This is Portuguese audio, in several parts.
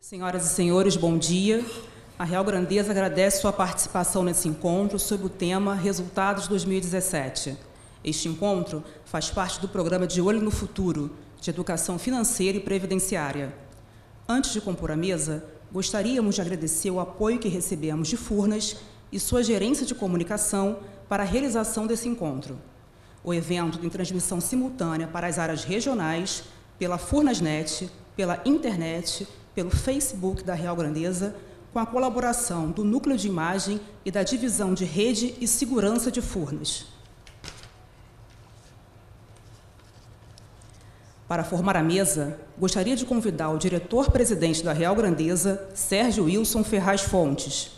Senhoras e senhores, bom dia. A Real Grandeza agradece sua participação nesse encontro sob o tema Resultados 2017. Este encontro faz parte do programa De Olho no Futuro, de Educação Financeira e Previdenciária. Antes de compor a mesa, gostaríamos de agradecer o apoio que recebemos de Furnas e sua gerência de comunicação para a realização desse encontro. O evento tem transmissão simultânea para as áreas regionais, pela Furnasnet, pela internet, pelo Facebook da Real Grandeza, com a colaboração do Núcleo de Imagem e da Divisão de Rede e Segurança de Furnas. Para formar a mesa, gostaria de convidar o diretor-presidente da Real Grandeza, Sérgio Wilson Ferraz Fontes.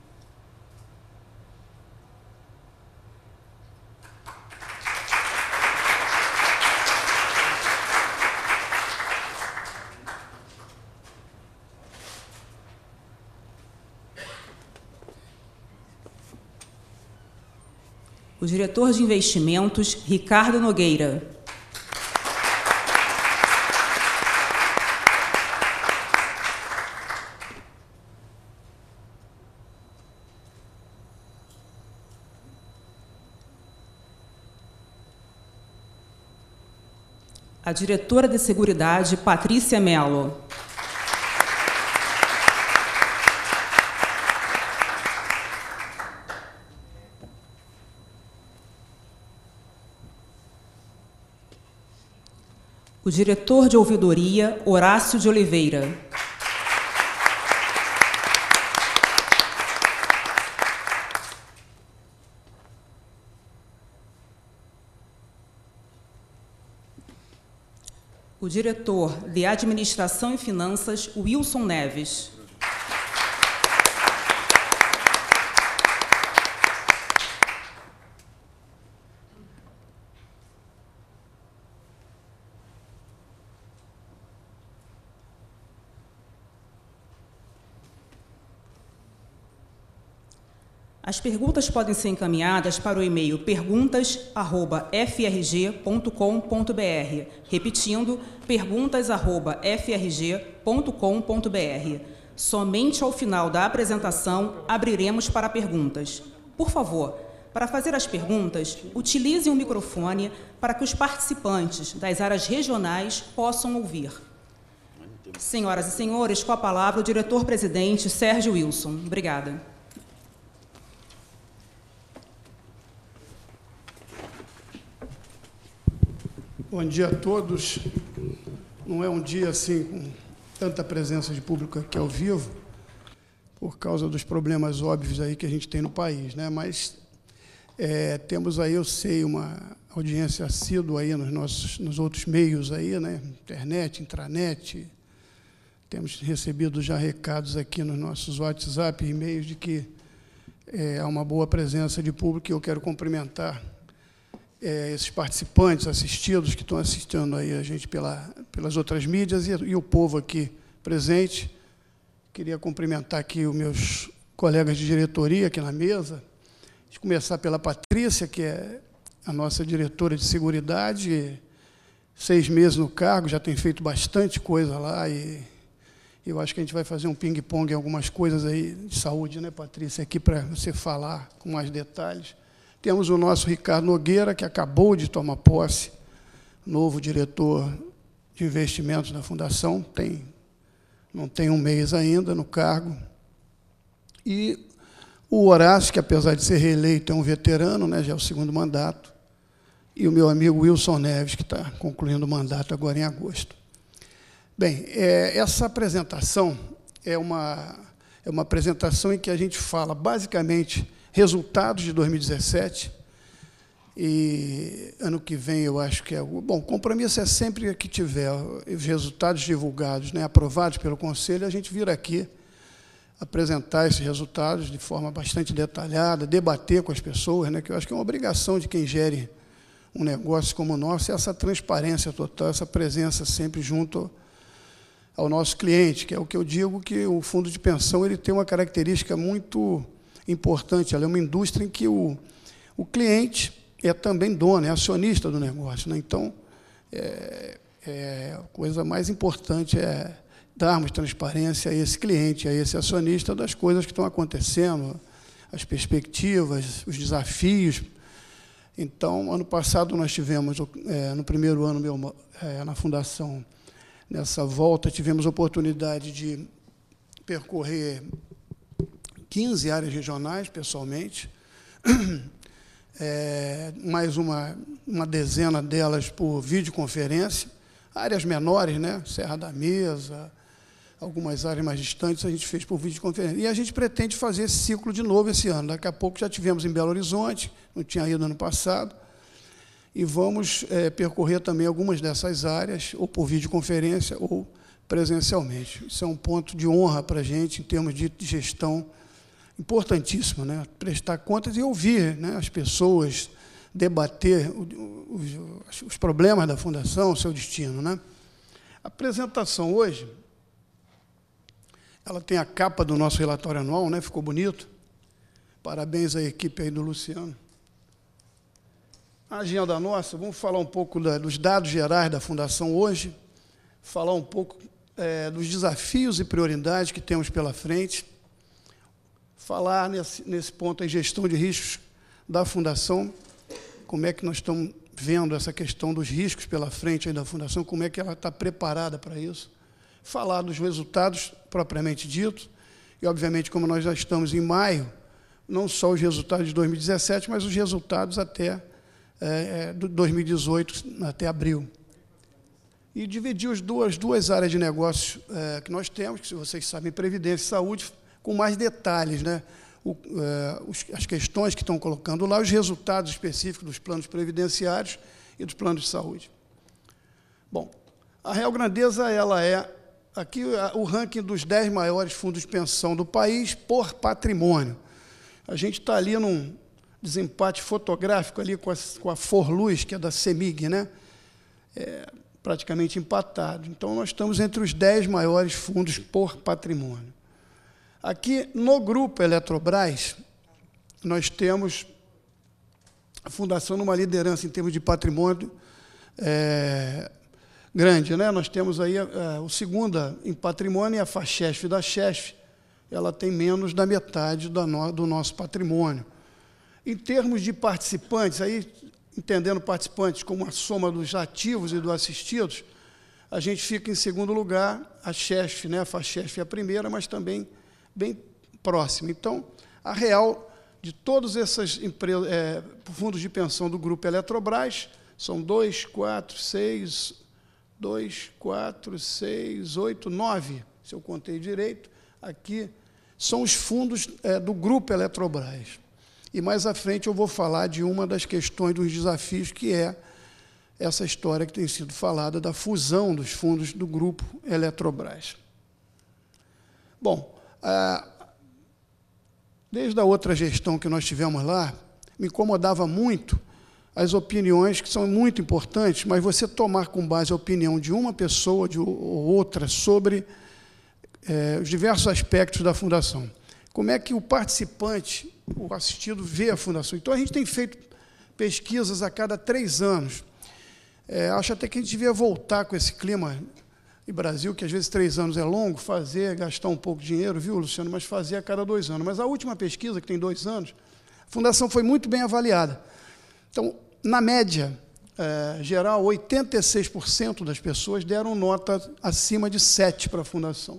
O diretor de investimentos, Ricardo Nogueira. A diretora de Seguridade, Patrícia Mello. O diretor de Ouvidoria, Horácio de Oliveira. O diretor de Administração e Finanças, Wilson Neves. As perguntas podem ser encaminhadas para o e-mail perguntas@frg.com.br, repetindo, perguntas@frg.com.br. Somente ao final da apresentação abriremos para perguntas. Por favor, para fazer as perguntas, utilize o microfone para que os participantes das áreas regionais possam ouvir. Senhoras e senhores, com a palavra o diretor-presidente Sérgio Wilson. Obrigada. Bom dia a todos. Não é um dia assim com tanta presença de público aqui ao vivo, por causa dos problemas óbvios aí que a gente tem no país, né? Mas temos aí, eu sei, uma audiência assídua aí nos outros meios aí, né? Internet, intranet. Temos recebido já recados aqui nos nossos WhatsApp e e-mails de que há uma boa presença de público e eu quero cumprimentar esses participantes assistidos que estão assistindo aí a gente pelas outras mídias e o povo aqui presente. Queria cumprimentar aqui os meus colegas de diretoria aqui na mesa. De começar pela Patrícia, que é a nossa diretora de Seguridade, 6 meses no cargo, já tem feito bastante coisa lá e eu acho que a gente vai fazer um ping-pong em algumas coisas aí de saúde, né, Patrícia, aqui para você falar com mais detalhes. Temos o nosso Ricardo Nogueira, que acabou de tomar posse, novo diretor de investimentos da Fundação, não tem um mês ainda no cargo. E o Horácio, que apesar de ser reeleito, é um veterano, né, já é o 2º mandato, e o meu amigo Wilson Neves, que está concluindo o mandato agora em agosto. Bem, essa apresentação é uma apresentação em que a gente fala, basicamente, resultados de 2017, e ano que vem eu acho que bom, o compromisso é sempre que tiver os resultados divulgados, né, aprovados pelo Conselho, a gente vir aqui apresentar esses resultados de forma bastante detalhada, debater com as pessoas, né, que eu acho que é uma obrigação de quem gere um negócio como o nosso, essa transparência total, essa presença sempre junto ao nosso cliente, que é o que eu digo que o fundo de pensão ele tem uma característica muito importante, ela é uma indústria em que o cliente é também dono, é acionista do negócio, né? Então, a coisa mais importante darmos transparência a esse cliente, a esse acionista, das coisas que estão acontecendo, as perspectivas, os desafios. Então, ano passado, nós tivemos, no primeiro ano na Fundação, nessa volta, tivemos a oportunidade de percorrer 15 áreas regionais, pessoalmente, mais uma dezena delas por videoconferência, áreas menores, né? Serra da Mesa, algumas áreas mais distantes, a gente fez por videoconferência. E a gente pretende fazer esse ciclo de novo esse ano. Daqui a pouco já tivemos em Belo Horizonte, não tinha ido ano passado, e vamos percorrer também algumas dessas áreas, ou por videoconferência, ou presencialmente. Isso é um ponto de honra para a gente, em termos de gestão, importantíssimo, né? Prestar contas e ouvir, né, as pessoas, debater os problemas da Fundação, o seu destino, né? A apresentação hoje, ela tem a capa do nosso relatório anual, né? Ficou bonito. Parabéns à equipe aí do Luciano. A agenda nossa, vamos falar um pouco dos dados gerais da Fundação hoje, falar um pouco dos desafios e prioridades que temos pela frente, falar nesse ponto a gestão de riscos da Fundação, como é que nós estamos vendo essa questão dos riscos pela frente aí da Fundação, como é que ela está preparada para isso, falar dos resultados propriamente ditos, e, obviamente, como nós já estamos em maio, não só os resultados de 2017, mas os resultados até 2018, até abril. E dividir as duas áreas de negócio que nós temos, que, se vocês sabem, Previdência e Saúde, com mais detalhes, né? As questões que estão colocando lá, os resultados específicos dos planos previdenciários e dos planos de saúde. Bom, a Real Grandeza, ela é aqui o ranking dos 10 maiores fundos de pensão do país por patrimônio. A gente está ali num desempate fotográfico ali com a Forluz, que é da CEMIG, né? Praticamente empatado. Então, nós estamos entre os 10 maiores fundos por patrimônio. Aqui, no Grupo Eletrobras, nós temos a Fundação numa liderança em termos de patrimônio grande, né? Nós temos aí o segunda em patrimônio, a FACHESF da CHESF, ela tem menos da metade do nosso patrimônio. Em termos de participantes, aí, entendendo participantes como a soma dos ativos e dos assistidos, a gente fica em segundo lugar, a CHESF, né? A FACHESF é a primeira, mas também bem próxima. Então, a Real, de todos esses fundos de pensão do Grupo Eletrobras, são 2, 4, 6, 8, 9, se eu contei direito, aqui são os fundos do Grupo Eletrobras. E mais à frente eu vou falar de uma das questões, dos desafios, que é essa história que tem sido falada da fusão dos fundos do Grupo Eletrobras. Bom, desde a outra gestão que nós tivemos lá, me incomodava muito as opiniões, que são muito importantes, mas você tomar com base a opinião de uma pessoa ou outra sobre os diversos aspectos da Fundação. Como é que o participante, o assistido, vê a Fundação. Então, a gente tem feito pesquisas a cada 3 anos. Acho até que a gente devia voltar com esse clima em Brasil, que às vezes 3 anos é longo, gastar um pouco de dinheiro, viu, Luciano, mas fazer a cada 2 anos. Mas a última pesquisa, que tem 2 anos, a Fundação foi muito bem avaliada. Então, na média geral, 86% das pessoas deram nota acima de 7 para a Fundação.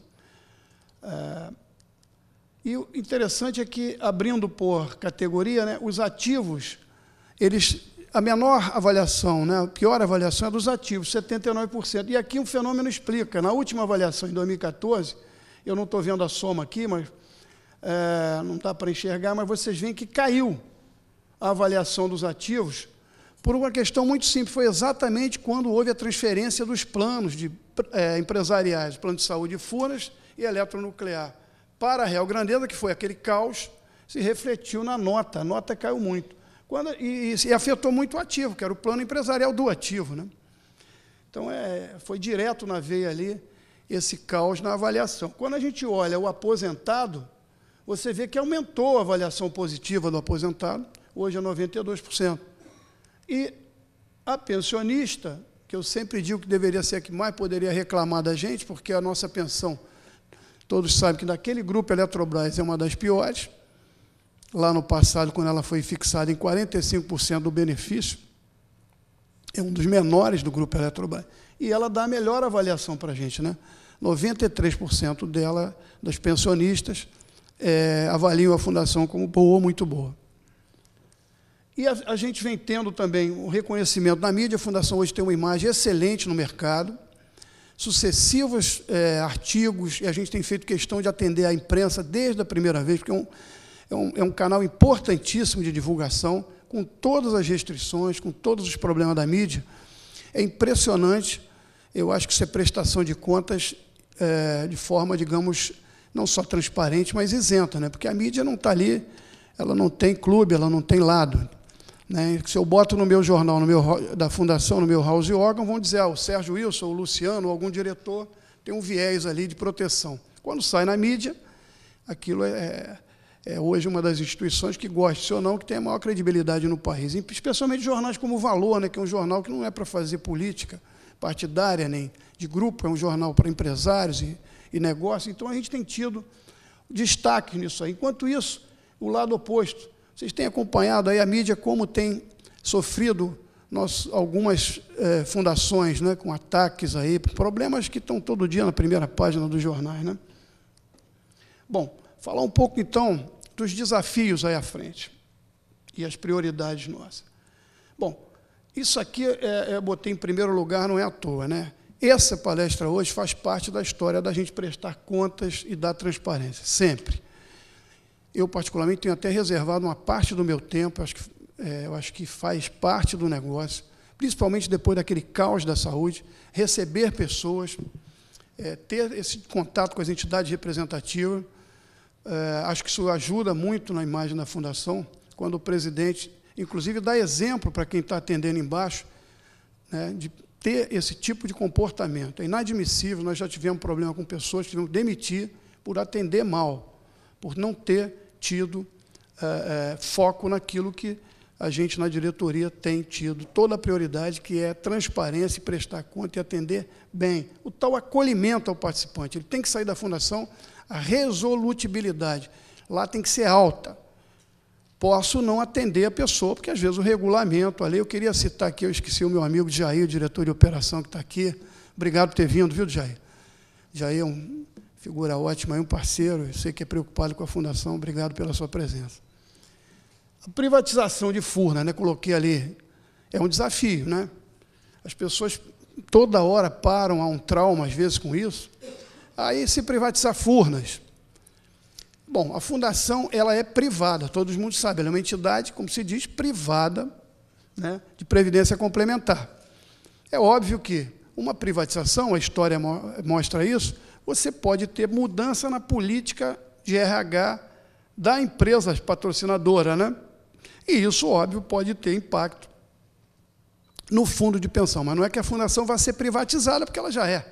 E o interessante é que, abrindo por categoria, né, os ativos, a menor avaliação, né, a pior avaliação é dos ativos, 79%. E aqui o fenômeno explica. Na última avaliação, em 2014, eu não estou vendo a soma aqui, mas não dá para enxergar, mas vocês veem que caiu a avaliação dos ativos por uma questão muito simples. Foi exatamente quando houve a transferência dos planos empresariais, plano de saúde Furnas e eletronuclear, para a Real Grandeza, que foi aquele caos, se refletiu na nota. A nota caiu muito. E afetou muito o ativo, que era o plano empresarial do ativo, né? Então, foi direto na veia ali esse caos na avaliação. Quando a gente olha o aposentado, você vê que aumentou a avaliação positiva do aposentado, hoje é 92%. E a pensionista, que eu sempre digo que deveria ser a que mais poderia reclamar da gente, porque a nossa pensão, todos sabem que daquele grupo Eletrobras é uma das piores. Lá no passado, quando ela foi fixada em 45% do benefício, é um dos menores do grupo Eletrobras. E ela dá a melhor avaliação para a gente, né? 93% dela, das pensionistas, avaliam a fundação como boa ou muito boa. E a gente vem tendo também o reconhecimento na mídia. A fundação hoje tem uma imagem excelente no mercado, sucessivos artigos, e a gente tem feito questão de atender a imprensa desde a primeira vez, porque é um canal importantíssimo de divulgação, com todas as restrições, com todos os problemas da mídia. É impressionante. Eu acho que isso é prestação de contas de forma, digamos, não só transparente, mas isenta, né? Porque a mídia não está ali, ela não tem clube, ela não tem lado, né? Se eu boto no meu jornal, da fundação, no meu house órgão, vão dizer, o Sérgio Wilson, o Luciano, algum diretor, tem um viés ali de proteção. Quando sai na mídia, aquilo é hoje uma das instituições que, goste ou não, que tem a maior credibilidade no país, especialmente jornais como o Valor, né, que é um jornal que não é para fazer política partidária, nem de grupo, é um jornal para empresários e negócios. Então, a gente tem tido destaque nisso aí. Enquanto isso, o lado oposto. Vocês têm acompanhado aí a mídia como tem sofrido algumas fundações, né, com ataques aí, problemas que estão todo dia na primeira página dos jornais, né? Bom, falar um pouco, então, dos desafios aí à frente e as prioridades nossas. Bom, isso aqui eu botei em primeiro lugar, não é à toa, né? Essa palestra hoje faz parte da história da gente prestar contas e dar transparência, sempre. Eu, particularmente, tenho até reservado uma parte do meu tempo, eu acho que faz parte do negócio, principalmente depois daquele caos da saúde, receber pessoas, ter esse contato com as entidades representativas. Acho que isso ajuda muito na imagem da Fundação, quando o presidente, inclusive, dá exemplo para quem está atendendo embaixo, né, de ter esse tipo de comportamento. É inadmissível. Nós já tivemos problema com pessoas que tivemos que demitir por atender mal, por não ter tido foco naquilo que a gente, na diretoria, tem tido toda a prioridade, que é transparência, prestar conta e atender bem. O tal acolhimento ao participante. Ele tem que sair da Fundação, a resolutibilidade lá tem que ser alta. Posso não atender a pessoa, porque, às vezes, o regulamento, a lei... Eu queria citar aqui, eu esqueci o meu amigo Jair, o diretor de operação, que está aqui. Obrigado por ter vindo, viu, Jair? Jair é uma figura ótima, um parceiro, eu sei que é preocupado com a Fundação. Obrigado pela sua presença. A privatização de Furnas, né, coloquei ali, é um desafio, né? As pessoas toda hora param, há um trauma, às vezes, com isso. Aí, se privatizar Furnas... Bom, a Fundação, ela é privada, todo mundo sabe, ela é uma entidade, como se diz, privada, né, de previdência complementar. É óbvio que uma privatização, a história mostra isso, você pode ter mudança na política de RH da empresa patrocinadora, né? E isso, óbvio, pode ter impacto no fundo de pensão, mas não é que a Fundação vá ser privatizada, porque ela já é.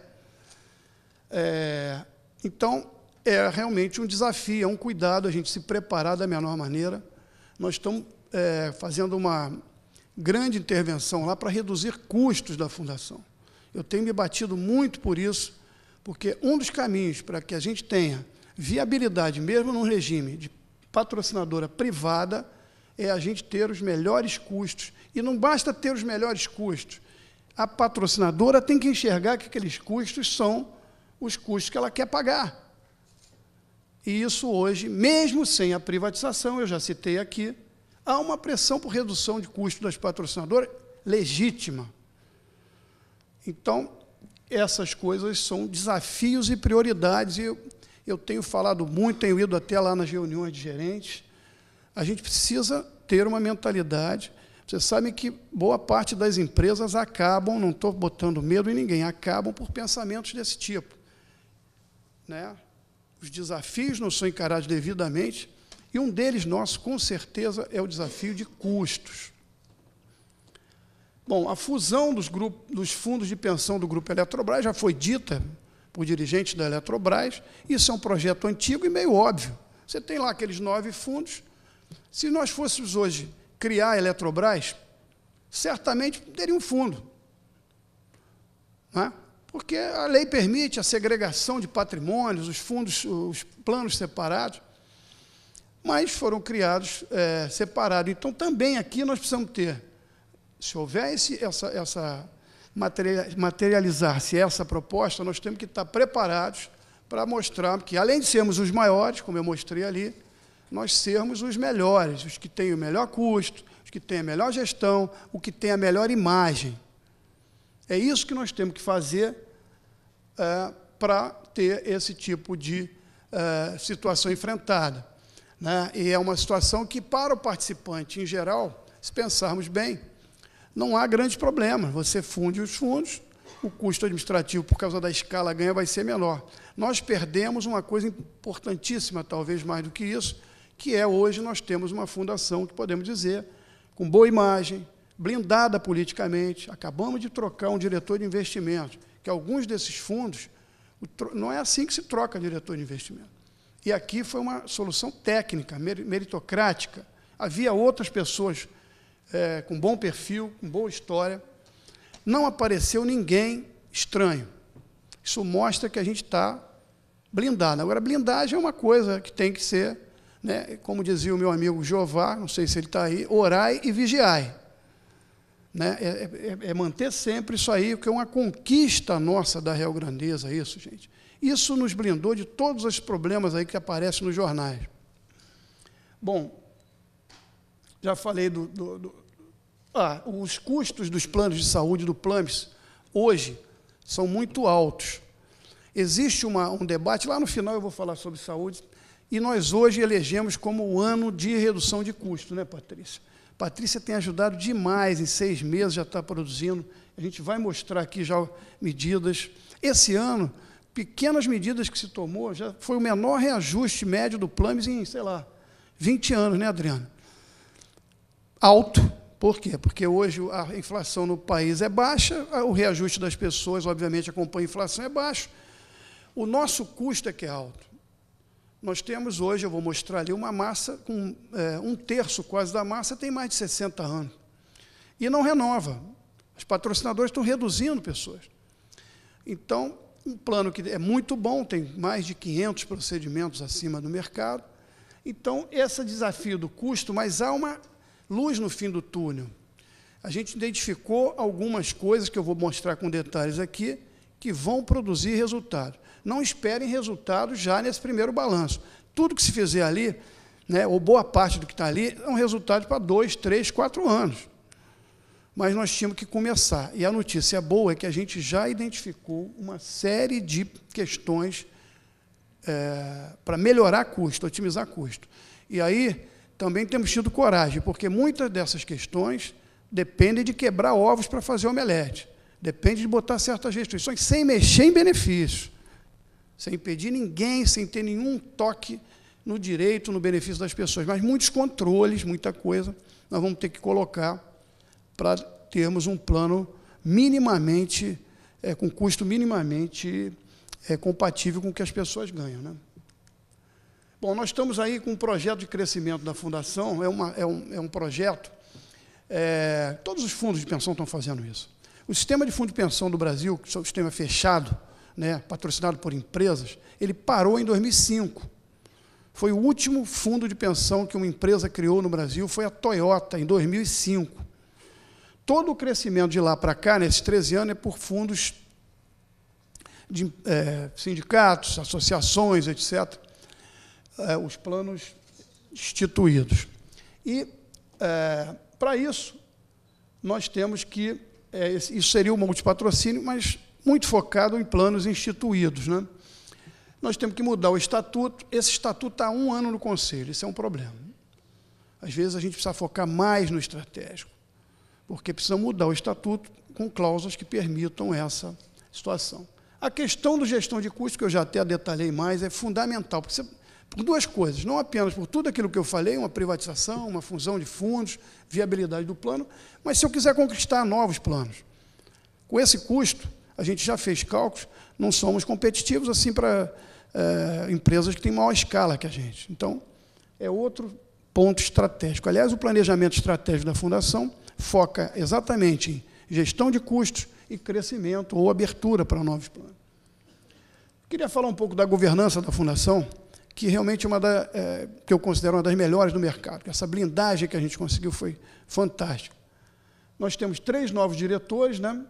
Então, é realmente um desafio, é um cuidado a gente se preparar da melhor maneira. Nós estamos fazendo uma grande intervenção lá para reduzir custos da Fundação. Eu tenho me batido muito por isso, porque um dos caminhos para que a gente tenha viabilidade, mesmo num regime de patrocinadora privada, é a gente ter os melhores custos. E não basta ter os melhores custos. A patrocinadora tem que enxergar que aqueles custos são os custos que ela quer pagar. E isso hoje, mesmo sem a privatização, eu já citei aqui, há uma pressão por redução de custo das patrocinadoras legítima. Então, essas coisas são desafios e prioridades, e eu tenho falado muito, tenho ido até lá nas reuniões de gerentes. A gente precisa ter uma mentalidade. Vocês sabem que boa parte das empresas acabam, não estou botando medo em ninguém, acabam por pensamentos desse tipo, né? Os desafios não são encarados devidamente, e um deles nosso, com certeza, é o desafio de custos. Bom, a fusão dos fundos de pensão do Grupo Eletrobras já foi dita por dirigentes da Eletrobras. Isso é um projeto antigo e meio óbvio. Você tem lá aqueles 9 fundos. Se nós fôssemos hoje criar a Eletrobras, certamente teria um fundo. não é? Porque a lei permite a segregação de patrimônios, os fundos, os planos separados, mas foram criados separados. Então, também aqui nós precisamos ter, se houver materializar-se essa proposta, nós temos que estar preparados para mostrar que, além de sermos os maiores, como eu mostrei ali, nós sermos os melhores, os que têm o melhor custo, os que têm a melhor gestão, o que tem a melhor imagem. É isso que nós temos que fazer para ter esse tipo de situação enfrentada, né? E é uma situação que, para o participante, em geral, se pensarmos bem, não há grandes problemas. Você funde os fundos, o custo administrativo, por causa da escala ganha, vai ser menor. Nós perdemos uma coisa importantíssima, talvez mais do que isso, que é, hoje, nós temos uma fundação que podemos dizer, com boa imagem, blindada politicamente. Acabamos de trocar um diretor de investimentos, que alguns desses fundos, não é assim que se troca diretor de investimento. E aqui foi uma solução técnica, meritocrática. Havia outras pessoas com bom perfil, com boa história. Não apareceu ninguém estranho. Isso mostra que a gente está blindado. Agora, blindagem é uma coisa que tem que ser, né, como dizia o meu amigo Jeová, não sei se ele está aí, orai e vigiai. Né? É manter sempre isso aí, que é uma conquista nossa da Real Grandeza, isso, gente. Isso nos blindou de todos os problemas aí que aparecem nos jornais. Bom, já falei os custos dos planos de saúde do Plames, hoje, são muito altos. Existe um debate, lá no final eu vou falar sobre saúde, e nós hoje elegemos como o ano de redução de custo, né, Patrícia? Patrícia tem ajudado demais, em 6 meses já está produzindo. A gente vai mostrar aqui já medidas. Esse ano, pequenas medidas que se tomou, já foi o menor reajuste médio do Plames em, sei lá, 20 anos, né, Adriana? Alto. Por quê? Porque hoje a inflação no país é baixa, o reajuste das pessoas, obviamente, acompanha a inflação, é baixo. O nosso custo é que é alto. Nós temos hoje, eu vou mostrar ali, uma massa, com 1/3 quase da massa, tem mais de 60 anos. E não renova. Os patrocinadores estão reduzindo pessoas. Então, um plano que é muito bom, tem mais de 500 procedimentos acima do mercado. Então, esse desafio do custo, mas há uma luz no fim do túnel. A gente identificou algumas coisas que eu vou mostrar com detalhes aqui, que vão produzir resultados. Não esperem resultados já nesse primeiro balanço. Tudo que se fizer ali, né, ou boa parte do que está ali, é um resultado para 2, 3, 4 anos. Mas nós tínhamos que começar. E a notícia boa é que a gente já identificou uma série de questões para melhorar custo, otimizar custo. E aí também temos tido coragem, porque muitas dessas questões dependem de quebrar ovos para fazer omelete. Depende de botar certas restrições, sem mexer em benefícios, sem impedir ninguém, sem ter nenhum toque no direito, no benefício das pessoas. Mas muitos controles, muita coisa, nós vamos ter que colocar para termos um plano minimamente, com custo minimamente compatível com o que as pessoas ganham, né? Bom, nós estamos aí com um projeto de crescimento da Fundação, é um projeto, todos os fundos de pensão estão fazendo isso. O sistema de fundo de pensão do Brasil, que é um sistema fechado, né, patrocinado por empresas, ele parou em 2005. Foi o último fundo de pensão que uma empresa criou no Brasil, foi a Toyota, em 2005. Todo o crescimento de lá para cá, nesses 13 anos, é por fundos de sindicatos, associações, etc., os planos instituídos. E, para isso, nós temos que... isso seria um multipatrocínio, mas muito focado em planos instituídos, né? Nós temos que mudar o estatuto. Esse estatuto está há 1 ano no Conselho, isso é um problema. Às vezes, a gente precisa focar mais no estratégico, porque precisa mudar o estatuto com cláusulas que permitam essa situação. A questão da gestão de custos, que eu já até detalhei mais, é fundamental, porque por 2 coisas, não apenas por tudo aquilo que eu falei, uma privatização, uma fusão de fundos, viabilidade do plano, mas se eu quiser conquistar novos planos. Com esse custo, a gente já fez cálculos, não somos competitivos assim para empresas que têm maior escala que a gente. Então, é outro ponto estratégico. Aliás, o planejamento estratégico da Fundação foca exatamente em gestão de custos e crescimento ou abertura para novos planos. Queria falar um pouco da governança da Fundação, que realmente é que eu considero uma das melhores do mercado. Essa blindagem que a gente conseguiu foi fantástica. Nós temos 3 novos diretores, né?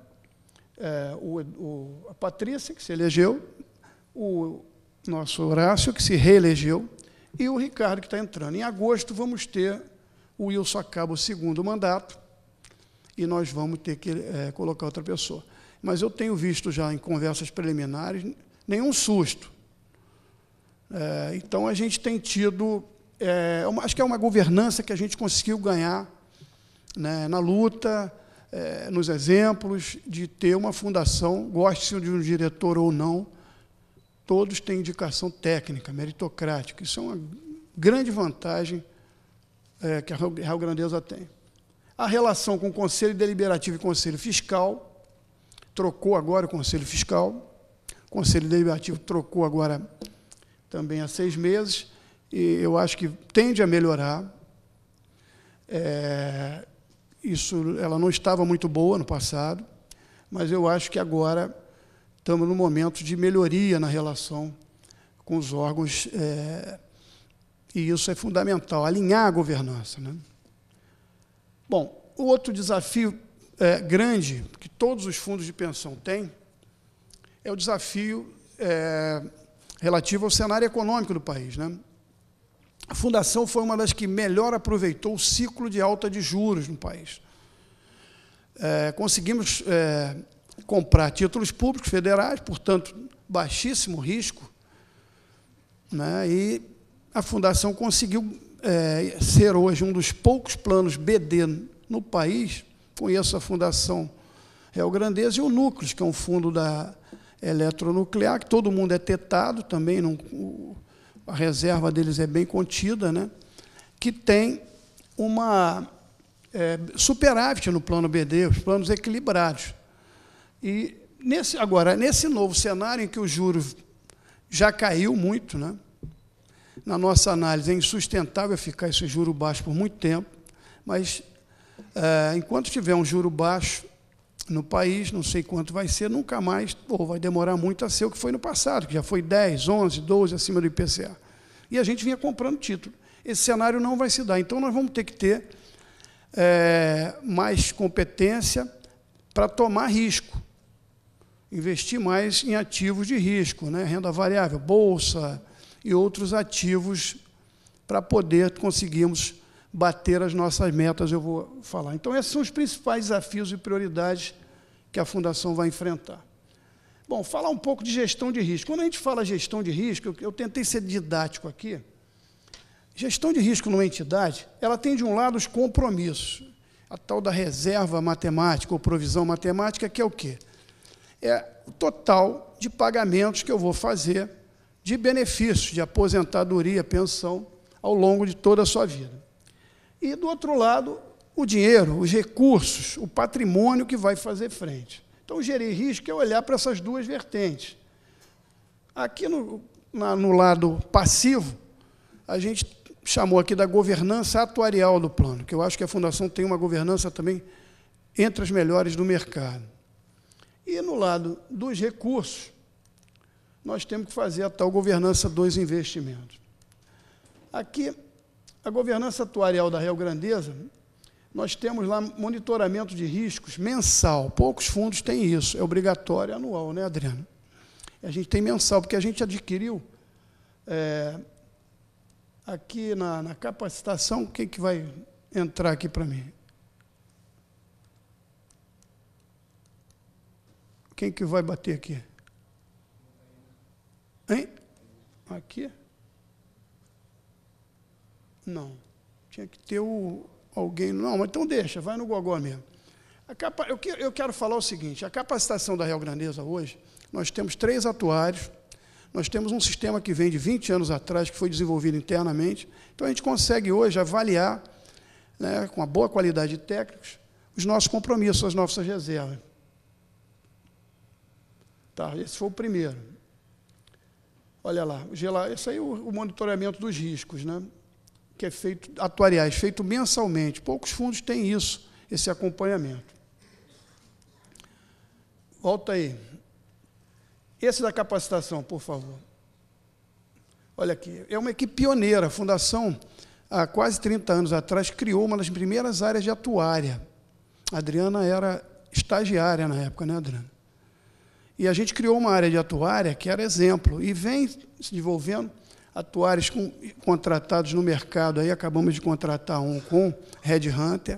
A Patrícia, que se elegeu, o nosso Horácio, que se reelegeu, e o Ricardo, que está entrando. Em agosto, vamos ter o Wilson acaba o 2º mandato, e nós vamos ter que colocar outra pessoa. Mas eu tenho visto já em conversas preliminares nenhum susto. Então, a gente tem tido... acho que é uma governança que a gente conseguiu ganhar, né, na luta, nos exemplos, de ter uma fundação, goste de um diretor ou não, todos têm indicação técnica, meritocrática. Isso é uma grande vantagem que a Real Grandeza tem. A relação com o Conselho Deliberativo e Conselho Fiscal, trocou agora o Conselho Fiscal, o Conselho Deliberativo trocou agora também há 6 meses, e eu acho que tende a melhorar. Ela não estava muito boa no passado, mas eu acho que agora estamos num momento de melhoria na relação com os órgãos, e isso é fundamental, alinhar a governança, né? Bom, o outro desafio grande que todos os fundos de pensão têm é o desafio relativo ao cenário econômico do país, né? A Fundação foi uma das que melhor aproveitou o ciclo de alta de juros no país. Conseguimos comprar títulos públicos federais, portanto, baixíssimo risco, né? E a Fundação conseguiu ser hoje um dos poucos planos BD no país. Conheço a Fundação Real Grandeza e o Núcleos, que é um fundo da eletronuclear, que todo mundo é tetado também, a reserva deles é bem contida, né? Que tem uma superávit no plano BD, os planos equilibrados. E, nesse novo cenário em que o juros já caiu muito, né? Na nossa análise, é insustentável ficar esse juro baixo por muito tempo, mas, enquanto tiver um juro baixo no país, não sei quanto vai ser, nunca mais, ou vai demorar muito a ser o que foi no passado, que já foi 10, 11, 12, acima do IPCA. E a gente vinha comprando título. Esse cenário não vai se dar. Então, nós vamos ter que ter mais competência para tomar risco, investir mais em ativos de risco, né? Renda variável, bolsa e outros ativos, para poder conseguirmos bater as nossas metas, eu vou falar. Então, esses são os principais desafios e prioridades que a Fundação vai enfrentar. Bom, falar um pouco de gestão de risco. Quando a gente fala gestão de risco, eu tentei ser didático aqui. Gestão de risco numa entidade, ela tem, de um lado, os compromissos, a tal da reserva matemática ou provisão matemática, que é o quê? É o total de pagamentos que eu vou fazer de benefícios, de aposentadoria, pensão, ao longo de toda a sua vida. E, do outro lado, o dinheiro, os recursos, o patrimônio que vai fazer frente. Então, gerir risco é olhar para essas duas vertentes. Aqui, no lado passivo, a gente chamou aqui da governança atuarial do plano, que eu acho que a Fundação tem uma governança também entre as melhores do mercado. E, no lado dos recursos, nós temos que fazer a tal governança dos investimentos. Aqui, a governança atuarial da Real Grandeza, nós temos lá monitoramento de riscos mensal. Poucos fundos têm isso, é obrigatório anual, né, Adriano? A gente tem mensal, porque a gente adquiriu, aqui na capacitação, quem que vai entrar aqui para mim? Quem que vai bater aqui? Hein? Aqui? Não. Tinha que ter alguém... Não, mas então deixa, vai no gogó mesmo. Eu quero falar o seguinte, a capacitação da Real Grandeza hoje, nós temos 3 atuários, nós temos um sistema que vem de 20 anos atrás, que foi desenvolvido internamente, então a gente consegue hoje avaliar, né, com uma boa qualidade de técnicos, os nossos compromissos, as nossas reservas. Tá, esse foi o primeiro. Olha lá, esse aí é o monitoramento dos riscos, né? Que é feito, atuariais, feito mensalmente. Poucos fundos têm isso, esse acompanhamento. Volta aí. Esse da capacitação, por favor. Olha aqui, é uma equipe pioneira. A Fundação, há quase 30 anos atrás, criou uma das primeiras áreas de atuária. A Adriana era estagiária na época, né, Adriana? E a gente criou uma área de atuária que era exemplo, e vem se desenvolvendo atuários contratados no mercado. Aí acabamos de contratar um com Red Hunter.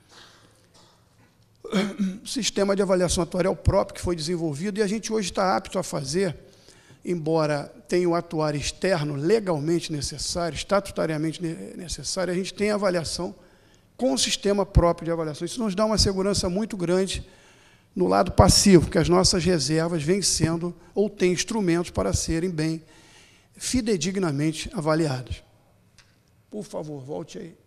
Sistema de avaliação atuarial próprio que foi desenvolvido, e a gente hoje está apto a fazer, embora tenha o atuário externo legalmente necessário, estatutariamente necessário, a gente tem avaliação com o sistema próprio de avaliação. Isso nos dá uma segurança muito grande no lado passivo, porque as nossas reservas vêm sendo, ou têm instrumentos para serem bem, fidedignamente avaliadas. Por favor, volte aí.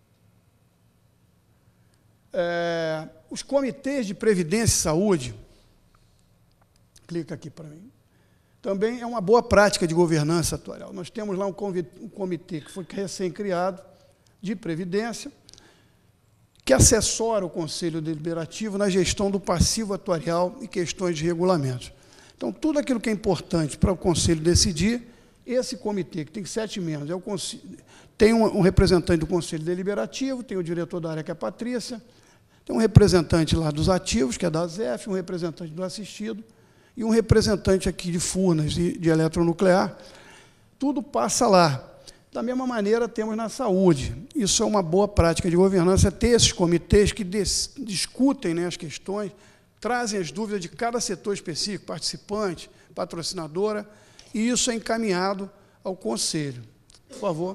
Os comitês de previdência e saúde, clica aqui para mim, também é uma boa prática de governança atuarial. Nós temos lá um comitê que foi recém-criado de previdência, que assessora o Conselho Deliberativo na gestão do passivo atuarial e questões de regulamentos. Então, tudo aquilo que é importante para o Conselho decidir, esse comitê, que tem 7 membros, tem um representante do Conselho Deliberativo, tem o diretor da área, que é a Patrícia, tem um representante lá dos ativos, que é da ZEF, um representante do assistido, e um representante aqui de Furnas e de eletronuclear. Tudo passa lá. Da mesma maneira, temos na saúde. Isso é uma boa prática de governança, ter esses comitês que discutem, né, as questões, trazem as dúvidas de cada setor específico, participante, patrocinadora, e isso é encaminhado ao Conselho. Por favor.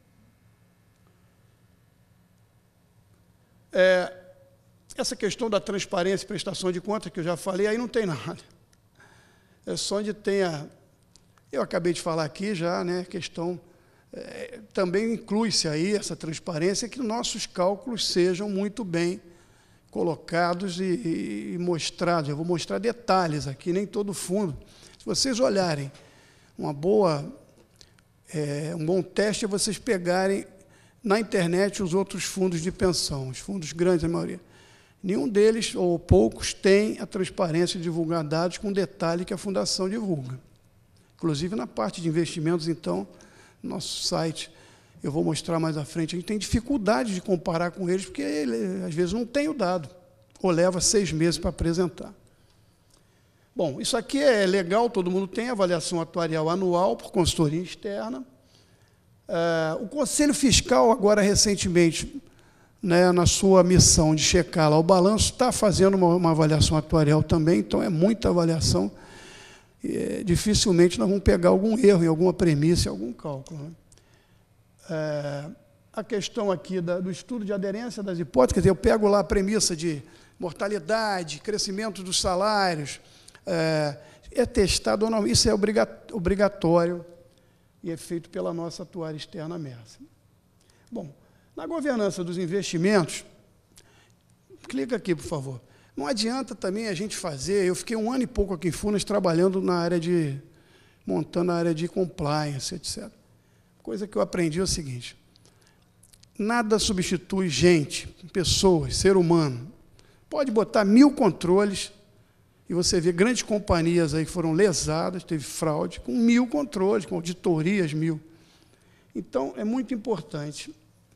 Essa questão da transparência e prestação de contas, que eu já falei, aí não tem nada. É só onde tem a... Eu acabei de falar aqui já, né, questão... também inclui-se aí essa transparência, que nossos cálculos sejam muito bem colocados e mostrados. Eu vou mostrar detalhes aqui, nem todo fundo. Se vocês olharem, um bom teste é vocês pegarem na internet os outros fundos de pensão, os fundos grandes, a maioria. Nenhum deles, ou poucos, tem a transparência de divulgar dados com detalhe que a Fundação divulga. Inclusive, na parte de investimentos, então, nosso site, eu vou mostrar mais à frente, a gente tem dificuldade de comparar com eles, porque ele, às vezes, não tem o dado, ou leva 6 meses para apresentar. Bom, isso aqui é legal, todo mundo tem avaliação atuarial anual por consultoria externa. O Conselho Fiscal, agora, recentemente, né, na sua missão de checar lá o balanço, está fazendo uma avaliação atuarial também, então é muita avaliação. Dificilmente nós vamos pegar algum erro em alguma premissa, em algum cálculo, né? A questão aqui do estudo de aderência das hipóteses, quer dizer, eu pego lá a premissa de mortalidade, crescimento dos salários, é testado ou não, isso é obrigatório e é feito pela nossa atuária externa Mersa. Bom, na governança dos investimentos, clica aqui, por favor. Não adianta também a gente fazer... Eu fiquei 1 ano e pouco aqui em Furnas trabalhando na área de... montando a área de compliance, etc. Coisa que eu aprendi é o seguinte: nada substitui gente, pessoas, ser humano. Pode botar 1000 controles e você vê grandes companhias aí que foram lesadas, teve fraude, com 1000 controles, com auditorias 1000. Então, é muito importante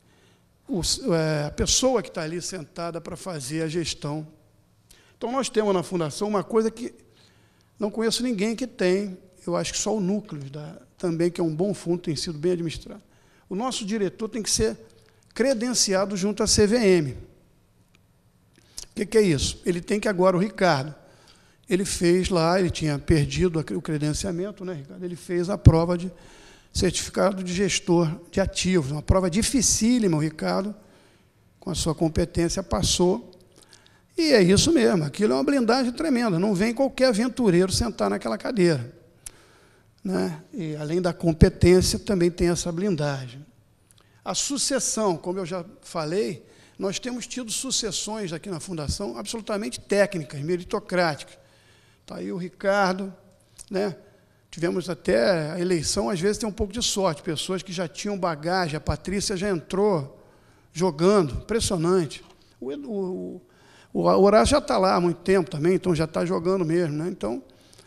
a pessoa que está ali sentada para fazer a gestão. Então, nós temos na Fundação uma coisa que não conheço ninguém que tem, eu acho que só o Núcleo, também, que é um bom fundo, tem sido bem administrado. O nosso diretor tem que ser credenciado junto à CVM. O que é isso? Ele tem que agora, o Ricardo, ele fez lá, ele tinha perdido o credenciamento, né, Ricardo? Ele fez a prova de certificado de gestor de ativos, uma prova dificílima, o Ricardo, com a sua competência, passou. E é isso mesmo, aquilo é uma blindagem tremenda, não vem qualquer aventureiro sentar naquela cadeira, né? E, além da competência, também tem essa blindagem. A sucessão, como eu já falei, nós temos tido sucessões aqui na Fundação absolutamente técnicas, meritocráticas. Está aí o Ricardo, né? Tivemos até a eleição, às vezes tem um pouco de sorte, pessoas que já tinham bagagem, a Patrícia já entrou jogando, impressionante. O O Horácio já está lá há muito tempo também, então já está jogando mesmo, né? Então,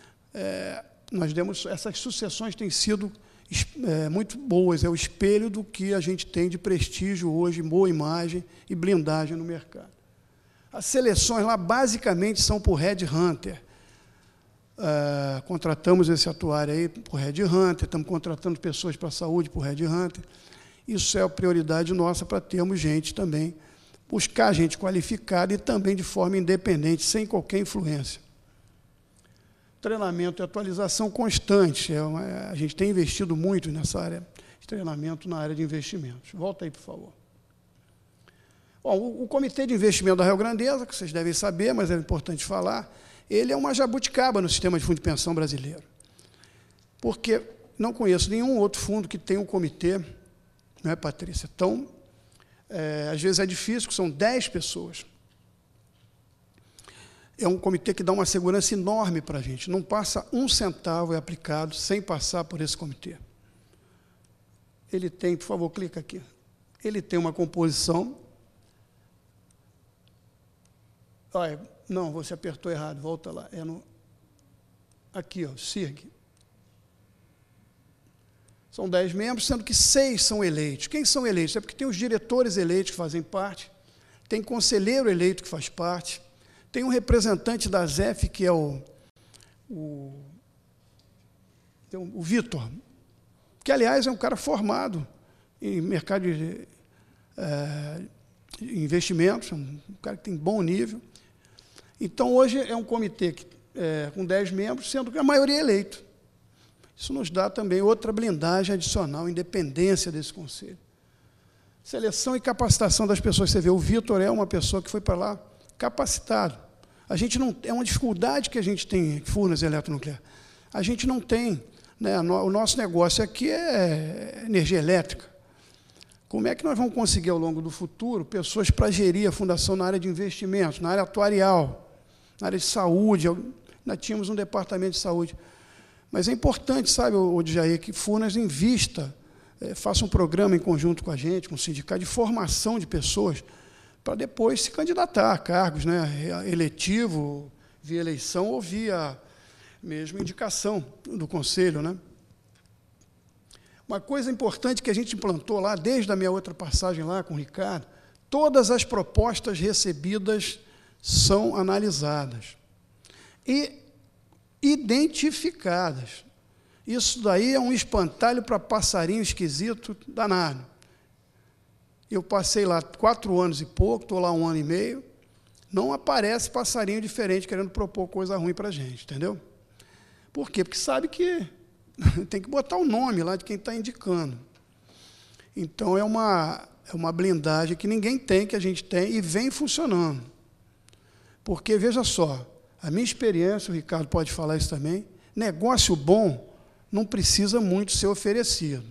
essas sucessões têm sido muito boas, é o espelho do que a gente tem de prestígio hoje, boa imagem e blindagem no mercado. As seleções lá, basicamente, são por headhunter. Contratamos esse atuário aí por headhunter, estamos contratando pessoas para a saúde por headhunter. Isso é a prioridade nossa para termos gente também, buscar gente qualificada e também de forma independente, sem qualquer influência. Treinamento e atualização constante. A gente tem investido muito nessa área de treinamento, na área de investimentos. Volta aí, por favor. Bom, o Comitê de Investimento da Rio Grandeza, que vocês devem saber, mas é importante falar, ele é uma jabuticaba no sistema de fundo de pensão brasileiro. Porque não conheço nenhum outro fundo que tenha um comitê, não é, Patrícia? Então, às vezes é difícil, porque são 10 pessoas. É um comitê que dá uma segurança enorme para a gente. Não passa um centavo aplicado sem passar por esse comitê. Ele tem, por favor, clica aqui. Ele tem uma composição. Olha, não, você apertou errado, volta lá. Aqui, ó, SIRG. São 10 membros, sendo que 6 são eleitos. Quem são eleitos? É porque tem os diretores eleitos que fazem parte, tem conselheiro eleito que faz parte, tem um representante da ZEF, que é o Vitor, que, aliás, é um cara formado em mercado de investimentos, um cara que tem bom nível. Então, hoje é um comitê com 10 membros, sendo que a maioria é eleito. Isso nos dá também outra blindagem adicional, independência desse conselho. Seleção e capacitação das pessoas. Você vê, o Vitor é uma pessoa que foi para lá capacitado. A gente não, é uma dificuldade que a gente tem em Furnas Eletronuclear. A gente não tem, né, o nosso negócio aqui é energia elétrica. Como é que nós vamos conseguir, ao longo do futuro, pessoas para gerir a fundação na área de investimentos, na área atuarial, na área de saúde? Nós tínhamos um departamento de saúde. Mas é importante, sabe, Odjair, que Furnas invista, faça um programa em conjunto com a gente, com o sindicato, de formação de pessoas, para depois se candidatar a cargos, né, eletivo, via eleição ou via mesmo indicação do conselho, né? Uma coisa importante que a gente implantou lá, desde a minha outra passagem lá com o Ricardo, todas as propostas recebidas são analisadas e identificadas. Isso daí é um espantalho para passarinho esquisito danado. Eu passei lá 4 anos e pouco, estou lá 1 ano e meio, não aparece passarinho diferente querendo propor coisa ruim para a gente, entendeu? Por quê? Porque sabe que tem que botar o nome lá de quem está indicando. Então, é uma blindagem que ninguém tem, que a gente tem, e vem funcionando. Porque, veja só, a minha experiência, o Ricardo pode falar isso também, negócio bom não precisa muito ser oferecido.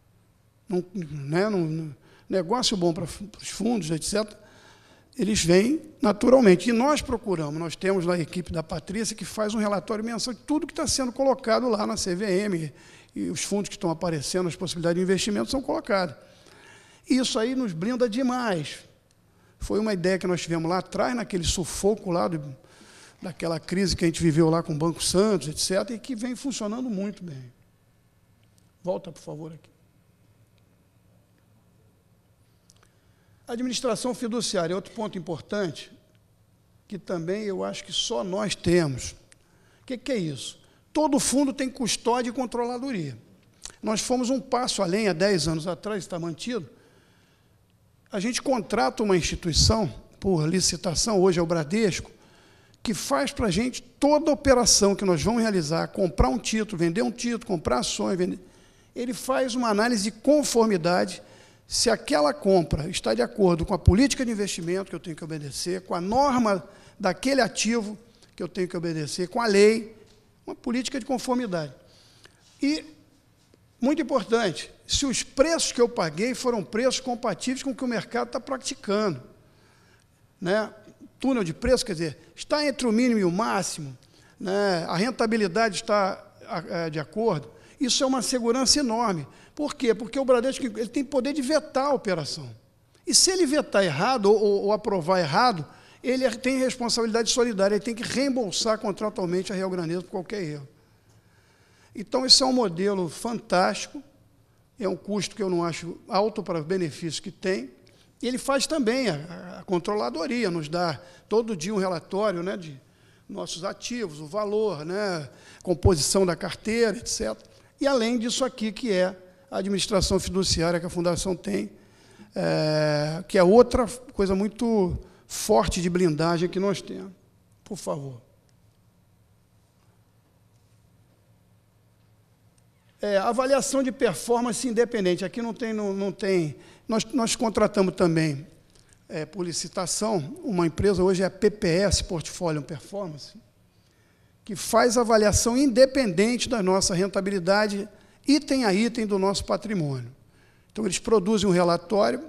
Negócio bom para os fundos, etc., eles vêm naturalmente. E nós procuramos, nós temos lá a equipe da Patrícia, que faz um relatório mensal de tudo que está sendo colocado lá na CVM, e os fundos que estão aparecendo, as possibilidades de investimento são colocadas. E isso aí nos blinda demais. Foi uma ideia que nós tivemos lá atrás, naquele sufoco lá daquela crise que a gente viveu lá com o Banco Santos, etc., e que vem funcionando muito bem. Volta, por favor, aqui. Administração fiduciária é outro ponto importante, que também eu acho que só nós temos. O que é isso? Todo fundo tem custódia e controladoria. Nós fomos um passo além, há 10 anos atrás, está mantido. A gente contrata uma instituição, por licitação, hoje é o Bradesco, que faz para a gente toda a operação que nós vamos realizar, comprar um título, vender um título, comprar ações, vender. Ele faz uma análise de conformidade, se aquela compra está de acordo com a política de investimento que eu tenho que obedecer, com a norma daquele ativo que eu tenho que obedecer, com a lei, uma política de conformidade. E, muito importante, se os preços que eu paguei foram preços compatíveis com o que o mercado está praticando. Né? Túnel de preço, quer dizer, está entre o mínimo e o máximo, né? A rentabilidade está de acordo. Isso é uma segurança enorme. Por quê? Porque o Bradesco ele tem poder de vetar a operação. E se ele vetar errado ou aprovar errado, ele tem responsabilidade solidária, ele tem que reembolsar contratualmente a Real Graneza por qualquer erro. Então, esse é um modelo fantástico, é um custo que eu não acho alto para os benefícios que tem, e ele faz também a controladoria, nos dá todo dia um relatório, né, de nossos ativos, o valor, né, composição da carteira, etc. E, além disso aqui, que é a administração fiduciária que a Fundação tem, que é outra coisa muito forte de blindagem que nós temos. Por favor. Avaliação de performance independente. Aqui não tem. Nós contratamos também, por licitação, uma empresa, hoje é a PPS, Portfolio Performance, que faz avaliação independente da nossa rentabilidade, item a item do nosso patrimônio. Então, eles produzem um relatório,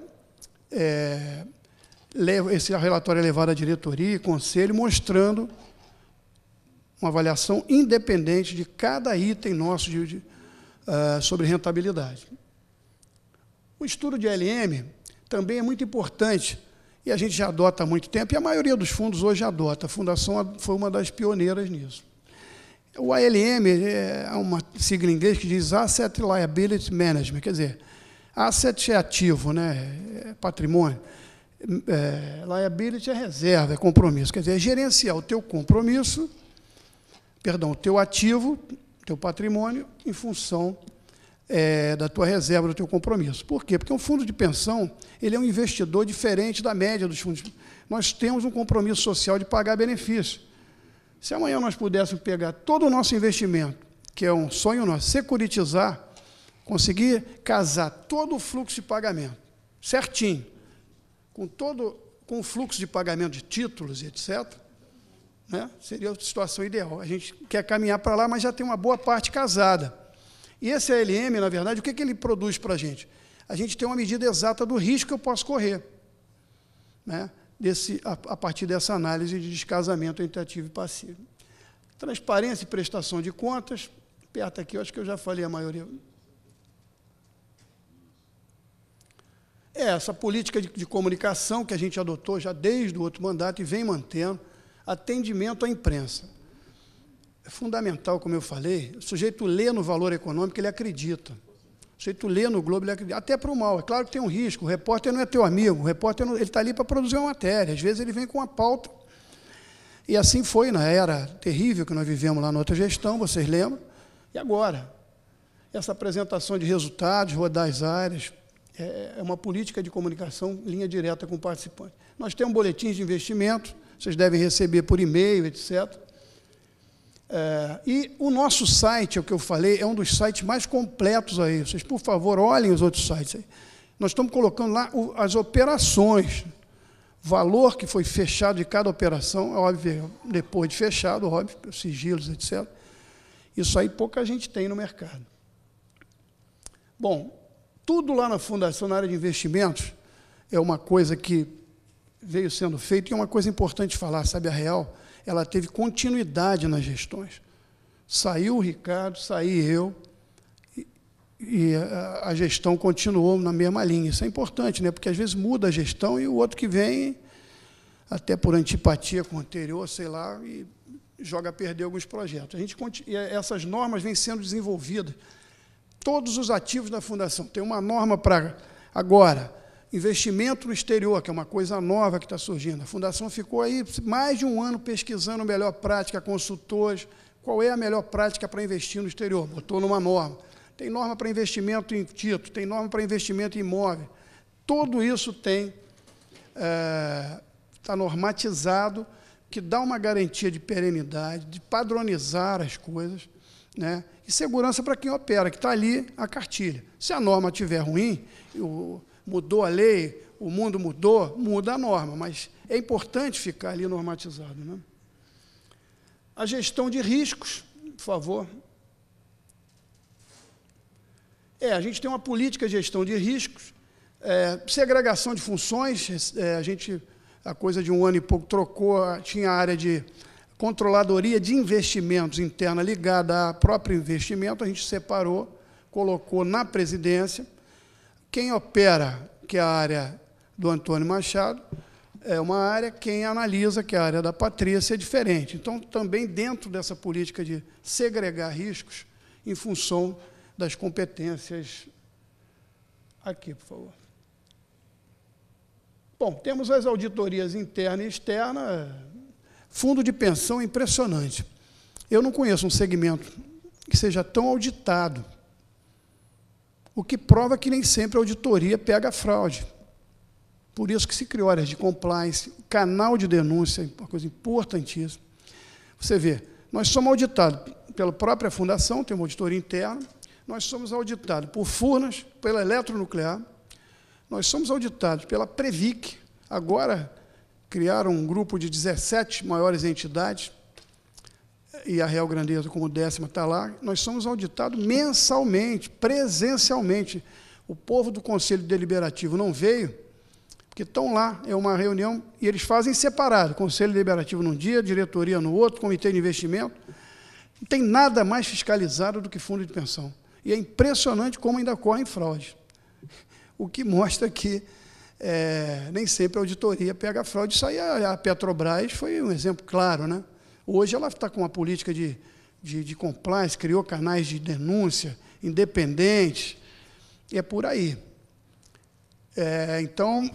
esse relatório é levado à diretoria e conselho, mostrando uma avaliação independente de cada item nosso sobre rentabilidade. O estudo de ALM também é muito importante, e a gente já adota há muito tempo, e a maioria dos fundos hoje adota. A Fundação foi uma das pioneiras nisso. O ALM é uma sigla em inglês que diz Asset Liability Management, quer dizer, asset é ativo, né, é patrimônio, liability é reserva, é compromisso, quer dizer, é gerenciar o teu compromisso, o teu ativo, teu patrimônio, em função da tua reserva, do teu compromisso. Por quê? Porque um fundo de pensão, ele é um investidor diferente da média dos fundos. Nós temos um compromisso social de pagar benefício. Se amanhã nós pudéssemos pegar todo o nosso investimento, que é um sonho nosso, securitizar, conseguir casar todo o fluxo de pagamento, certinho, com o fluxo de pagamento de títulos e etc., né, seria a situação ideal. A gente quer caminhar para lá, mas já tem uma boa parte casada. E esse ALM, na verdade, o que ele produz para a gente? A gente tem uma medida exata do risco que eu posso correr, né, a partir dessa análise de descasamento entre ativo e passivo. Transparência e prestação de contas. Perto aqui, eu acho que eu já falei a maioria. Essa política de comunicação que a gente adotou já desde o outro mandato e vem mantendo, atendimento à imprensa. É fundamental, como eu falei, o sujeito lê no Valor Econômico, ele acredita. O sujeito lê no Globo, ele acredita. Até para o mal. É claro que tem um risco. O repórter não é teu amigo. O repórter ele está ali para produzir uma matéria. Às vezes ele vem com uma pauta. E assim foi na era terrível que nós vivemos lá na outra gestão, vocês lembram? E agora? Essa apresentação de resultados, rodar as áreas, é uma política de comunicação linha direta com o participante. Nós temos boletins de investimento, vocês devem receber por e-mail, etc. E o nosso site, é o que eu falei, é um dos sites mais completos aí. Vocês, por favor, olhem os outros sites aí. Nós estamos colocando lá as operações, valor que foi fechado de cada operação, óbvio, depois de fechado, óbvio, sigilos, etc. Isso aí pouca gente tem no mercado. Bom, tudo lá na Fundação, na área de investimentos, é uma coisa que veio sendo feita, e é uma coisa importante falar, sabe, a Real, ela teve continuidade nas gestões. Saiu o Ricardo, saí eu, e a gestão continuou na mesma linha. Isso é importante, né? Porque às vezes muda a gestão e o outro que vem, até por antipatia com o anterior, sei lá, e joga a perder alguns projetos. Essas normas vêm sendo desenvolvidas. Todos os ativos da Fundação. Tem uma norma para, agora, investimento no exterior, que é uma coisa nova que está surgindo. A Fundação ficou aí mais de um ano pesquisando a melhor prática, consultores, qual é a melhor prática para investir no exterior. Botou numa norma. Tem norma para investimento em título, tem norma para investimento em imóvel. Tudo isso está normatizado, que dá uma garantia de perenidade, de padronizar as coisas, né? E segurança para quem opera, que está ali a cartilha. Se a norma estiver ruim, mudou a lei, o mundo mudou, muda a norma, mas é importante ficar ali normatizado, né? A gestão de riscos, por favor. A gente tem uma política de gestão de riscos, segregação de funções, a coisa de um ano e pouco trocou, tinha a área de controladoria de investimentos interna ligada ao próprio investimento, a gente separou, colocou na presidência. Quem opera, que é a área do Antônio Machado, é uma área, quem analisa, que é a área da Patrícia, é diferente. Então, também dentro dessa política de segregar riscos em função das competências. Aqui, por favor. Bom, temos as auditorias interna e externa. Fundo de pensão é impressionante. Eu não conheço um segmento que seja tão auditado, o que prova que nem sempre a auditoria pega a fraude. Por isso que se criou áreas de compliance, canal de denúncia, uma coisa importantíssima. Você vê, nós somos auditados pela própria fundação, tem uma auditoria interna, nós somos auditados por Furnas, pela Eletronuclear, nós somos auditados pela Previc, agora criaram um grupo de 17 maiores entidades, e a Real Grandeza, como 10ª, está lá. Nós somos auditados mensalmente, presencialmente. O povo do Conselho Deliberativo não veio, porque estão lá, é uma reunião, e eles fazem separado, Conselho Deliberativo num dia, diretoria no outro, Comitê de Investimento. Não tem nada mais fiscalizado do que fundo de pensão. E é impressionante como ainda ocorrem fraudes. O que mostra que nem sempre a auditoria pega a fraude. Isso aí, a Petrobras foi um exemplo claro, né? Hoje ela está com uma política de compliance, criou canais de denúncia independentes, e é por aí. Então,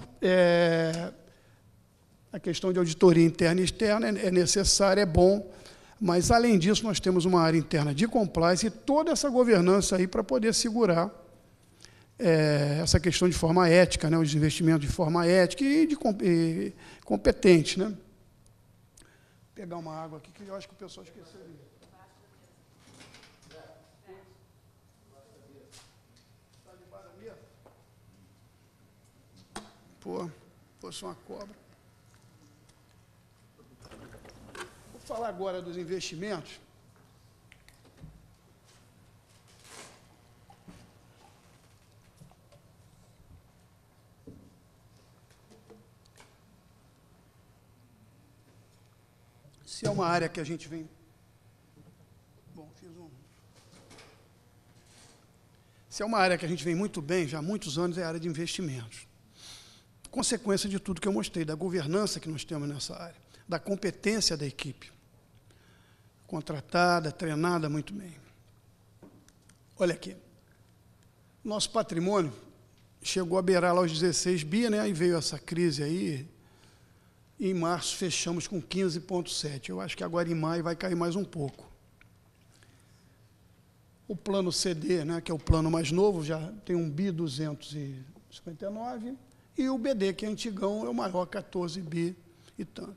a questão de auditoria interna e externa é necessária, é bom, mas, além disso, nós temos uma área interna de compliance e toda essa governança aí para poder segurar essa questão de forma ética, né, os investimentos de forma ética e competente, né? Vou pegar uma água aqui, que eu acho que o pessoal esqueceu de... Está debaixo da mesa? Pô, fosse uma cobra. Vou falar agora dos investimentos. Se é uma área que a gente vem... Bom, Se é uma área que a gente vem muito bem, já há muitos anos, é a área de investimentos. Consequência de tudo que eu mostrei, da governança que nós temos nessa área, da competência da equipe, contratada, treinada muito bem. Olha aqui, nosso patrimônio chegou a beirar lá os 16 bi, né? Aí veio essa crise aí, e em março fechamos com 15,7. Eu acho que agora em maio vai cair mais um pouco. O plano CD, né, que é o plano mais novo, já tem 1.259 bi, e o BD, que é antigão, é o maior, 14 bi e tanto.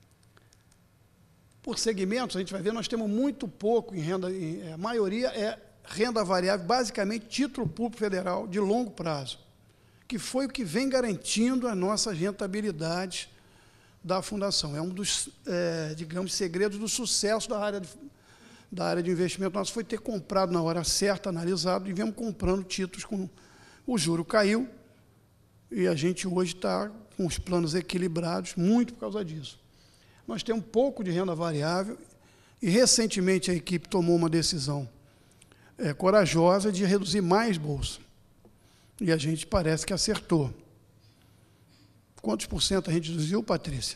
Por segmentos, a gente vai ver, nós temos muito pouco em renda, a maioria é renda variável, basicamente título público federal de longo prazo, que foi o que vem garantindo a nossa rentabilidade da Fundação. É um dos, digamos, segredos do sucesso da área de investimento nosso, foi ter comprado na hora certa, analisado, e viemos comprando títulos com o juro caiu, e a gente hoje está com os planos equilibrados, muito por causa disso. Nós temos um pouco de renda variável, e recentemente a equipe tomou uma decisão corajosa de reduzir mais bolsa. E a gente parece que acertou. Quantos por cento a gente reduziu, Patrícia?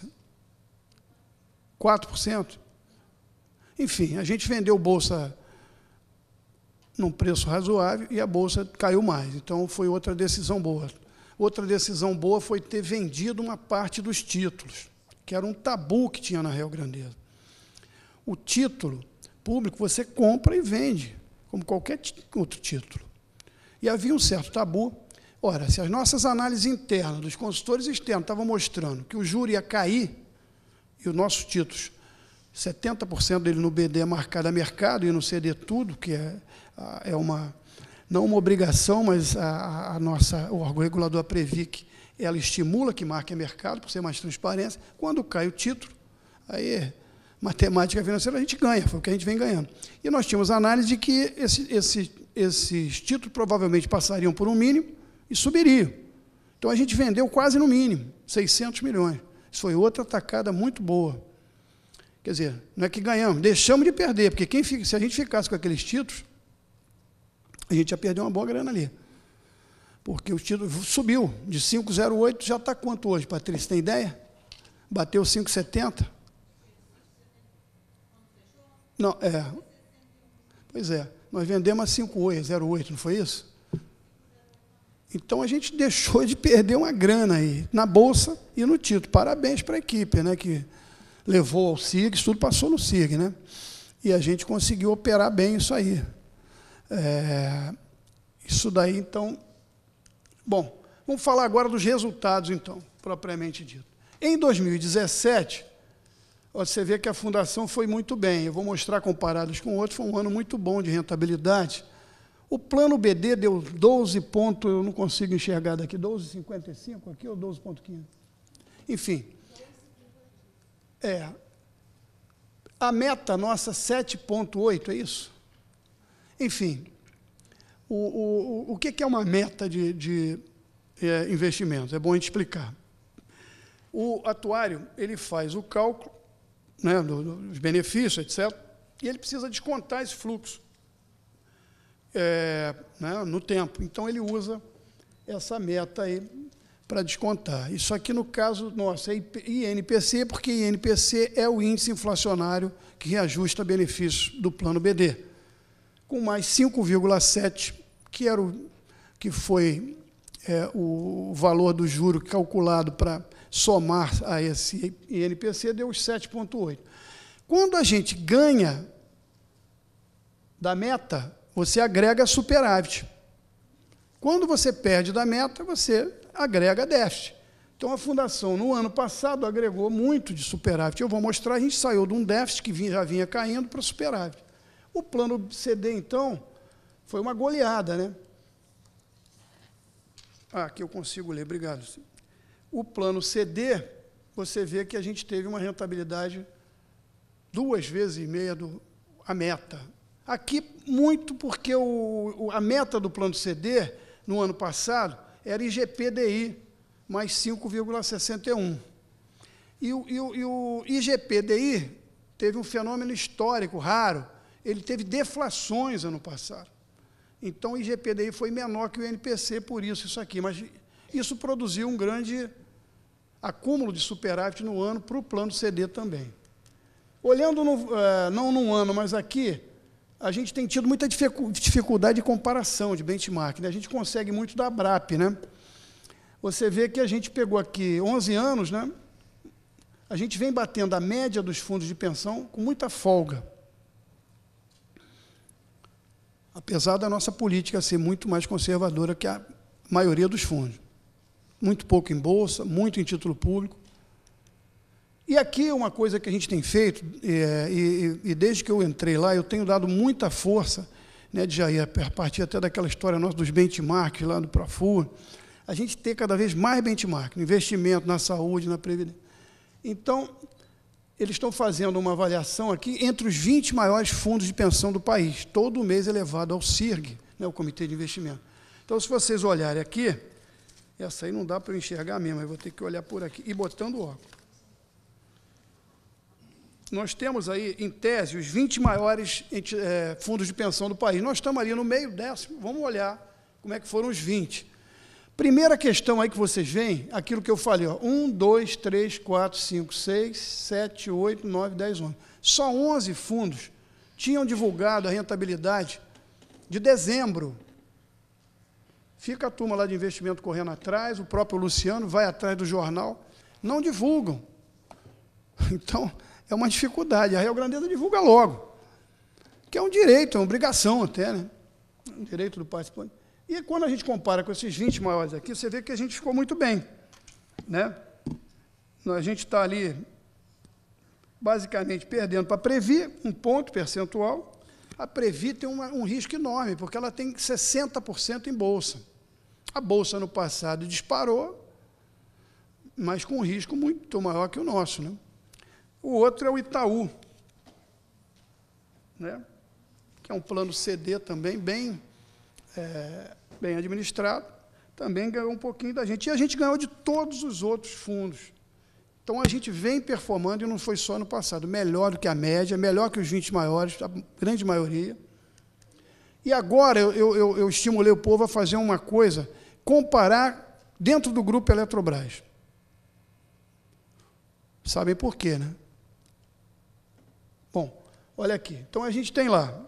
4%? Enfim, a gente vendeu bolsa num preço razoável e a bolsa caiu mais. Então, foi outra decisão boa. Outra decisão boa foi ter vendido uma parte dos títulos, que era um tabu que tinha na Real Grandeza. O título público você compra e vende, como qualquer outro título. E havia um certo tabu. Ora, se as nossas análises internas, dos consultores externos, estavam mostrando que o juro ia cair, e os nossos títulos, 70% dele no BD é marcado a mercado, e no CD tudo, que é uma, não uma obrigação, mas o órgão regulador, a Previc, ela estimula que marque a mercado, por ser mais transparência. Quando cai o título, aí, matemática financeira, a gente ganha, foi o que a gente vem ganhando. E nós tínhamos análise de que esses títulos provavelmente passariam por um mínimo e subiriam. Então, a gente vendeu quase no mínimo, 600 milhões. Isso foi outra tacada muito boa. Quer dizer, não é que ganhamos, deixamos de perder, porque se a gente ficasse com aqueles títulos, a gente ia perder uma boa grana ali. Porque o título subiu, de 5,08, já está quanto hoje, Patrícia, tem ideia? Bateu 5,70? Não, Pois é, nós vendemos a 5,08, não foi isso? Então, a gente deixou de perder uma grana aí, na Bolsa e no título. Parabéns para a equipe, né, que levou ao SIG, isso tudo passou no SIG, né? E a gente conseguiu operar bem isso aí. Isso daí, então... Bom, vamos falar agora dos resultados, então, propriamente dito. Em 2017, você vê que a Fundação foi muito bem. Eu vou mostrar comparados com outros, foi um ano muito bom de rentabilidade. O plano BD deu 12 pontos, eu não consigo enxergar daqui, 12,55 aqui ou 12,15? Enfim. A meta nossa, 7,8, é isso? Enfim, o que é uma meta de investimentos? É bom a gente explicar. O atuário, ele faz o cálculo, né, dos benefícios, etc., e ele precisa descontar esse fluxo né, no tempo. Então, ele usa essa meta aí para descontar. Isso aqui, no caso nosso, é INPC, porque INPC é o índice inflacionário que reajusta benefícios do plano BD, com mais 5,7, que foi o valor do juro calculado para somar a esse INPC, deu os 7,8. Quando a gente ganha da meta, você agrega superávit. Quando você perde da meta, você agrega déficit. Então, a Fundação, no ano passado, agregou muito de superávit. Eu vou mostrar, a gente saiu de um déficit que já vinha caindo para superávit. O plano CD, então, foi uma goleada, né? Aqui eu consigo ler, obrigado. O plano CD, você vê que a gente teve uma rentabilidade 2,5 vezes a meta. Aqui, muito porque a meta do plano CD, no ano passado, era IGPDI, mais 5,61. E o IGPDI teve um fenômeno histórico raro, ele teve deflações ano passado. Então, o IGPDI foi menor que o INPC, por isso aqui. Mas isso produziu um grande acúmulo de superávit no ano para o plano CD também. Olhando, não num ano, mas aqui, a gente tem tido muita dificuldade de comparação, de benchmark, né? A gente consegue muito da ABRAP, né? Você vê que a gente pegou aqui 11 anos, né? A gente vem batendo a média dos fundos de pensão com muita folga. Apesar da nossa política ser muito mais conservadora que a maioria dos fundos. Muito pouco em bolsa, muito em título público. E aqui uma coisa que a gente tem feito, e desde que eu entrei lá, eu tenho dado muita força, né, de Jair, a partir até daquela história nossa dos benchmarks lá do Profur, a gente ter cada vez mais benchmark, no investimento, na saúde, na previdência. Então, eles estão fazendo uma avaliação aqui entre os 20 maiores fundos de pensão do país, todo mês elevado ao CIRG, né, o Comitê de Investimento. Então, se vocês olharem aqui, essa aí não dá para eu enxergar mesmo, eu vou ter que olhar por aqui, e botando óculos. Nós temos aí, em tese, os 20 maiores fundos de pensão do país. Nós estamos ali no meio décimo, vamos olhar como é que foram os 20. Primeira questão aí que vocês veem, aquilo que eu falei, ó, 1, 2, 3, 4, 5, 6, 7, 8, 9, 10, 11. Só 11 fundos tinham divulgado a rentabilidade de dezembro. Fica a turma lá de investimento correndo atrás, o próprio Luciano vai atrás do jornal, não divulgam. Então, é uma dificuldade. A Rio Grandeza divulga logo, que é um direito, é uma obrigação até, né? Um direito do participante. E quando a gente compara com esses 20 maiores aqui, você vê que a gente ficou muito bem, né? A gente está ali, basicamente, perdendo para a Previ, um ponto percentual. A Previ tem um risco enorme, porque ela tem 60% em bolsa. A bolsa, no passado, disparou, mas com um risco muito maior que o nosso, né? O outro é o Itaú, né? Que é um plano CD também bem administrado, também ganhou um pouquinho da gente. E a gente ganhou de todos os outros fundos. Então, a gente vem performando, e não foi só no passado, melhor do que a média, melhor que os 20 maiores, a grande maioria. E agora eu estimulei o povo a fazer uma coisa, comparar dentro do grupo Eletrobras. Sabem por quê, né? Bom, olha aqui. Então, a gente tem lá,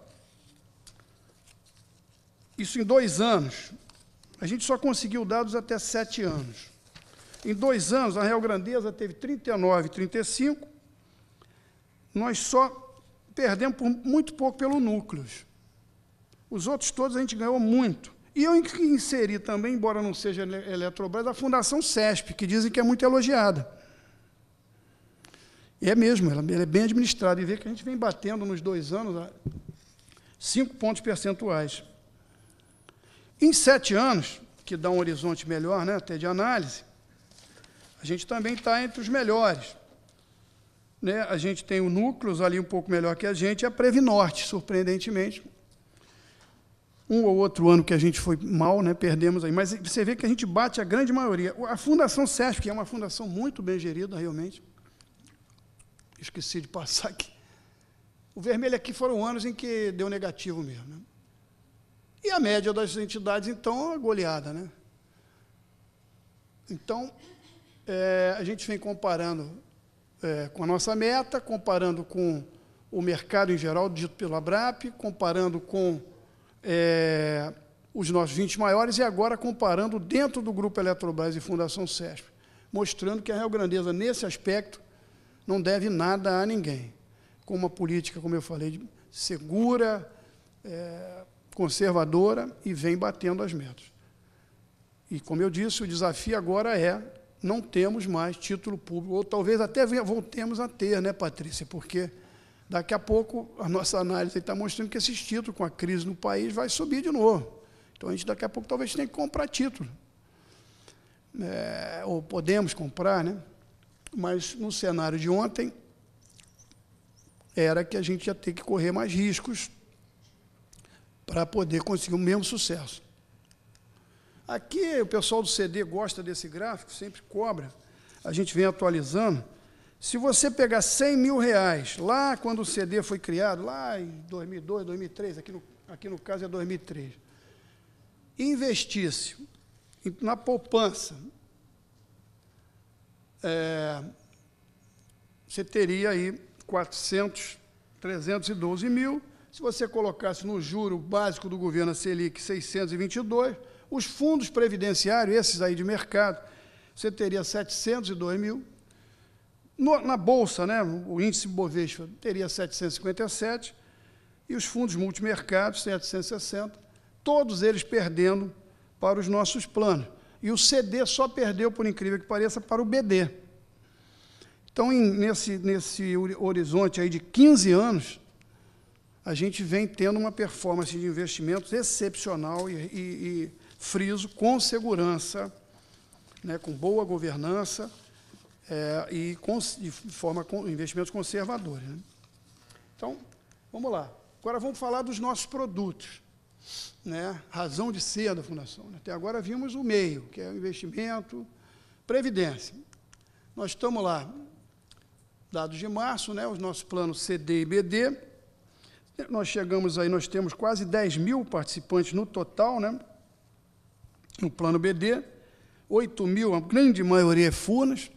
isso em 2 anos, a gente só conseguiu dados até 7 anos. Em 2 anos, a Real Grandeza teve 39,35, nós só perdemos por muito pouco pelo Núcleos. Os outros todos a gente ganhou muito. E eu inseri também, embora não seja Eletrobras, a Fundação CESP, que dizem que é muito elogiada. E é mesmo, ela é bem administrada. E vê que a gente vem batendo nos 2 anos 5 pontos percentuais. Em 7 anos, que dá um horizonte melhor, né, até de análise, a gente também está entre os melhores. Né? A gente tem o Núcleos ali um pouco melhor que a gente, e a Previnorte, surpreendentemente. Um ou outro ano que a gente foi mal, né, perdemos aí. Mas você vê que a gente bate a grande maioria. A Fundação CESP, que é uma fundação muito bem gerida, realmente. Esqueci de passar aqui. O vermelho aqui foram anos em que deu negativo mesmo. Né? E a média das entidades, então, é uma goleada. Né? Então, a gente vem comparando com a nossa meta, comparando com o mercado em geral, dito pelo ABRAP, comparando com os nossos 20 maiores e agora comparando dentro do Grupo Eletrobras e Fundação CESP, mostrando que a Real Grandeza, nesse aspecto, não deve nada a ninguém. Com uma política, como eu falei, segura, conservadora e vem batendo as metas. E, como eu disse, o desafio agora não temos mais título público, ou talvez até voltemos a ter, né, Patrícia? Porque daqui a pouco a nossa análise está mostrando que esses títulos, com a crise no país, vai subir de novo. Então, a gente daqui a pouco talvez tenha que comprar título. Ou podemos comprar, né? Mas no cenário de ontem, era que a gente ia ter que correr mais riscos para poder conseguir o mesmo sucesso. Aqui, o pessoal do CD gosta desse gráfico, sempre cobra, a gente vem atualizando. Se você pegar 100 mil reais, lá quando o CD foi criado, lá em 2002, 2003, aqui no caso é 2003, e investisse na poupança, você teria aí 312 mil. Se você colocasse no juro básico do governo, a Selic, 622, os fundos previdenciários, esses aí de mercado, você teria 702 mil. Na Bolsa, né, o índice Bovespa teria 757, e os fundos multimercados, 760, todos eles perdendo para os nossos planos. E o CD só perdeu, por incrível que pareça, para o BD. Então, nesse horizonte aí de 15 anos, a gente vem tendo uma performance de investimentos excepcional e friso, com segurança, né, com boa governança e de forma com investimentos conservadores. Né? Então, vamos lá. Agora vamos falar dos nossos produtos. Né? Razão de ser da Fundação. Até agora vimos o meio, que é o investimento, previdência. Nós estamos lá, dados de março, né, os nossos planos CD e BD. Nós chegamos aí, nós temos quase 10 mil participantes no total, né, no plano BD, 8 mil, a grande maioria é FUNAS,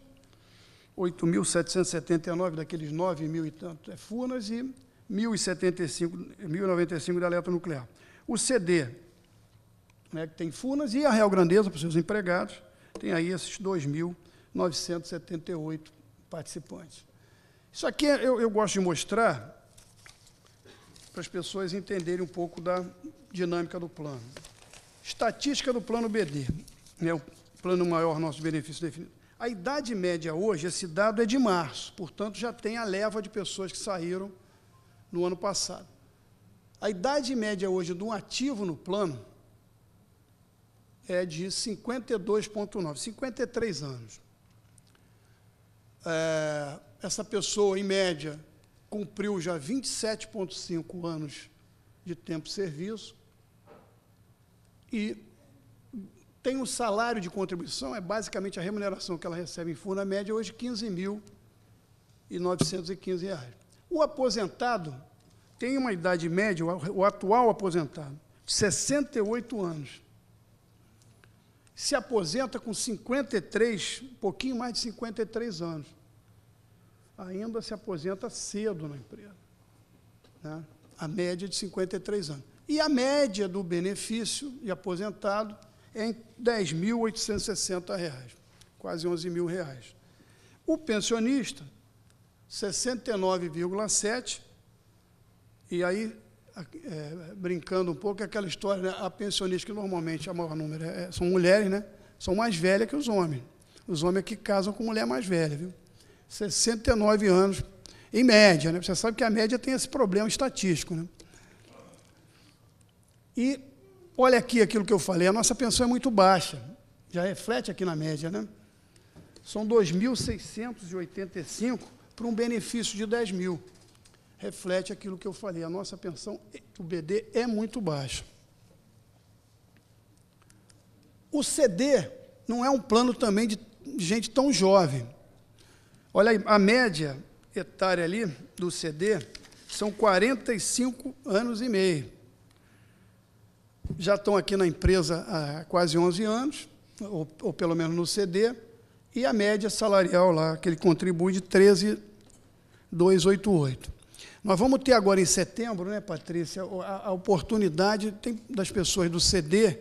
8.779 daqueles 9 mil e tanto é FUNAS e 1.095 da eletronuclear. O CD, né, que tem FUNAS, e a Real Grandeza, para os seus empregados, tem aí esses 2.978 participantes. Isso aqui eu gosto de mostrar para as pessoas entenderem um pouco da dinâmica do plano. Estatística do plano BD, né, o plano maior, nosso benefício definido. A idade média hoje, esse dado é de março, portanto, já tem a leva de pessoas que saíram no ano passado. A idade média hoje de um ativo no plano é de 52,9, 53 anos. Essa pessoa, em média, cumpriu já 27,5 anos de tempo de serviço e tem um salário de contribuição, é basicamente a remuneração que ela recebe em FUNA, média, hoje, R$ 15.915. O aposentado tem uma idade média, o atual aposentado, de 68 anos. Se aposenta com 53, um pouquinho mais de 53 anos. ainda se aposenta cedo na empresa, né? A média de 53 anos. E a média do benefício de aposentado é em R$ 10.860, quase R$ 11.000. O pensionista, 69,7, e aí, brincando um pouco, é aquela história, né? A pensionista, que normalmente a maior número são mulheres, né? São mais velhas que os homens. Os homens que casam com mulher mais velha, viu? 69 anos, em média, né? Você sabe que a média tem esse problema estatístico, né? E olha aqui aquilo que eu falei, a nossa pensão é muito baixa, já reflete aqui na média, né? São 2.685 para um benefício de 10.000. Reflete aquilo que eu falei, a nossa pensão, o BD, é muito baixa. O CD não é um plano também de gente tão jovem. Olha aí, a média etária ali do CD são 45 anos e meio. Já estão aqui na empresa há quase 11 anos, ou pelo menos no CD, e a média salarial lá, que ele contribui, de 13.288. Nós vamos ter agora em setembro, né, Patrícia, a oportunidade das pessoas do CD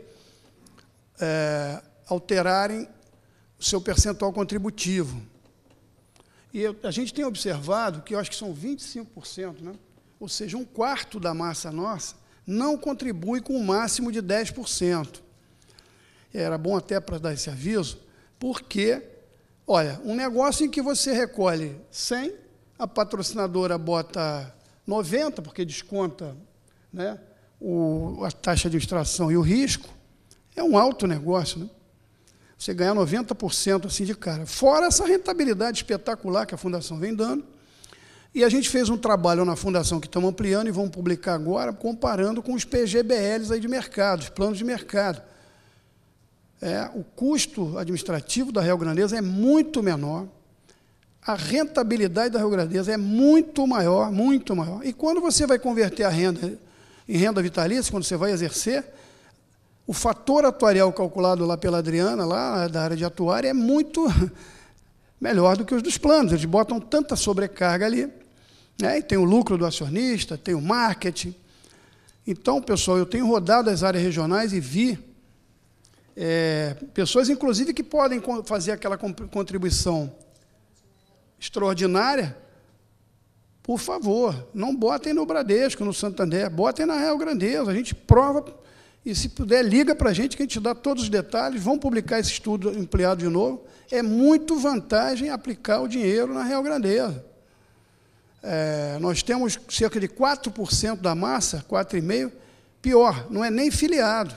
alterarem o seu percentual contributivo. E a gente tem observado que eu acho que são 25%, né? Ou seja, um quarto da massa nossa não contribui com o máximo de 10%. Era bom até para dar esse aviso, porque, olha, um negócio em que você recolhe 100, a patrocinadora bota 90, porque desconta, né, a taxa de administração e o risco, é um alto negócio, né? Você ganhar 90% assim de cara. Fora essa rentabilidade espetacular que a Fundação vem dando. E a gente fez um trabalho na Fundação que estamos ampliando e vamos publicar agora, comparando com os PGBLs aí de mercado, os planos de mercado. O custo administrativo da Real Grandeza é muito menor, a rentabilidade da Real Grandeza é muito maior, muito maior. E quando você vai converter a renda em renda vitalícia, quando você vai exercer, o fator atuarial calculado lá pela Adriana, lá da área de atuária, é muito melhor do que os dos planos. Eles botam tanta sobrecarga ali, né? E tem o lucro do acionista, tem o marketing. Então, pessoal, eu tenho rodado as áreas regionais e vi pessoas, inclusive, que podem fazer aquela contribuição extraordinária. Por favor, não botem no Bradesco, no Santander, botem na Real Grandeza. A gente prova, e se puder, liga para a gente, que a gente dá todos os detalhes. Vamos publicar esse estudo ampliado de novo. É muito vantagem aplicar o dinheiro na Real Grandeza. Nós temos cerca de 4% da massa, 4,5%, pior, não é nem filiado.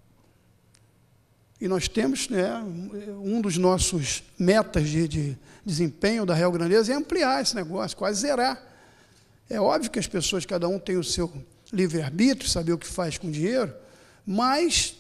E nós temos, né, um dos nossos metas de desempenho da Real Grandeza é ampliar esse negócio, quase zerar. É óbvio que as pessoas, cada um tem o seu livre-arbítrio, saber o que faz com o dinheiro, mas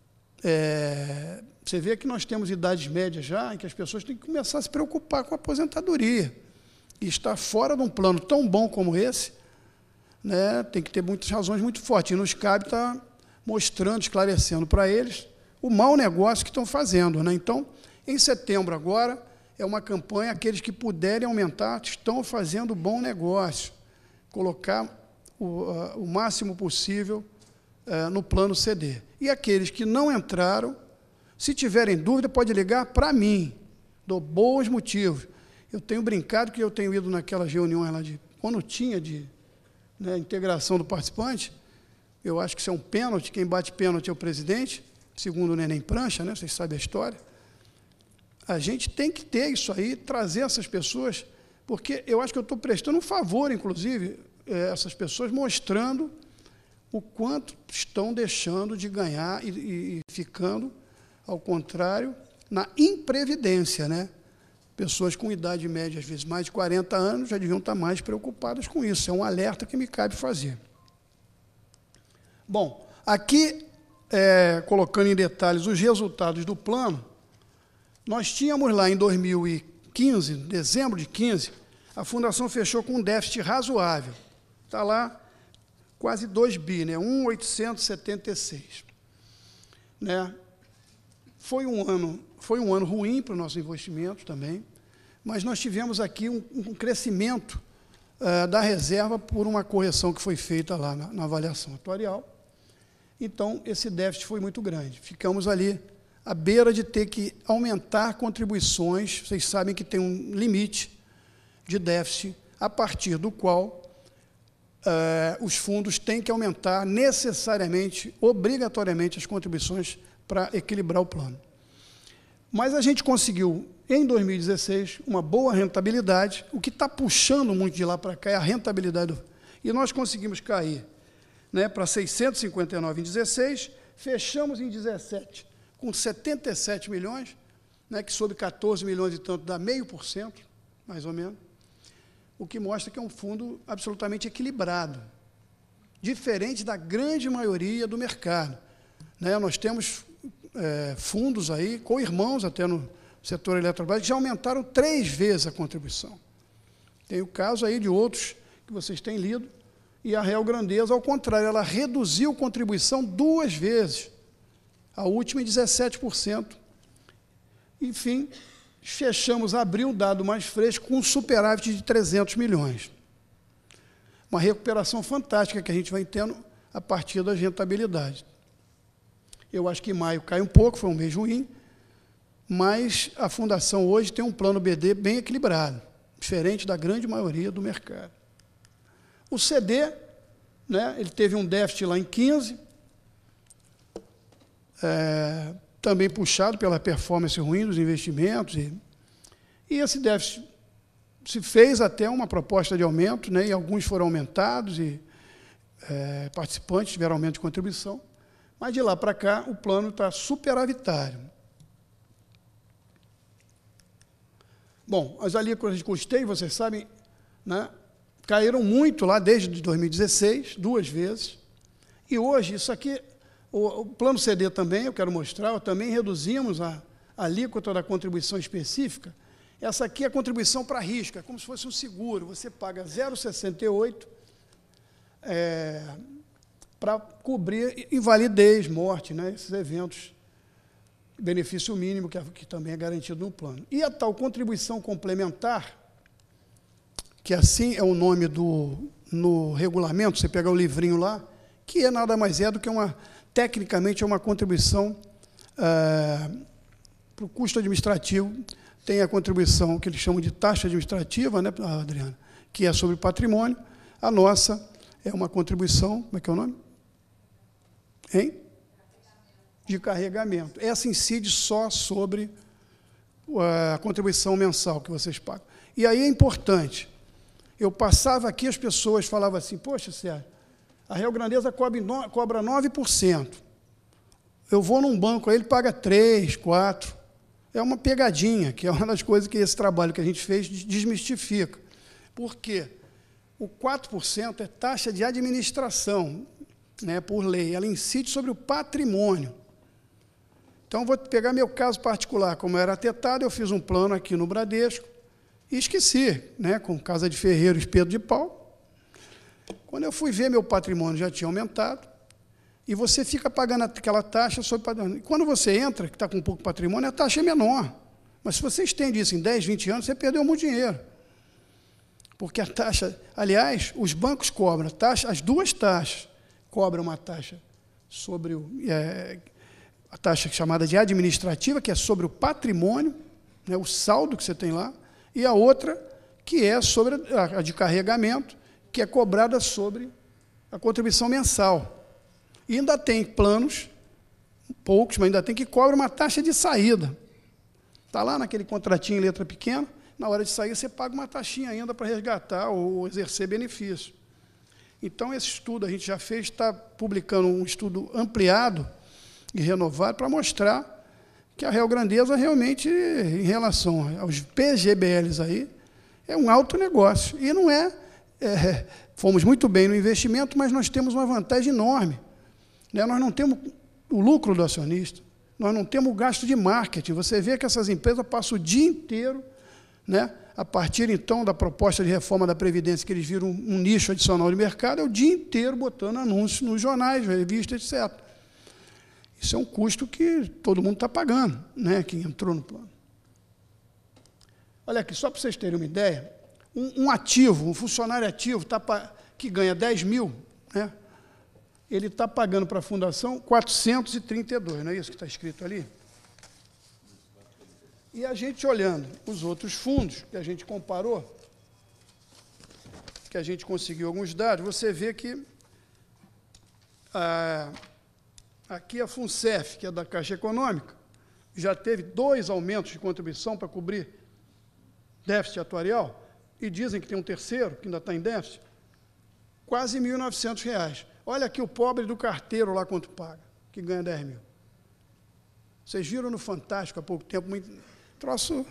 você vê que nós temos idades médias já, em que as pessoas têm que começar a se preocupar com a aposentadoria. E estar fora de um plano tão bom como esse, né, tem que ter muitas razões muito fortes. E nos cabe estar mostrando, esclarecendo para eles o mau negócio que estão fazendo, né? Então, em setembro agora, é uma campanha, aqueles que puderem aumentar, estão fazendo bom negócio. Colocar o máximo possível no plano CD. E aqueles que não entraram, se tiverem dúvida, pode ligar para mim. Dou bons motivos. Eu tenho brincado que eu tenho ido naquelas reuniões lá quando tinha integração do participante. Eu acho que isso é um pênalti, quem bate pênalti é o presidente, segundo o Neném Prancha, né? Vocês sabem a história. A gente tem que ter isso aí, trazer essas pessoas, porque eu acho que eu estou prestando um favor, inclusive, essas pessoas, mostrando o quanto estão deixando de ganhar e ficando, ao contrário, na imprevidência, né? Pessoas com idade média, às vezes mais de 40 anos, já deviam estar mais preocupadas com isso. É um alerta que me cabe fazer. Bom, aqui, colocando em detalhes os resultados do plano, nós tínhamos lá em 2015, dezembro de 15, a Fundação fechou com um déficit razoável. Está lá quase 2 bi, né? 1.876. Né? Foi um ano ruim para os nossos investimentos também, mas nós tivemos aqui um crescimento da reserva por uma correção que foi feita lá na avaliação atuarial. Então, esse déficit foi muito grande. Ficamos ali à beira de ter que aumentar contribuições. Vocês sabem que tem um limite de déficit a partir do qual os fundos têm que aumentar necessariamente, obrigatoriamente, as contribuições para equilibrar o plano. Mas a gente conseguiu, em 2016, uma boa rentabilidade. O que está puxando muito de lá para cá é a rentabilidade. E nós conseguimos cair, né, para 659 em 16, fechamos em 17 com 77 milhões, né, que sobre 14 milhões e tanto dá 0,5%, mais ou menos, o que mostra que é um fundo absolutamente equilibrado, diferente da grande maioria do mercado. Né, nós temos fundos aí, co-irmãos até no setor eletrobras, que já aumentaram 3 vezes a contribuição. Tem o caso aí de outros que vocês têm lido, e a Real Grandeza, ao contrário, ela reduziu contribuição 2 vezes, a última em 17%. Enfim, fechamos abril, dado mais fresco, com um superávit de 300 milhões. Uma recuperação fantástica que a gente vai tendo a partir das rentabilidades. Eu acho que maio cai um pouco, foi um mês ruim, mas a Fundação hoje tem um plano BD bem equilibrado, diferente da grande maioria do mercado. O CD, né, ele teve um déficit lá em 15, também puxado pela performance ruim dos investimentos, e esse déficit se fez até uma proposta de aumento, né, e alguns foram aumentados, e participantes tiveram aumento de contribuição, mas de lá para cá o plano está superavitário. Bom, as alíquotas de custeio, vocês sabem, né, caíram muito lá desde 2016, 2 vezes, e hoje isso aqui, o plano CD também, eu quero mostrar, também reduzimos a alíquota da contribuição específica. Essa aqui é a contribuição para risco, é como se fosse um seguro, você paga 0,68 para cobrir invalidez, morte, né, esses eventos, benefício mínimo, que também é garantido no plano. E a tal contribuição complementar, que assim é o nome no regulamento, você pega o livrinho lá, que nada mais é do que tecnicamente é uma contribuição para o custo administrativo. Tem a contribuição que eles chamam de taxa administrativa, né, Adriana, que é sobre patrimônio. A nossa é uma contribuição, como é que é o nome? Hein? De carregamento. Essa incide só sobre a contribuição mensal que vocês pagam. E aí é importante, eu passava aqui, as pessoas falavam assim, poxa, Sérgio, a Real Grandeza cobra 9%. Eu vou num banco, aí ele paga 3%, 4%. É uma pegadinha, que é uma das coisas que esse trabalho que a gente fez desmistifica. Por quê? O 4% é taxa de administração, né, por lei. Ela incide sobre o patrimônio. Então, vou pegar meu caso particular. Como eu era atestado, eu fiz um plano aqui no Bradesco e esqueci, né, com Casa de Ferreiro, Espeto de Pau. Quando eu fui ver, meu patrimônio já tinha aumentado, e você fica pagando aquela taxa sobre patrimônio. Quando você entra, que está com pouco patrimônio, a taxa é menor. Mas se você estende isso em 10, 20 anos, você perdeu muito dinheiro. Porque a taxa... Aliás, os bancos cobram taxa, as duas taxas cobram uma taxa sobre a taxa chamada de administrativa, que é sobre o patrimônio, né, o saldo que você tem lá, e a outra, que é sobre a de carregamento, que é cobrada sobre a contribuição mensal. E ainda tem planos, poucos, mas ainda tem que cobra uma taxa de saída. Está lá naquele contratinho em letra pequena, na hora de sair você paga uma taxinha ainda para resgatar ou exercer benefício. Então, esse estudo a gente já fez, está publicando um estudo ampliado e renovado para mostrar que a Real Grandeza realmente, em relação aos PGBLs aí, é um alto negócio. E não fomos muito bem no investimento, mas nós temos uma vantagem enorme. Né? Nós não temos o lucro do acionista, nós não temos o gasto de marketing. Você vê que essas empresas passam o dia inteiro, né, a partir, então, da proposta de reforma da Previdência, que eles viram um nicho adicional de mercado, é o dia inteiro botando anúncios nos jornais, revistas, etc. Isso é um custo que todo mundo está pagando, né, que entrou no plano. Olha aqui, só para vocês terem uma ideia, um ativo, um funcionário ativo que ganha 10 mil, né? Ele está pagando para a fundação 432, não é isso que está escrito ali? E a gente olhando os outros fundos, que a gente comparou, que a gente conseguiu alguns dados, você vê que aqui a FUNCEF, que é da Caixa Econômica, já teve 2 aumentos de contribuição para cobrir déficit atuarial, e dizem que tem um terceiro, que ainda está em déficit, quase R$ 1.900. Olha aqui o pobre do carteiro lá quanto paga, que ganha 10 mil. Vocês viram no Fantástico há pouco tempo, muito troço,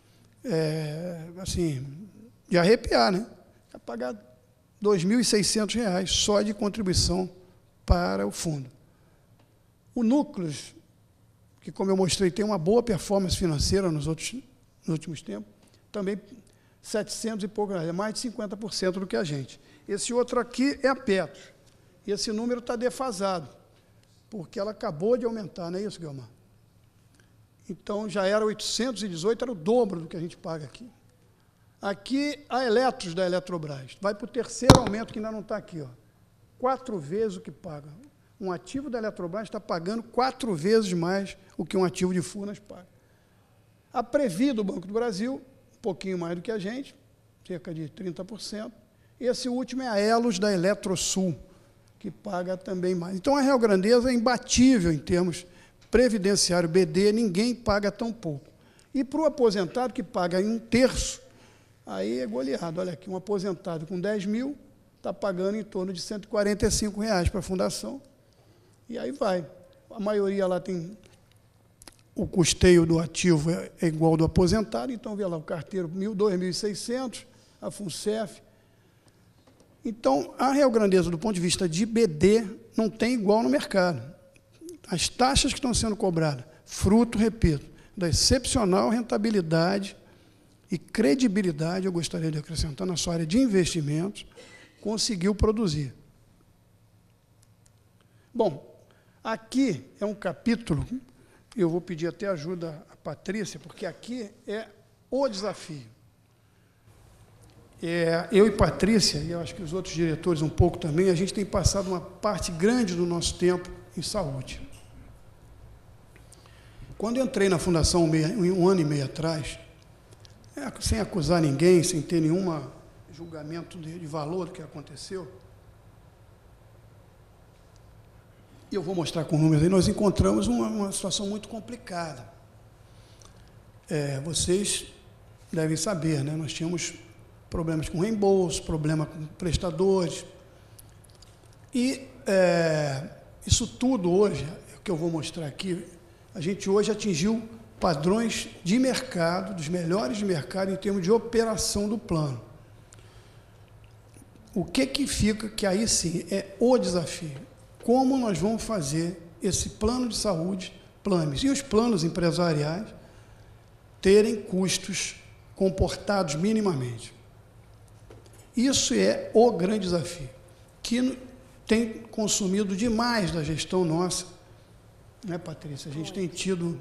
assim, de arrepiar, né? Vai pagar R$ 2.600 só de contribuição para o fundo. O Núcleos, que, como eu mostrei, tem uma boa performance financeira nos últimos tempos, também 700 e pouco, é mais de 50% do que a gente. Esse outro aqui é a Petros. E esse número está defasado, porque ela acabou de aumentar, não é isso, Guilmar? Então, já era 818, era o dobro do que a gente paga aqui. Aqui, a Eletros da Eletrobras. Vai para o terceiro aumento, que ainda não está aqui, ó. 4 vezes o que paga. Um ativo da Eletrobras está pagando 4 vezes mais o que um ativo de Furnas paga. A Previ do Banco do Brasil, um pouquinho mais do que a gente, cerca de 30%. Esse último é a Elos da Eletrosul, que paga também mais. Então, a Real Grandeza é imbatível em termos previdenciário, BD, ninguém paga tão pouco. E para o aposentado, que paga em 1/3, aí é goleado. Olha aqui, um aposentado com 10 mil está pagando em torno de R$ 145 para a fundação. E aí vai. A maioria lá tem... O custeio do ativo é igual ao do aposentado, então, vê lá, o carteiro, 2.600, a FUNCEF. Então, a Real Grandeza, do ponto de vista de BD, não tem igual no mercado. As taxas que estão sendo cobradas, fruto, repito, da excepcional rentabilidade e credibilidade, eu gostaria de acrescentar, na sua área de investimentos, conseguiu produzir. Bom, aqui é um capítulo, eu vou pedir até ajuda à Patrícia, porque aqui é o desafio. Eu e Patrícia, e eu acho que os outros diretores um pouco também, a gente tem passado uma parte grande do nosso tempo em saúde. Quando eu entrei na Fundação um ano e meio atrás, sem acusar ninguém, sem ter nenhum julgamento de valor do que aconteceu, e eu vou mostrar com números aí, nós encontramos uma situação muito complicada. Vocês devem saber, né? Nós tínhamos problemas com reembolso, problema com prestadores. E isso tudo hoje, o que eu vou mostrar aqui, a gente hoje atingiu padrões de mercado, dos melhores de mercado, em termos de operação do plano. O que fica, que aí sim é o desafio? Como nós vamos fazer esse plano de saúde, planos, e os planos empresariais terem custos comportados minimamente? Isso é o grande desafio, que tem consumido demais da gestão nossa, né, Patrícia? A gente tem tido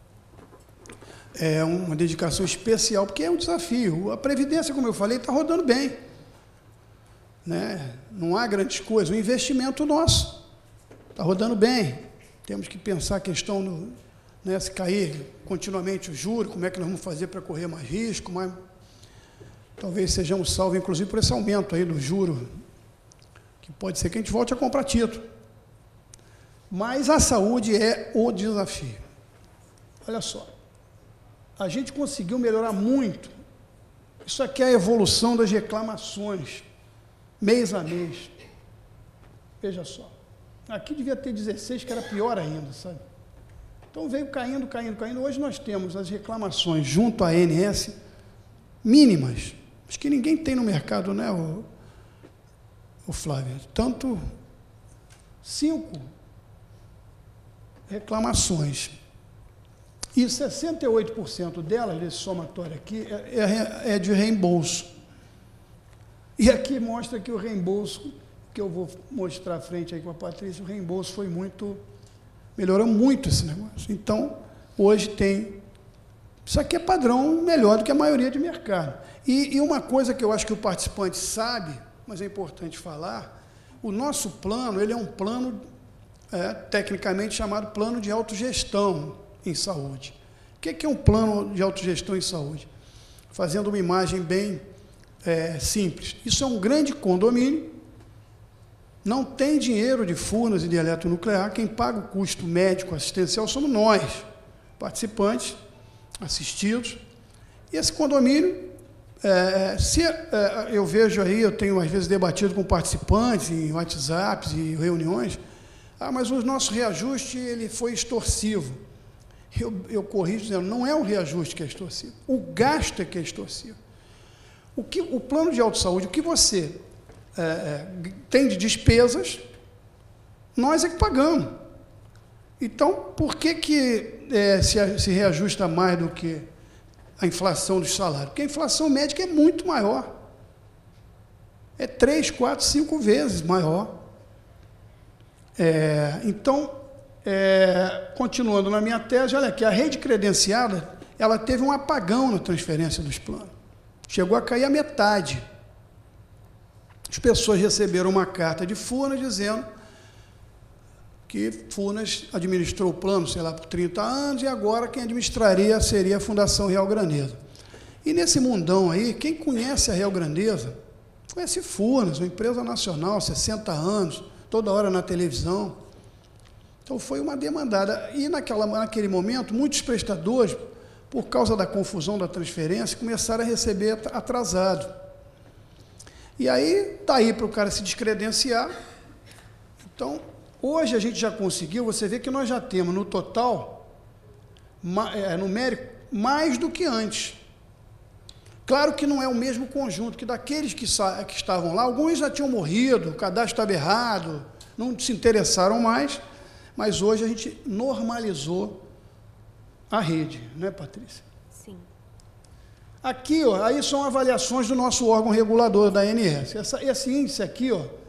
uma dedicação especial, porque é um desafio. A Previdência, como eu falei, está rodando bem, né? Não há grandes coisas. O investimento nosso está rodando bem. Temos que pensar a questão, né, se cair continuamente o juro, como é que nós vamos fazer para correr mais risco, mas talvez sejamos salvos, inclusive, por esse aumento aí do juro, que pode ser que a gente volte a comprar título. Mas a saúde é o desafio. Olha só, a gente conseguiu melhorar muito. Isso aqui é a evolução das reclamações, mês a mês. Veja só. Aqui devia ter 16, que era pior ainda, sabe? Então veio caindo, caindo, caindo. Hoje nós temos as reclamações junto à ANS mínimas, acho que ninguém tem no mercado, né, o Flávio? Tanto 5 reclamações. E 68% delas, desse somatório aqui, é de reembolso. E aqui mostra que o reembolso, que eu vou mostrar à frente aí com a Patrícia, o reembolso melhorou muito esse negócio. Então, hoje tem Isso aqui é padrão melhor do que a maioria de mercado. E uma coisa que eu acho que o participante sabe, mas é importante falar, o nosso plano, ele é um plano tecnicamente chamado plano de autogestão em saúde. O que é um plano de autogestão em saúde? Fazendo uma imagem bem simples. Isso é um grande condomínio, não tem dinheiro de Furnas e de eletronuclear, quem paga o custo médico assistencial somos nós, participantes, assistidos. E esse condomínio, eu vejo aí, eu tenho às vezes debatido com participantes em WhatsApps e reuniões, mas o nosso reajuste ele foi extorsivo. Eu corrijo dizendo, não é o reajuste que é extorsivo, o gasto é que é extorsivo. O plano de autossaúde, o que você tem de despesas, nós é que pagamos. Então, por que se reajusta mais do que a inflação dos salários? Porque a inflação médica é muito maior. É 3, 4, 5 vezes maior. Então, continuando na minha tese, olha aqui, a rede credenciada, ela teve um apagão na transferência dos planos. Chegou a cair a metade. As pessoas receberam uma carta de Furnas dizendo que Furnas administrou o plano, sei lá, por 30 anos, e agora quem administraria seria a Fundação Real Grandeza. E nesse mundão aí, quem conhece a Real Grandeza, conhece Furnas, uma empresa nacional, 60 anos, toda hora na televisão. Então, foi uma demandada. E, naquele momento, muitos prestadores, por causa da confusão da transferência, começaram a receber atrasado. E aí, daí para o cara se descredenciar. Então, hoje a gente já conseguiu, você vê que nós já temos, no total, numérico, mais do que antes. Claro que não é o mesmo conjunto, que daqueles que estavam lá, alguns já tinham morrido, o cadastro estava errado, não se interessaram mais, mas hoje a gente normalizou a rede, não é, Patrícia? Sim. Aqui, aí são avaliações do nosso órgão regulador, da ANS. Esse índice aqui,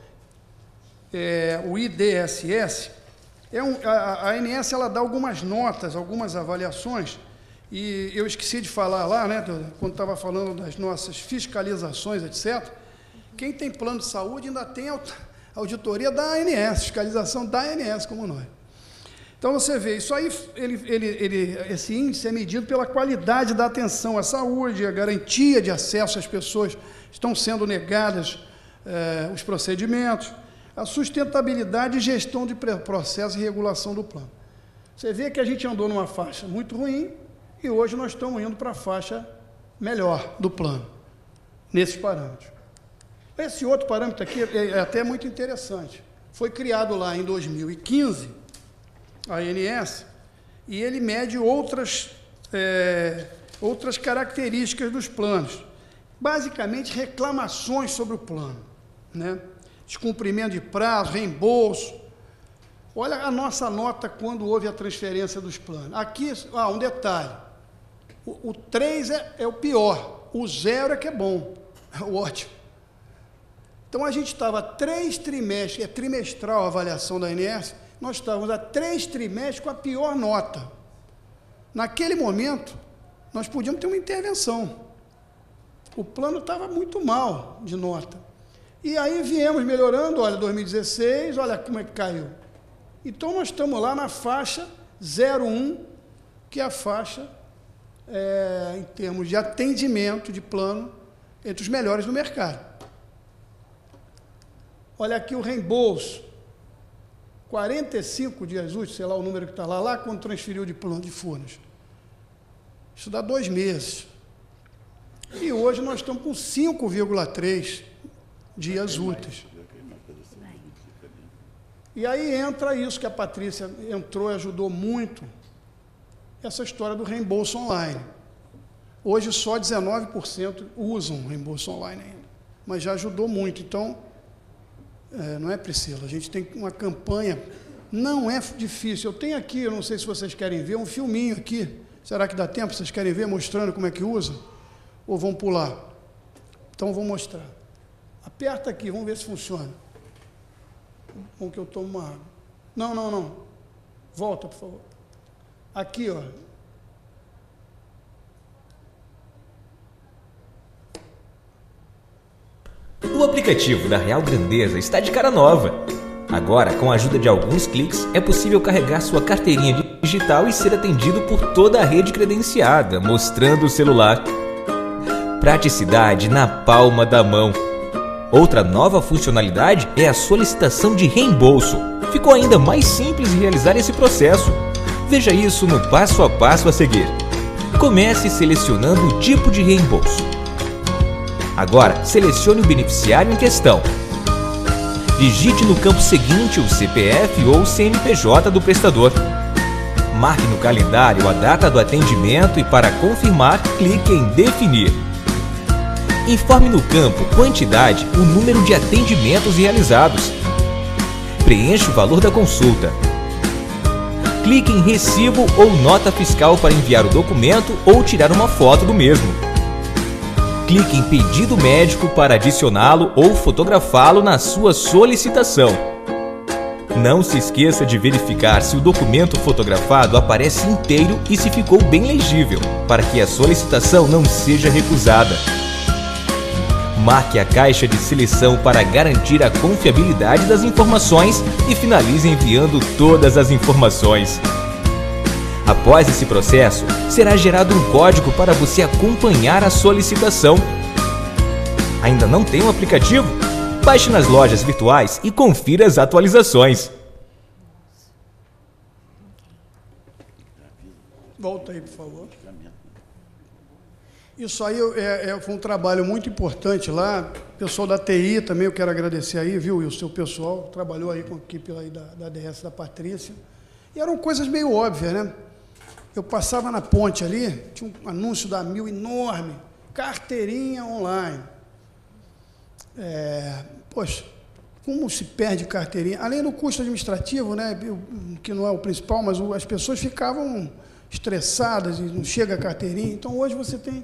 o IDSS, a ANS ela dá algumas notas, algumas avaliações, e eu esqueci de falar lá, né, quando estava falando das nossas fiscalizações, etc. Quem tem plano de saúde ainda tem auditoria da ANS, fiscalização da ANS, como nós. Então, você vê, isso aí, esse índice é medido pela qualidade da atenção à saúde, a garantia de acesso às pessoas estão sendo negadas os procedimentos, a sustentabilidade e gestão de processo e regulação do plano. Você vê que a gente andou numa faixa muito ruim e hoje nós estamos indo para a faixa melhor do plano, nesses parâmetros. Esse outro parâmetro aqui é até muito interessante. Foi criado lá em 2015, a ANS, e ele mede outras características dos planos. Basicamente, reclamações sobre o plano, né? Descumprimento de prazo, reembolso. Olha a nossa nota quando houve a transferência dos planos. Aqui, um detalhe. O 3 é o pior, o 0 é que é bom, é o ótimo. Então, a gente estava 3 trimestres, é trimestral a avaliação da ANS, nós estávamos há 3 trimestres com a pior nota. Naquele momento, nós podíamos ter uma intervenção. O plano estava muito mal de nota. E aí viemos melhorando, olha, 2016, olha como é que caiu. Então, nós estamos lá na faixa 0,1, que é a faixa, em termos de atendimento de plano, entre os melhores do mercado. Olha aqui o reembolso. 45 dias úteis, sei lá o número que está lá quando transferiu de plano de Furnas. Isso dá 2 meses. E hoje nós estamos com 5,3 dias úteis. E aí entra isso que a Patrícia entrou e ajudou muito, essa história do reembolso online. Hoje só 19% usam reembolso online ainda, mas já ajudou muito. Então, não é, Priscila? A gente tem uma campanha, não é difícil. Eu tenho aqui, eu não sei se vocês querem ver, um filminho aqui. Será que dá tempo? Vocês querem ver mostrando como é que usa? Ou vão pular? Então, vou mostrar. Aperta aqui, vamos ver se funciona. Bom que eu tomo uma água. Não. Volta, por favor. Aqui, ó. aplicativo da Real Grandeza está de cara nova. Agora, com a ajuda de alguns cliques, é possível carregar sua carteirinha digital e ser atendido por toda a rede credenciada, mostrando o celular. Praticidade na palma da mão. Outra nova funcionalidade é a solicitação de reembolso. Ficou ainda mais simples realizar esse processo. Veja isso no passo a passo a seguir. Comece selecionando o tipo de reembolso. Agora, selecione o beneficiário em questão. Digite no campo seguinte o CPF ou o CNPJ do prestador. Marque no calendário a data do atendimento e, para confirmar, clique em Definir. Informe no campo quantidade o número de atendimentos realizados. Preencha o valor da consulta. Clique em Recibo ou Nota Fiscal para enviar o documento ou tirar uma foto do mesmo. Clique em Pedido Médico para adicioná-lo ou fotografá-lo na sua solicitação. Não se esqueça de verificar se o documento fotografado aparece inteiro e se ficou bem legível, para que a solicitação não seja recusada. Marque a caixa de seleção para garantir a confiabilidade das informações e finalize enviando todas as informações. Após esse processo, será gerado um código para você acompanhar a solicitação. Ainda não tem um aplicativo? Baixe nas lojas virtuais e confira as atualizações. Volta aí, por favor. Isso aí foi um trabalho muito importante lá. O pessoal da TI também eu quero agradecer aí, viu? E o seu pessoal trabalhou aí com a equipe aí da DS da Patrícia. E eram coisas meio óbvias, né? Eu passava na ponte ali, tinha um anúncio da Mil enorme, carteirinha online. Poxa, como se perde carteirinha? Além do custo administrativo, né, que não é o principal, mas as pessoas ficavam estressadas e não chega a carteirinha. Então, hoje você tem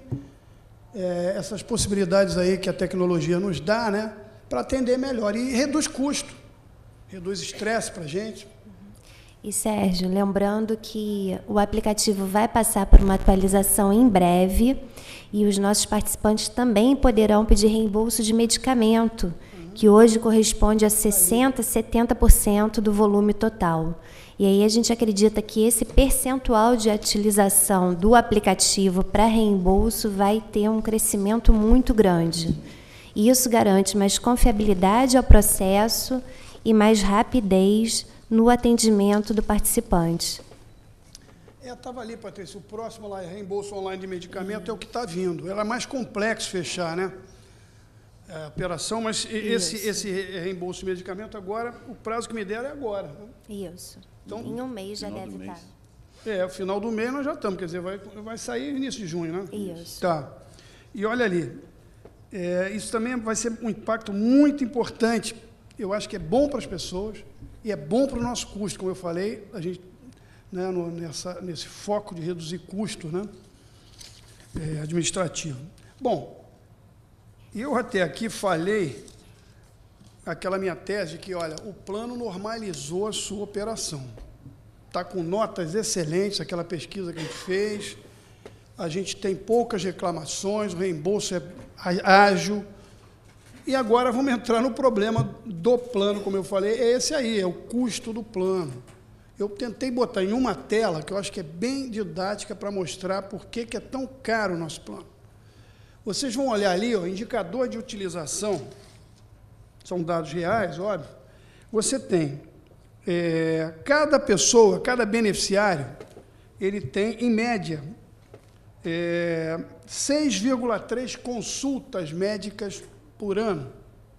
essas possibilidades aí que a tecnologia nos dá, né, para atender melhor. E reduz custo, reduz estresse para a gente. E, Sérgio, lembrando que o aplicativo vai passar por uma atualização em breve e os nossos participantes também poderão pedir reembolso de medicamento, que hoje corresponde a 60%, 70% do volume total. E aí a gente acredita que esse percentual de utilização do aplicativo para reembolso vai ter um crescimento muito grande. E isso garante mais confiabilidade ao processo e mais rapidez no atendimento do participante. Estava ali, Patrícia, o próximo lá, reembolso online de medicamento, é o que está vindo. Era mais complexo fechar, né? A operação, mas esse reembolso de medicamento agora, o prazo que me deram é agora. Né? Isso. Então, em um mês já deve estar. No final do mês nós já estamos, quer dizer, vai sair início de junho, né? Isso. Tá. E olha ali, isso também vai ser um impacto muito importante. Eu acho que é bom para as pessoas e é bom para o nosso custo, como eu falei, a gente, né, nesse foco de reduzir custo, né, administrativo. Bom, eu até aqui falei aquela minha tese de que, olha, o plano normalizou a sua operação. Está com notas excelentes, aquela pesquisa que a gente fez, a gente tem poucas reclamações, o reembolso é ágil. E agora vamos entrar no problema do plano, como eu falei, é esse aí, é o custo do plano. Eu tentei botar em uma tela, que eu acho que é bem didática, para mostrar por que é tão caro o nosso plano. Vocês vão olhar ali, ó, indicador de utilização, são dados reais, óbvio. Você tem, cada pessoa, cada beneficiário, ele tem, em média, 6,3 consultas médicas por ano,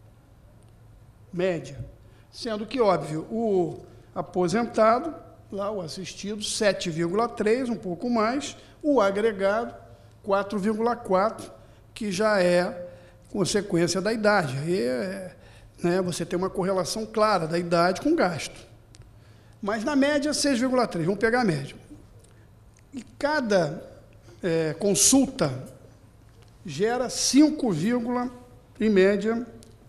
média. Sendo que, óbvio, o aposentado, lá o assistido, 7,3, um pouco mais, o agregado, 4,4, que já é consequência da idade. Aí, né, você tem uma correlação clara da idade com gasto. Mas, na média, 6,3, vamos pegar a média. E cada consulta gera 5, em média,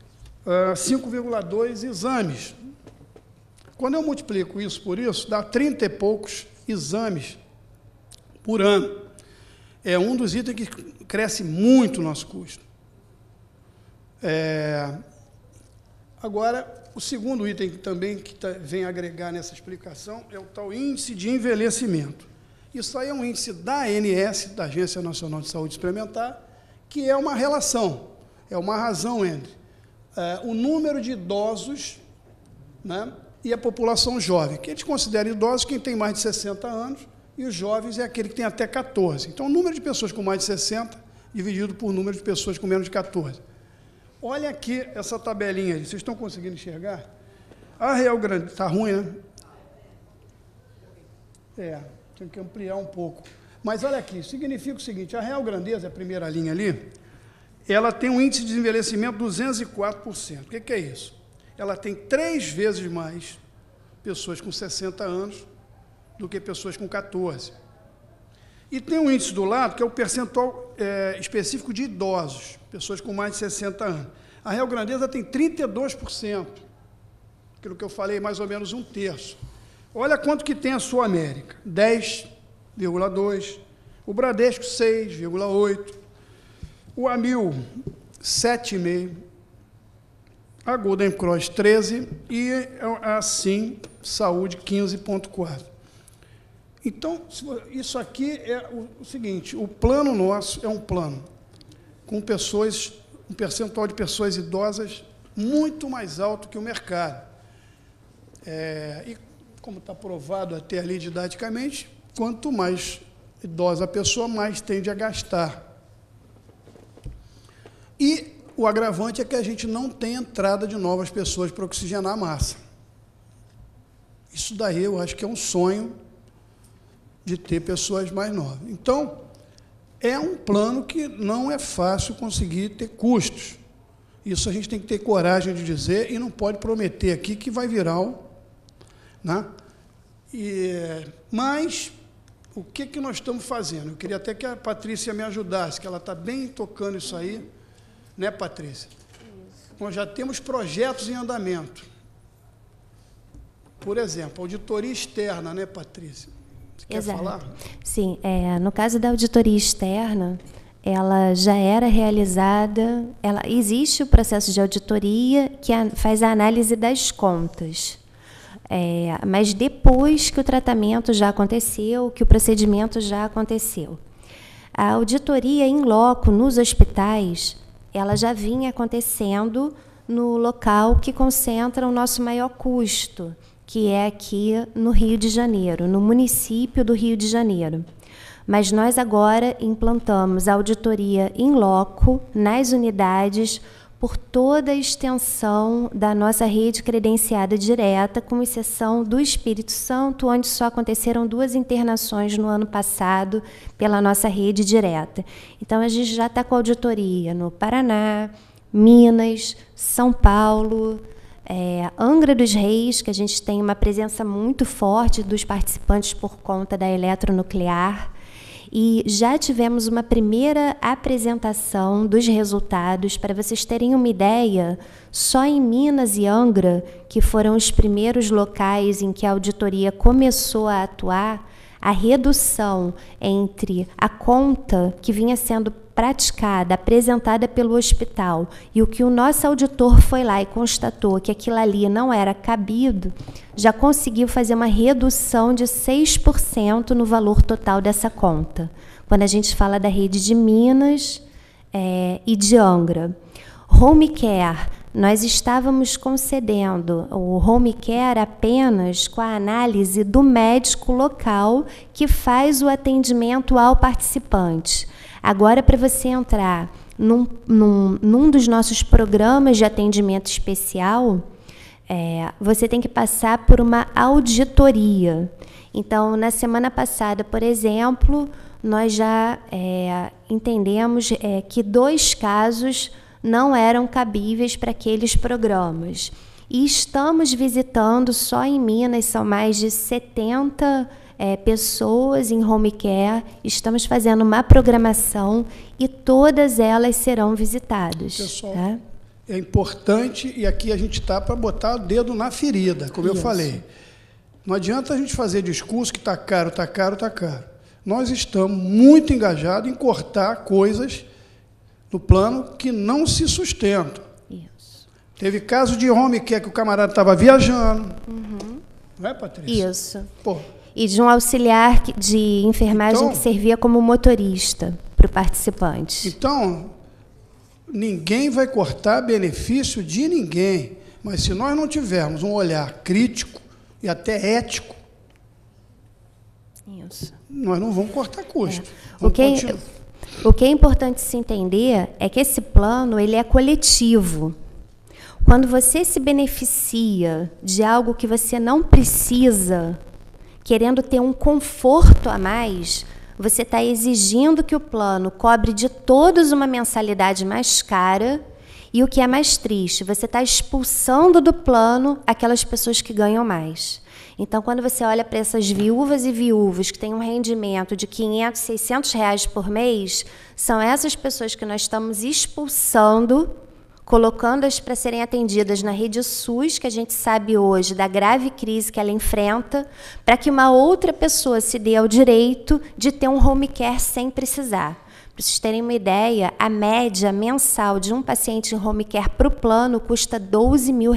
5,2 exames. Quando eu multiplico isso por isso, dá 30 e poucos exames por ano. É um dos itens que cresce muito o nosso custo. Agora, o segundo item também que vem agregar nessa explicação é o tal índice de envelhecimento. Isso aí é um índice da ANS, da Agência Nacional de Saúde Suplementar, que é uma relação, é uma razão entre o número de idosos, né, e a população jovem, que a gente considera idosos quem tem mais de 60 anos, e os jovens é aquele que tem até 14. Então, o número de pessoas com mais de 60 dividido por número de pessoas com menos de 14. Olha aqui essa tabelinha, vocês estão conseguindo enxergar? A Real Grande... Está ruim, né? Tem que ampliar um pouco. Mas olha aqui, significa o seguinte, a Real Grandeza, a primeira linha ali, ela tem um índice de envelhecimento de 204%. O que é isso? Ela tem 3 vezes mais pessoas com 60 anos do que pessoas com 14. E tem um índice do lado, que é o percentual específico de idosos, pessoas com mais de 60 anos. A Real Grandeza tem 32%, aquilo que eu falei, mais ou menos 1/3. Olha quanto que tem a Sul América, 10,2%, o Bradesco, 6,8%, o Amil, 7,5%, a Golden Cross, 13%, e a Sim Saúde, 15,4%. Então, isso aqui é o seguinte, o plano nosso é um plano com pessoas, um percentual de pessoas idosas muito mais alto que o mercado. E, como está provado até ali didaticamente, quanto mais idosa a pessoa, mais tende a gastar. E o agravante é que a gente não tem entrada de novas pessoas para oxigenar a massa. Isso daí eu acho que é um sonho de ter pessoas mais novas. Então, é um plano que não é fácil conseguir ter custos. Isso a gente tem que ter coragem de dizer e não pode prometer aqui que vai virar né? Mas, o que nós estamos fazendo? Eu queria até que a Patrícia me ajudasse, que ela está bem tocando isso aí, né, Patrícia? Isso. Nós já temos projetos em andamento. Por exemplo, auditoria externa, né, Patrícia? Você quer falar? Sim, no caso da auditoria externa, ela já era realizada, existe o processo de auditoria que faz a análise das contas. Mas depois que o tratamento já aconteceu, que o procedimento já aconteceu. A auditoria in loco nos hospitais, ela já vinha acontecendo no local que concentra o nosso maior custo, que é aqui no Rio de Janeiro, no município do Rio de Janeiro. Mas nós agora implantamos a auditoria in loco nas unidades por toda a extensão da nossa rede credenciada direta, com exceção do Espírito Santo, onde só aconteceram 2 internações no ano passado pela nossa rede direta. Então, a gente já está com auditoria no Paraná, Minas, São Paulo, Angra dos Reis, que a gente tem uma presença muito forte dos participantes por conta da eletronuclear, e já tivemos uma primeira apresentação dos resultados. Para vocês terem uma ideia, só em Minas e Angra, que foram os primeiros locais em que a auditoria começou a atuar, a redução entre a conta que vinha sendo praticada, apresentada pelo hospital, e o que o nosso auditor foi lá e constatou que aquilo ali não era cabido, já conseguiu fazer uma redução de 6% no valor total dessa conta. Quando a gente fala da rede de Minas e de Angra. Home care, nós estávamos concedendo o home care apenas com a análise do médico local que faz o atendimento ao participante. Agora, para você entrar num dos nossos programas de atendimento especial, você tem que passar por uma auditoria. Então, na semana passada, por exemplo, nós já entendemos que 2 casos não eram cabíveis para aqueles programas. E estamos visitando, só em Minas, são mais de 70 pessoas em home care, estamos fazendo uma programação e todas elas serão visitadas. Pessoal, é importante, e aqui a gente está para botar o dedo na ferida, como eu falei. Não adianta a gente fazer discurso que está caro, está caro, está caro. Nós estamos muito engajados em cortar coisas no plano que não se sustentam. Teve caso de home care que o camarada estava viajando. Não é, Patrícia? Isso. Pô. E de um auxiliar de enfermagem Então, que servia como motorista para o participante. Então, ninguém vai cortar benefício de ninguém. Mas se nós não tivermos um olhar crítico e até ético, Isso. nós não vamos cortar custo. O que é importante se entender é que esse plano ele é coletivo. Quando você se beneficia de algo que você não precisa, querendo ter um conforto a mais, você está exigindo que o plano cobre de todos uma mensalidade mais cara e, o que é mais triste, você está expulsando do plano aquelas pessoas que ganham mais. Então, quando você olha para essas viúvas e viúvos que têm um rendimento de R$500, R$600 por mês, são essas pessoas que nós estamos expulsando, colocando-as para serem atendidas na rede SUS, que a gente sabe hoje da grave crise que ela enfrenta, para que uma outra pessoa se dê ao direito de ter um home care sem precisar. Para vocês terem uma ideia, a média mensal de um paciente em home care para o plano custa R$12 mil.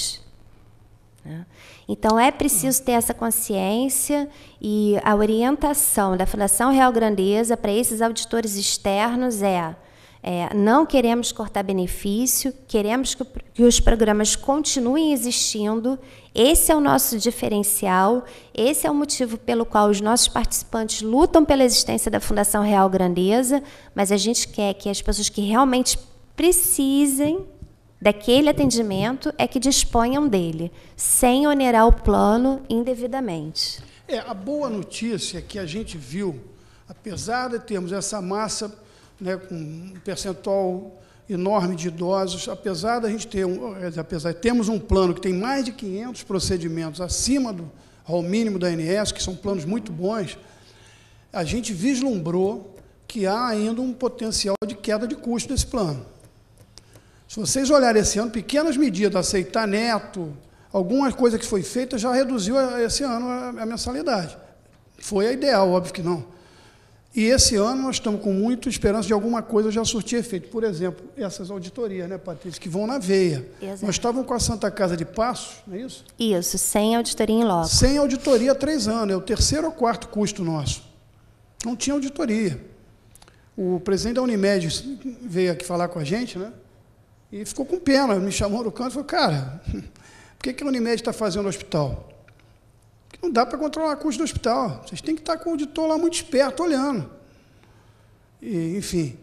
Então, é preciso ter essa consciência e a orientação da Fundação Real Grandeza para esses auditores externos não queremos cortar benefício, queremos que os programas continuem existindo. Esse é o nosso diferencial, esse é o motivo pelo qual os nossos participantes lutam pela existência da Fundação Real Grandeza, mas a gente quer que as pessoas que realmente precisem daquele atendimento que disponham dele, sem onerar o plano indevidamente. A boa notícia que a gente viu, apesar de termos essa massa, né, com um percentual enorme de idosos, apesar de a gente ter temos um plano que tem mais de 500 procedimentos acima ao mínimo da ANS, que são planos muito bons, a gente vislumbrou que há ainda um potencial de queda de custo desse plano. Se vocês olharem esse ano, pequenas medidas, aceitar neto, alguma coisa que foi feita já reduziu esse ano a mensalidade. Foi a ideal, óbvio que não. E esse ano nós estamos com muita esperança de alguma coisa já surtir efeito. Por exemplo, essas auditorias, né, Patrícia, que vão na veia. Exato. Nós estávamos com a Santa Casa de Passos, não é isso? Isso, sem auditoria em loco. Sem auditoria há 3 anos, é o 3º ou 4º custo nosso. Não tinha auditoria. O presidente da Unimed veio aqui falar com a gente, né? E ficou com pena, me chamou no canto e falou, cara, por que a Unimed está fazendo o hospital? Porque não dá para controlar o custo do hospital. Vocês têm que estar com o auditor lá muito esperto, olhando. E, enfim,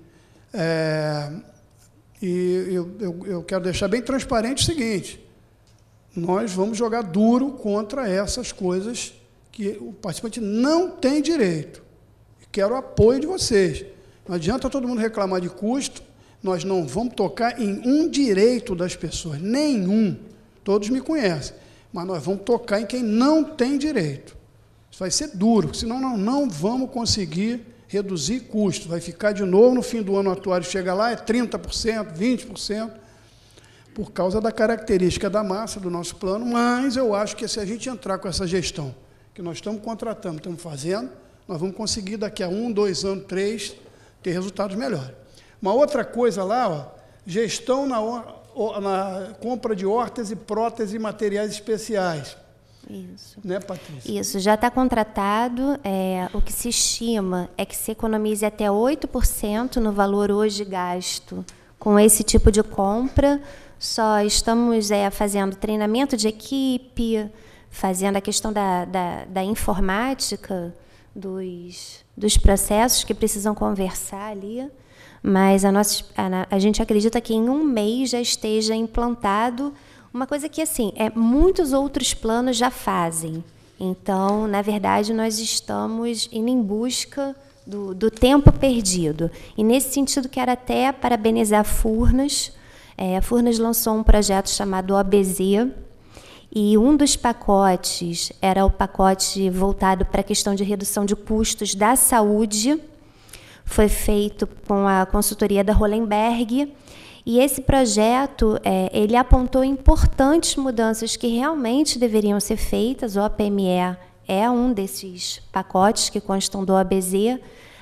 eu quero deixar bem transparente o seguinte, nós vamos jogar duro contra essas coisas que o participante não tem direito. Quero o apoio de vocês. Não adianta todo mundo reclamar de custo, nós não vamos tocar em um direito das pessoas, nenhum. Todos me conhecem, mas nós vamos tocar em quem não tem direito. Isso vai ser duro, senão nós não vamos conseguir reduzir custos. Vai ficar de novo no fim do ano atuário, chega lá, é 30%, 20%, por causa da característica da massa do nosso plano, mas eu acho que se a gente entrar com essa gestão que nós estamos contratando, estamos fazendo, nós vamos conseguir daqui a 1, 2 anos, 3, ter resultados melhores. Uma outra coisa lá, gestão na compra de órteses e próteses e materiais especiais. Isso. Né, Patrícia? Isso, já está contratado. O que se estima é que se economize até 8% no valor hoje gasto com esse tipo de compra. Só estamos fazendo treinamento de equipe, fazendo a questão da informática, dos processos que precisam conversar ali. Mas a gente acredita que em 1 mês já esteja implantado uma coisa que, assim, muitos outros planos já fazem. Então, na verdade, nós estamos indo em busca do tempo perdido. E, nesse sentido, quero até parabenizar a Furnas. A Furnas lançou um projeto chamado OBZ, e um dos pacotes era o pacote voltado para a questão de redução de custos da saúde. Foi feito com a consultoria da Hollenberg, e esse projeto ele apontou importantes mudanças que realmente deveriam ser feitas. O OPME é um desses pacotes que constam do OBZ.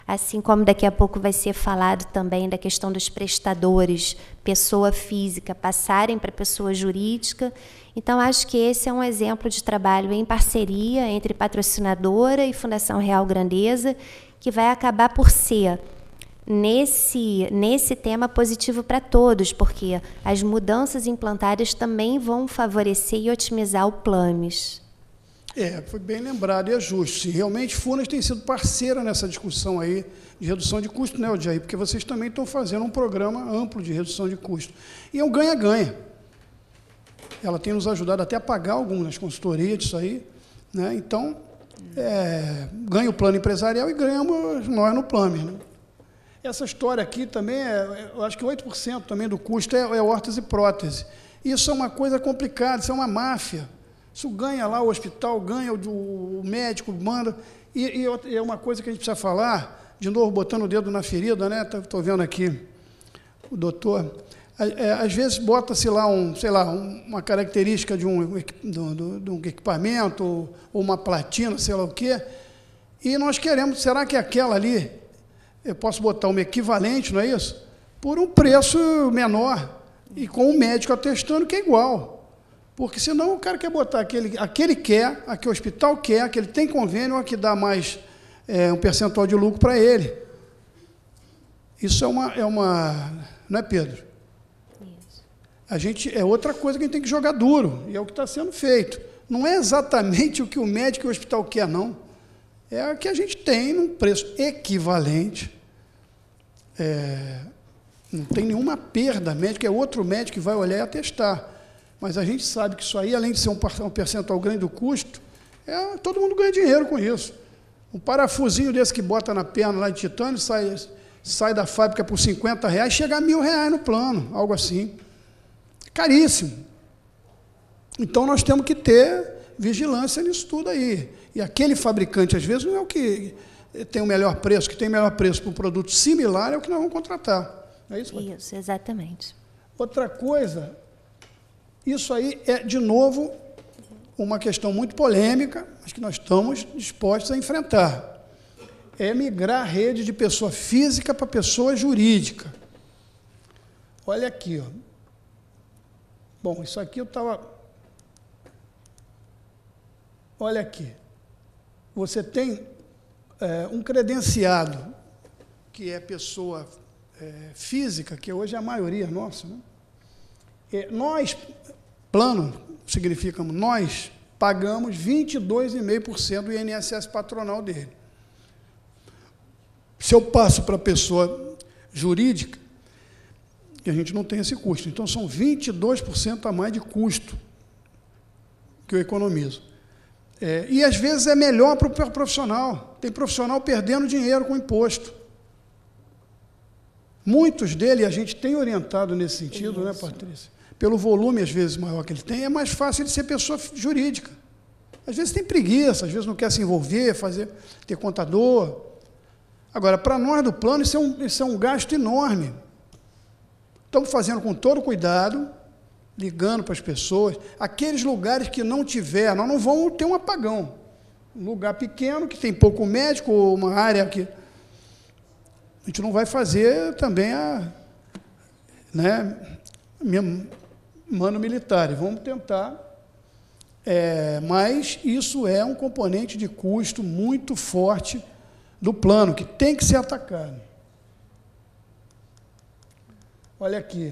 assim como daqui a pouco vai ser falado também da questão dos prestadores, pessoa física, passarem para pessoa jurídica. Então, acho que esse é um exemplo de trabalho em parceria entre patrocinadora e Fundação Real Grandeza, que vai acabar por ser, nesse tema, positivo para todos, porque as mudanças implantadas também vão favorecer e otimizar o Plames. Foi bem lembrado e é justo. Sim, realmente, Furnas tem sido parceira nessa discussão aí de redução de custo, né, Aljair? Porque vocês também estão fazendo um programa amplo de redução de custo. E é um ganha-ganha. Ela tem nos ajudado até a pagar algumas consultorias disso aí, né? Então, ganha o plano empresarial e ganhamos nós no Plames, né? Essa história aqui também, eu acho que 8% também do custo é órtese e prótese. Isso é uma coisa complicada, isso é uma máfia. Isso ganha lá o hospital, ganha o médico, manda. E é uma coisa que a gente precisa falar, de novo, botando o dedo na ferida, né? Estou vendo aqui o doutor. Às vezes bota-se lá, uma característica de um equipamento, ou uma platina, sei lá o quê, e nós queremos, será que aquela ali, eu posso botar uma equivalente, não é isso? Por um preço menor, e com o médico atestando que é igual. Porque senão o cara quer botar aquele quer, a que o hospital quer, que ele tem convênio, a que dá mais um percentual de lucro para ele. Isso é uma... Não é, Pedro? Isso. A gente, é outra coisa que a gente tem que jogar duro, e é o que está sendo feito. Não é exatamente o que o médico e o hospital quer, não. É o que a gente tem num preço equivalente. Não tem nenhuma perda médica, é outro médico que vai olhar e atestar. Mas a gente sabe que isso aí, além de ser um percentual grande do custo, todo mundo ganha dinheiro com isso. Um parafusinho desse que bota na perna lá de titânio, sai da fábrica por R$50, chega a R$1.000 no plano, algo assim. Caríssimo. Então, nós temos que ter vigilância nisso tudo aí. E aquele fabricante, às vezes, não é o que tem o melhor preço, que tem o melhor preço para um produto similar, é o que nós vamos contratar. É isso, Patrícia? Isso, exatamente. Outra coisa... Isso aí é, de novo, uma questão muito polêmica, mas que nós estamos dispostos a enfrentar. É migrar a rede de pessoa física para pessoa jurídica. Olha aqui, ó. Bom, isso aqui eu estava... Olha aqui. Você tem um credenciado, que é pessoa física, que hoje é a maioria nossa, né? Nós, plano, significa nós, pagamos 22,5% do INSS patronal dele. Se eu passo para a pessoa jurídica, a gente não tem esse custo. Então, são 22% a mais de custo que eu economizo. E, às vezes, é melhor para o profissional. Tem profissional perdendo dinheiro com imposto. Muitos dele, a gente tem orientado nesse sentido, né, Patrícia? Pelo volume, às vezes, maior que ele tem, é mais fácil ele ser pessoa jurídica. Às vezes tem preguiça, às vezes não quer se envolver, ter contador. Agora, para nós do plano, isso é um gasto enorme. Estamos fazendo com todo cuidado, ligando para as pessoas. Aqueles lugares que não tiver, nós não vamos ter um apagão. Um lugar pequeno, que tem pouco médico, ou uma área que... A gente não vai fazer também mano militar. Vamos tentar, mas isso é um componente de custo muito forte do plano, que tem que ser atacado. Olha aqui.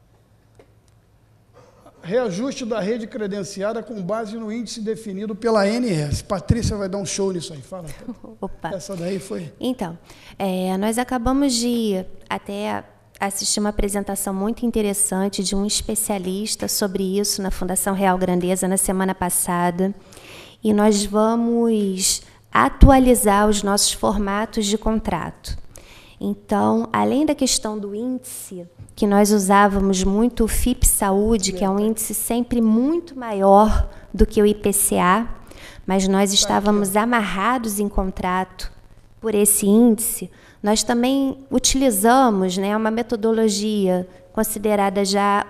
Reajuste da rede credenciada com base no índice definido pela ANS. Patrícia vai dar um show nisso aí, fala. Opa. Essa daí foi... Então, nós acabamos de até assistir uma apresentação muito interessante de um especialista sobre isso na Fundação Real Grandeza na semana passada, e nós vamos atualizar os nossos formatos de contrato. Então, além da questão do índice, que nós usávamos muito o FIP Saúde, que é um índice sempre muito maior do que o IPCA, mas nós estávamos amarrados em contrato por esse índice, nós também utilizamos, né, uma metodologia considerada já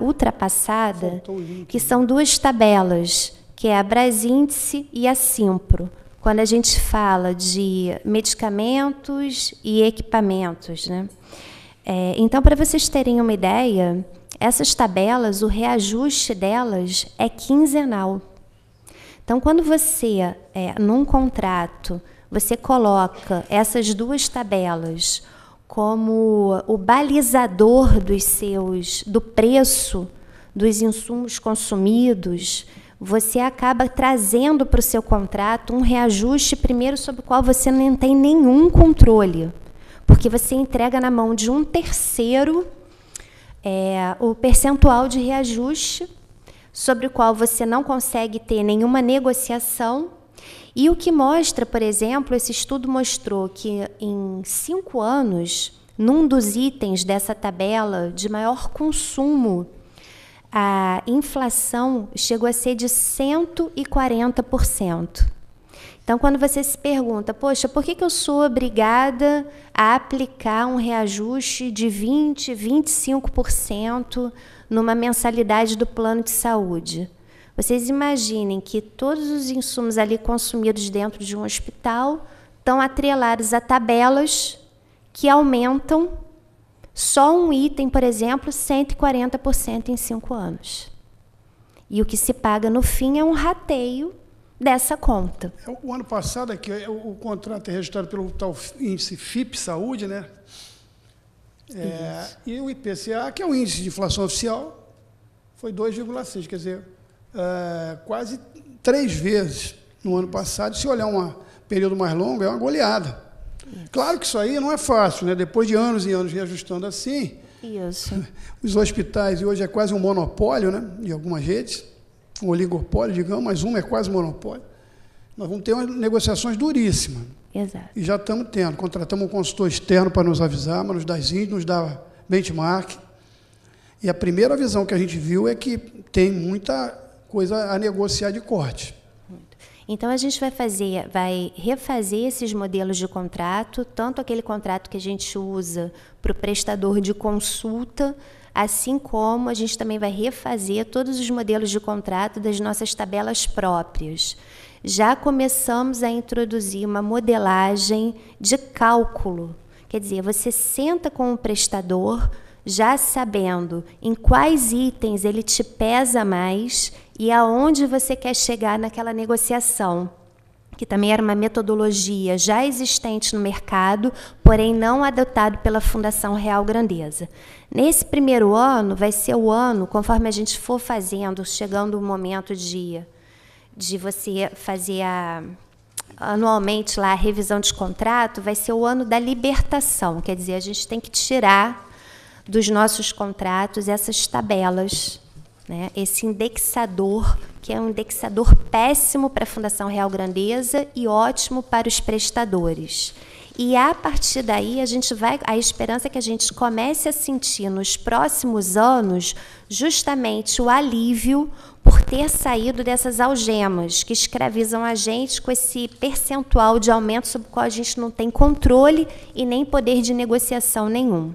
ultrapassada, que são duas tabelas, que é a Brasíndice e a Simpro, quando a gente fala de medicamentos e equipamentos, né? Então, para vocês terem uma ideia, essas tabelas, o reajuste delas é quinzenal. Então, quando você, num contrato, você coloca essas duas tabelas como o balizador do preço dos insumos consumidos, você acaba trazendo para o seu contrato um reajuste, primeiro, sobre o qual você não tem nenhum controle, porque você entrega na mão de um terceiro o percentual de reajuste, sobre o qual você não consegue ter nenhuma negociação. E o que mostra, por exemplo, esse estudo mostrou que em 5 anos, num dos itens dessa tabela de maior consumo, a inflação chegou a ser de 140%. Então, quando você se pergunta, poxa, por que eu sou obrigada a aplicar um reajuste de 20%, 25% numa mensalidade do plano de saúde? Vocês imaginem que todos os insumos ali consumidos dentro de um hospital estão atrelados a tabelas que aumentam só um item, por exemplo, 140% em 5 anos. E o que se paga no fim é um rateio dessa conta. O ano passado, aqui, o contrato é registrado pelo tal índice FIP Saúde, né? E o IPCA, que é o índice de inflação oficial, foi 2,6, quer dizer, quase 3 vezes no ano passado. Se olhar um período mais longo, é uma goleada. Claro que isso aí não é fácil, né? Depois de anos e anos reajustando assim, os hospitais, e hoje é quase um monopólio, né? De algumas redes, um oligopólio, digamos, mas uma é quase um monopólio. Nós vamos ter umas negociações duríssimas. Exato. E já estamos tendo. Contratamos um consultor externo para nos avisar, mas nos dá índices, nos dá benchmark. E a primeira visão que a gente viu é que tem muita coisa a negociar de corte. Então, a gente vai refazer esses modelos de contrato, tanto aquele contrato que a gente usa para o prestador de consulta, assim como a gente também vai refazer todos os modelos de contrato das nossas tabelas próprias. Já começamos a introduzir uma modelagem de cálculo. Quer dizer, você senta com o prestador, já sabendo em quais itens ele te pesa mais e aonde você quer chegar naquela negociação, que também era uma metodologia já existente no mercado, porém não adotado pela Fundação Real Grandeza. Nesse primeiro ano, vai ser o ano, conforme a gente for fazendo, chegando o momento de você fazer anualmente lá a revisão de contrato, vai ser o ano da libertação, quer dizer, a gente tem que tirar dos nossos contratos essas tabelas, né? Esse indexador, que é um indexador péssimo para a Fundação Real Grandeza e ótimo para os prestadores. E, a partir daí, a esperança é que a gente comece a sentir nos próximos anos justamente o alívio por ter saído dessas algemas que escravizam a gente com esse percentual de aumento sobre o qual a gente não tem controle e nem poder de negociação nenhum.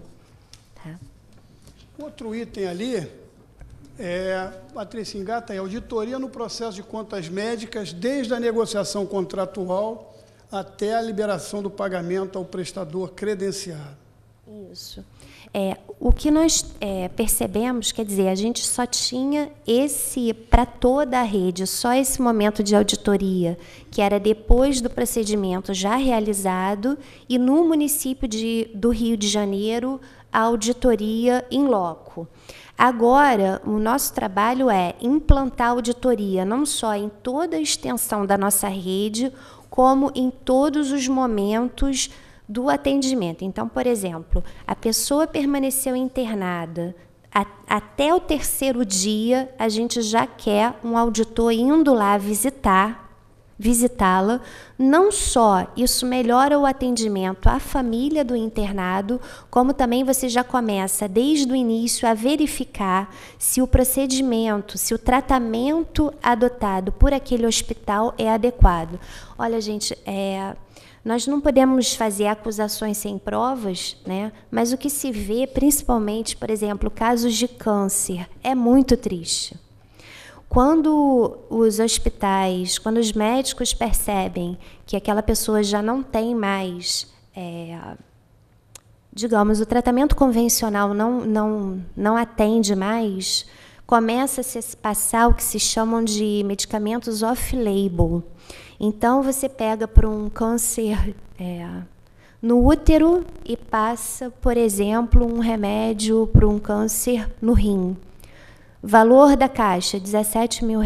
Outro item ali, Patrícia engata, é auditoria no processo de contas médicas, desde a negociação contratual até a liberação do pagamento ao prestador credenciado. Isso. O que nós percebemos, quer dizer, a gente só tinha para toda a rede, só esse momento de auditoria, que era depois do procedimento já realizado, e no município do Rio de Janeiro, a auditoria in loco. Agora, o nosso trabalho é implantar a auditoria, não só em toda a extensão da nossa rede, como em todos os momentos do atendimento. Então, por exemplo, a pessoa permaneceu internada, até o 3º dia, a gente já quer um auditor indo lá visitá-la. Não só isso melhora o atendimento à família do internado, como também você já começa, desde o início, a verificar se o procedimento, se o tratamento adotado por aquele hospital é adequado. Olha, gente, nós não podemos fazer acusações sem provas, né? Mas o que se vê, principalmente, por exemplo, casos de câncer, é muito triste. Quando os hospitais, quando os médicos percebem que aquela pessoa já não tem mais, digamos, o tratamento convencional não atende mais, começa-se a se passar o que se chamam de medicamentos off-label. Então, você pega para um câncer no útero e passa, por exemplo, um remédio para um câncer no rim. Valor da caixa, R$17 mil.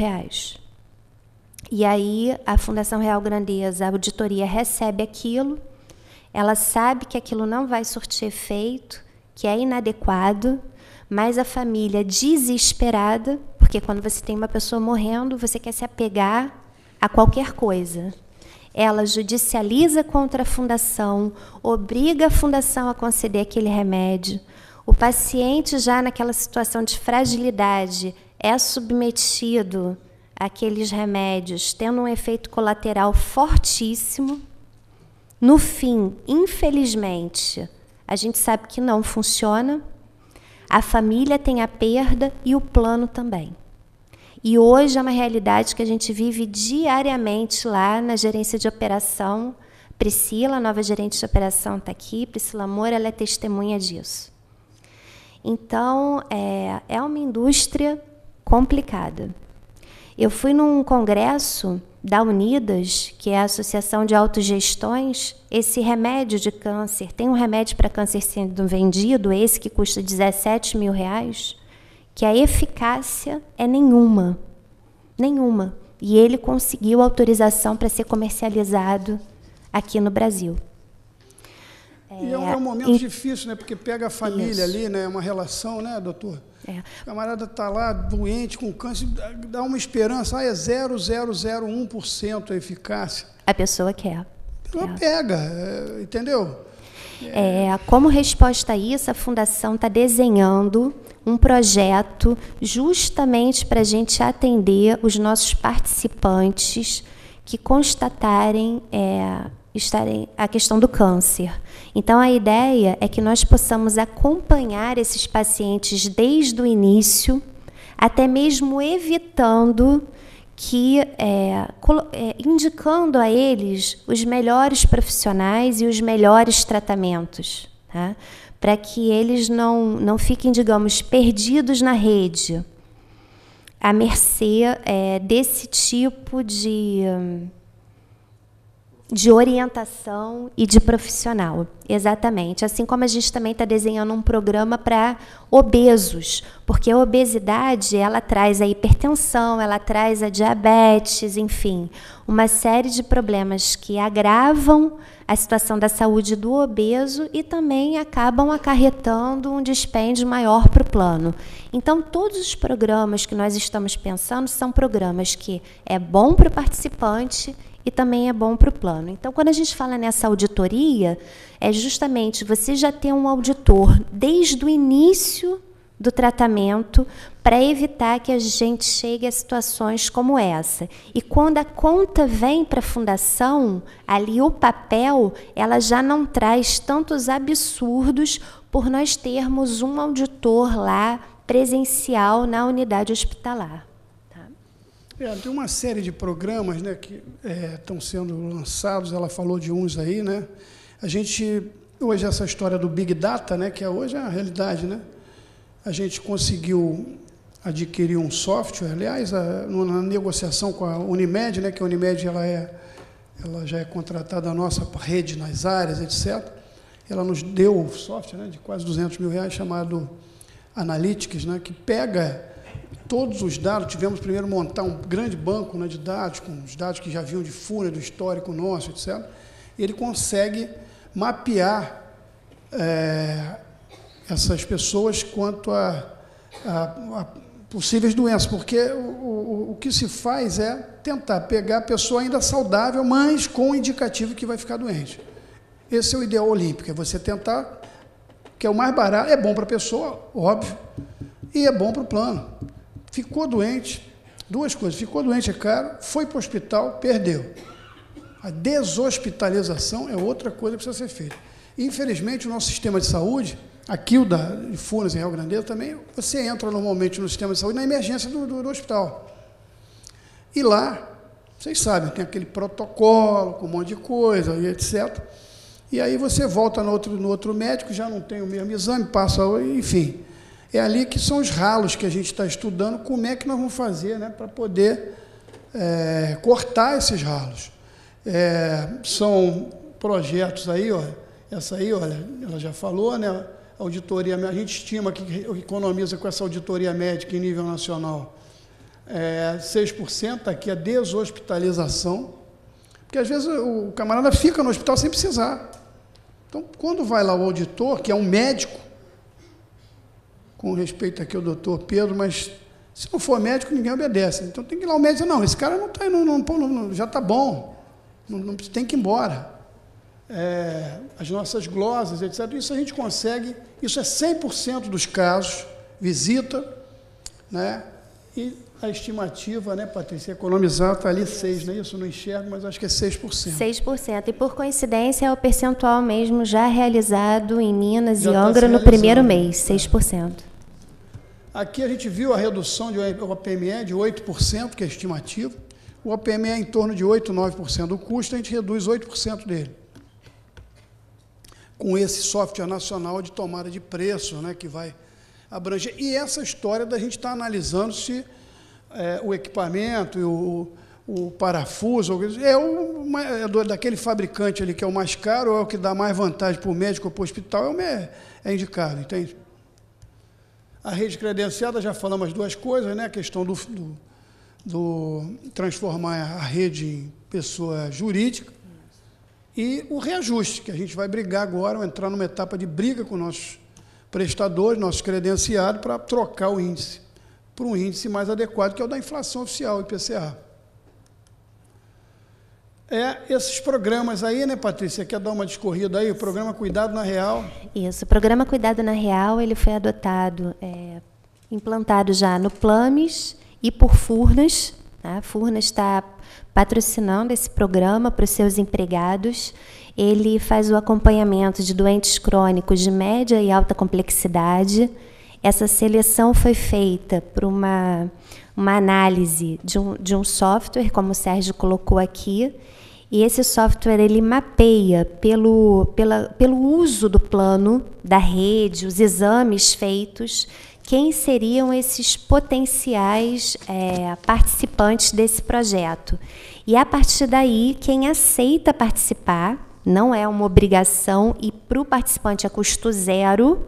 E aí, a Fundação Real Grandeza, a auditoria recebe aquilo, ela sabe que aquilo não vai surtir efeito, que é inadequado, mas a família desesperada, porque quando você tem uma pessoa morrendo, você quer se apegar a qualquer coisa. Ela judicializa contra a fundação, obriga a fundação a conceder aquele remédio. O paciente, já naquela situação de fragilidade, é submetido àqueles remédios, tendo um efeito colateral fortíssimo. No fim, infelizmente, a gente sabe que não funciona. A família tem a perda e o plano também. E hoje é uma realidade que a gente vive diariamente lá na gerência de operação. Priscila, a nova gerente de operação, está aqui. Priscila Moura, ela é testemunha disso. Então, é uma indústria complicada. Eu fui num congresso da Unidas, que é a Associação de Autogestões. Esse remédio de câncer, tem um remédio para câncer sendo vendido, esse que custa R$17 mil, que a eficácia é nenhuma. Nenhuma. E ele conseguiu autorização para ser comercializado aqui no Brasil. E é um momento difícil, né? Porque pega a família ali, né? Uma relação, né, doutor? O camarada está lá doente, com câncer, dá uma esperança, é 0,001% a eficácia. A pessoa quer. Ela pega, entendeu? Como resposta a isso, a Fundação está desenhando um projeto justamente para a gente atender os nossos participantes que constatarem a questão do câncer. Então, a ideia é que nós possamos acompanhar esses pacientes desde o início, até mesmo evitando que, indicando a eles os melhores profissionais e os melhores tratamentos, tá? Para que eles não fiquem, digamos, perdidos na rede, à mercê desse tipo de orientação e de profissional. Exatamente. Assim como a gente também está desenhando um programa para obesos, porque a obesidade, ela traz a hipertensão, ela traz a diabetes, enfim, uma série de problemas que agravam a situação da saúde do obeso e também acabam acarretando um dispêndio maior para o plano. Então, todos os programas que nós estamos pensando são programas que é bom para o participante e também é bom para o plano. Então, quando a gente fala nessa auditoria, é justamente você já ter um auditor desde o início do tratamento para evitar que a gente chegue a situações como essa. E quando a conta vem para a fundação, ali o papel, ela já não traz tantos absurdos por nós termos um auditor lá presencial na unidade hospitalar. Tem uma série de programas, né, que estão sendo lançados, ela falou de uns aí, né? A gente, hoje, essa história do Big Data, né, que hoje é a realidade, né? A gente conseguiu adquirir um software, aliás, na negociação com a Unimed, né, que a Unimed ela já é contratada a nossa rede nas áreas, etc. Ela nos deu o software, né, de quase R$200 mil, chamado Analytics, né, que pega todos os dados. Tivemos primeiro montar um grande banco, né, de dados, com os dados que já vinham de FUNA, do histórico nosso, etc. E ele consegue mapear essas pessoas quanto a possíveis doenças, porque o que se faz é tentar pegar a pessoa ainda saudável, mas com o indicativo que vai ficar doente. Esse é o ideal olímpico, é você tentar, que é o mais barato, é bom para a pessoa, óbvio, e é bom para o plano. Ficou doente, duas coisas, ficou doente é caro, foi para o hospital, perdeu. A deshospitalização é outra coisa que precisa ser feita. Infelizmente, o nosso sistema de saúde, aqui o da Furnas, em Real Grandeza, também, você entra normalmente no sistema de saúde na emergência do hospital. E lá, vocês sabem, tem aquele protocolo com um monte de coisa e etc. E aí você volta no outro médico, já não tem o mesmo exame, passa, enfim. É ali que são os ralos que a gente está estudando, como é que nós vamos fazer, né, para poder cortar esses ralos. São projetos aí, ó, essa aí, olha, ela já falou, né, auditoria, a gente estima que economiza com essa auditoria médica em nível nacional 6%, aqui a deshospitalização, porque às vezes o camarada fica no hospital sem precisar. Então, quando vai lá o auditor, que é um médico, com respeito aqui ao doutor Pedro, mas se não for médico, ninguém obedece. Então tem que ir lá o médico e dizer, não, esse cara não tá, já está bom, não tem que ir embora. As nossas glosas, etc. Isso a gente consegue, isso é 100% dos casos, visita, né? E a estimativa, né, Patrícia, economizar está ali 6%, não é isso? Eu não enxergo, mas acho que é 6%. 6%. E, por coincidência, é o percentual mesmo já realizado em Minas e Angra no primeiro mês, 6%. Aqui a gente viu a redução de OPME de 8%, que é a estimativa. O OPME é em torno de 8%, 9% do custo, a gente reduz 8% dele. Com esse software nacional de tomada de preço, né, que vai abranger. E essa história da gente estar analisando se o equipamento e o parafuso daquele fabricante ali que é o mais caro, ou é o que dá mais vantagem para o médico ou para o hospital, é indicado, entende? A rede credenciada, já falamos as duas coisas, né? A questão do transformar a rede em pessoa jurídica e o reajuste, que a gente vai brigar agora, entrar numa etapa de briga com nossos prestadores, nossos credenciados, para trocar o índice para um índice mais adequado, que é o da inflação oficial, IPCA. Esses programas aí, né, Patrícia, quer dar uma discorrida aí? O programa Cuidado na Real. Isso, o programa Cuidado na Real, ele foi adotado, implantado já no Plames e por Furnas. A Furnas está patrocinando esse programa para os seus empregados. Ele faz o acompanhamento de doentes crônicos de média e alta complexidade. Essa seleção foi feita por uma análise de um software, como o Sérgio colocou aqui, e esse software ele mapeia pelo uso do plano, da rede, os exames feitos, quem seriam esses potenciais participantes desse projeto. E, a partir daí, quem aceita participar, não é uma obrigação, e para o participante é custo zero,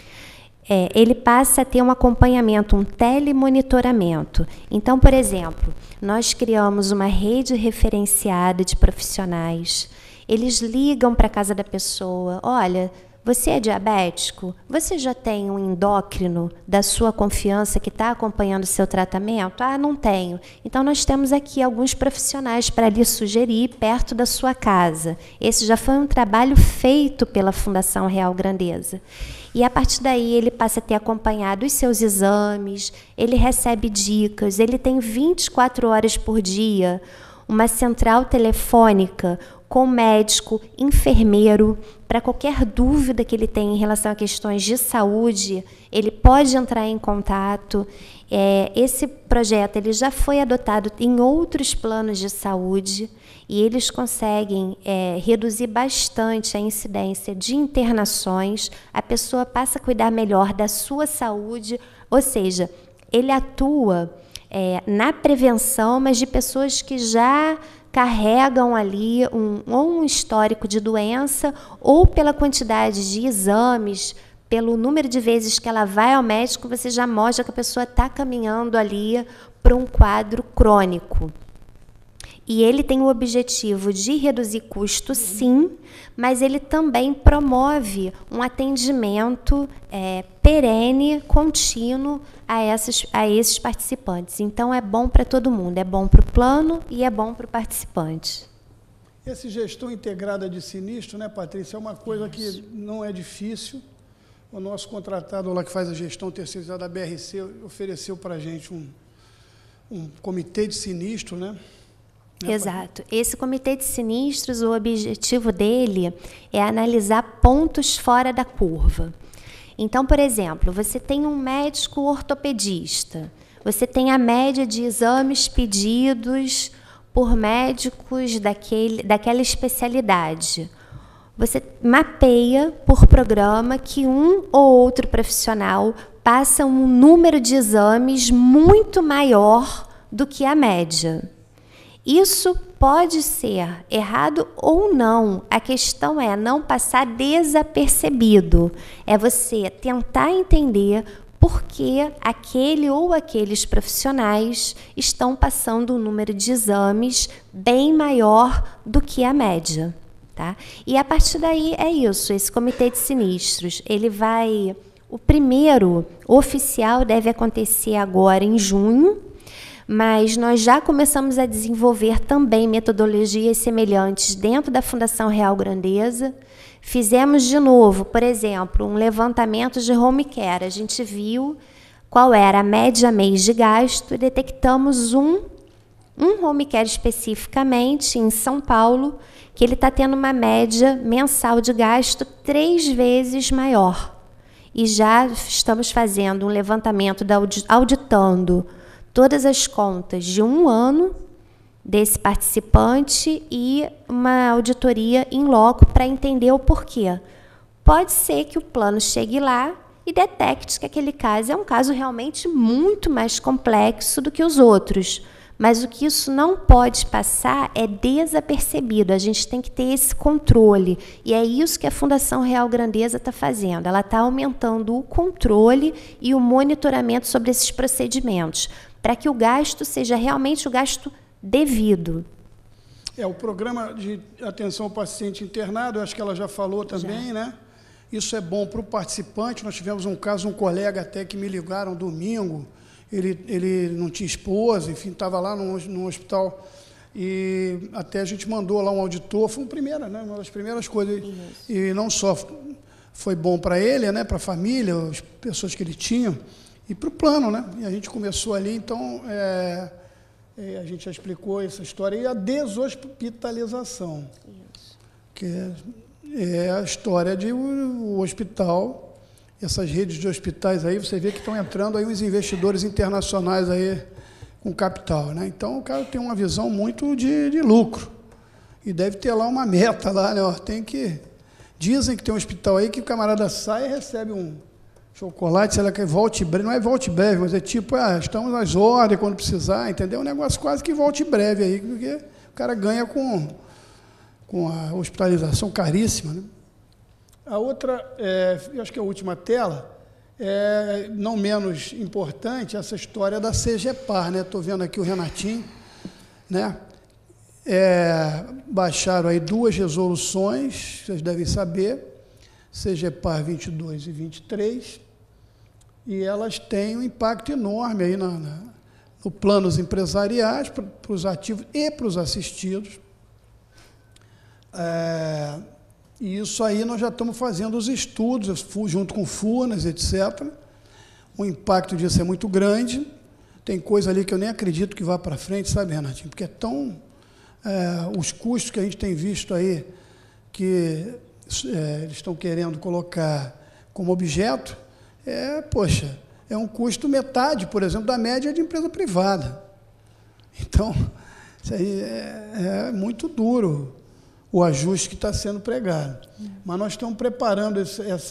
ele passa a ter um acompanhamento, um telemonitoramento. Então, por exemplo, nós criamos uma rede referenciada de profissionais. Eles ligam para a casa da pessoa, olha, você é diabético? Você já tem um endócrino da sua confiança que está acompanhando o seu tratamento? Ah, não tenho. Então, nós temos aqui alguns profissionais para lhe sugerir perto da sua casa. Esse já foi um trabalho feito pela Fundação Real Grandeza. E, a partir daí, ele passa a ter acompanhado os seus exames, ele recebe dicas, ele tem 24 horas por dia uma central telefônica com médico, enfermeiro, para qualquer dúvida que ele tenha em relação a questões de saúde, ele pode entrar em contato. Esse projeto ele já foi adotado em outros planos de saúde e eles conseguem reduzir bastante a incidência de internações, a pessoa passa a cuidar melhor da sua saúde, ou seja, ele atua na prevenção, mas de pessoas que já carregam ali um histórico de doença, ou pela quantidade de exames, pelo número de vezes que ela vai ao médico, você já mostra que a pessoa está caminhando ali para um quadro crônico. E ele tem o objetivo de reduzir custo, sim, mas ele também promove um atendimento perene, contínuo a esses participantes. Então, é bom para todo mundo, é bom para o plano e é bom para o participante. Essa gestão integrada de sinistro, né, Patrícia, é uma coisa que não é difícil. O nosso contratado lá que faz a gestão terceirizada da BRC ofereceu para a gente um comitê de sinistro, né? Exato. Esse comitê de sinistros, o objetivo dele é analisar pontos fora da curva. Então, por exemplo, você tem um médico ortopedista, você tem a média de exames pedidos por médicos daquela especialidade. Você mapeia por programa que um ou outro profissional passa um número de exames muito maior do que a média. Isso pode ser errado ou não. A questão é não passar desapercebido. É você tentar entender por que aquele ou aqueles profissionais estão passando um número de exames bem maior do que a média. Tá? E a partir daí é isso, esse comitê de sinistros, ele vai... O primeiro oficial deve acontecer agora em junho, mas nós já começamos a desenvolver também metodologias semelhantes dentro da Fundação Real Grandeza. Fizemos de novo, por exemplo, um levantamento de home care. A gente viu qual era a média mês de gasto e detectamos um home care especificamente em São Paulo, que ele está tendo uma média mensal de gasto 3 vezes maior. E já estamos fazendo um levantamento, auditando todas as contas de um ano desse participante e uma auditoria in loco para entender o porquê. Pode ser que o plano chegue lá e detecte que aquele caso é um caso realmente muito mais complexo do que os outros. Mas o que isso não pode passar é desapercebido. A gente tem que ter esse controle. E é isso que a Fundação Real Grandeza está fazendo. Ela está aumentando o controle e o monitoramento sobre esses procedimentos, para que o gasto seja realmente o gasto devido. O programa de atenção ao paciente internado, eu acho que ela já falou também, né? Isso é bom para o participante. Nós tivemos um caso, um colega até que me ligaram domingo, ele não tinha esposa, enfim, estava lá no hospital, e até a gente mandou lá um auditor, foi uma das primeiras coisas. Isso. E não só foi bom para ele, né, para a família, as pessoas que ele tinha, e para o plano, né? E a gente começou ali, então, a gente já explicou essa história, e a deshospitalização, isso, que é a história de o hospital. Essas redes de hospitais aí, você vê que estão entrando aí uns investidores internacionais aí com capital, né? Então, o cara tem uma visão muito de lucro. E deve ter lá uma meta lá, né? Dizem que tem um hospital aí que o camarada sai e recebe um chocolate, sei lá, que volte breve, não é volte breve, mas é tipo, estamos às ordens quando precisar, entendeu? Um negócio quase que volte breve aí, porque o cara ganha com a hospitalização caríssima, né? A outra, eu acho que é a última tela, não menos importante, essa história da CGPAR, né? Estou vendo aqui o Renatinho, né? Baixaram aí 2 resoluções, vocês devem saber, CGPAR 22 e 23, e elas têm um impacto enorme aí no planos empresariais, para os ativos e para os assistidos. E isso aí nós já estamos fazendo os estudos, junto com FUNAS, etc. O impacto disso é muito grande. Tem coisa ali que eu nem acredito que vá para frente, sabe, Renatinho? Porque os custos que a gente tem visto aí, que eles estão querendo colocar como objeto, é um custo metade, por exemplo, da média de empresa privada. Então, isso aí é muito duro, o ajuste que está sendo pregado. Mas nós estamos preparando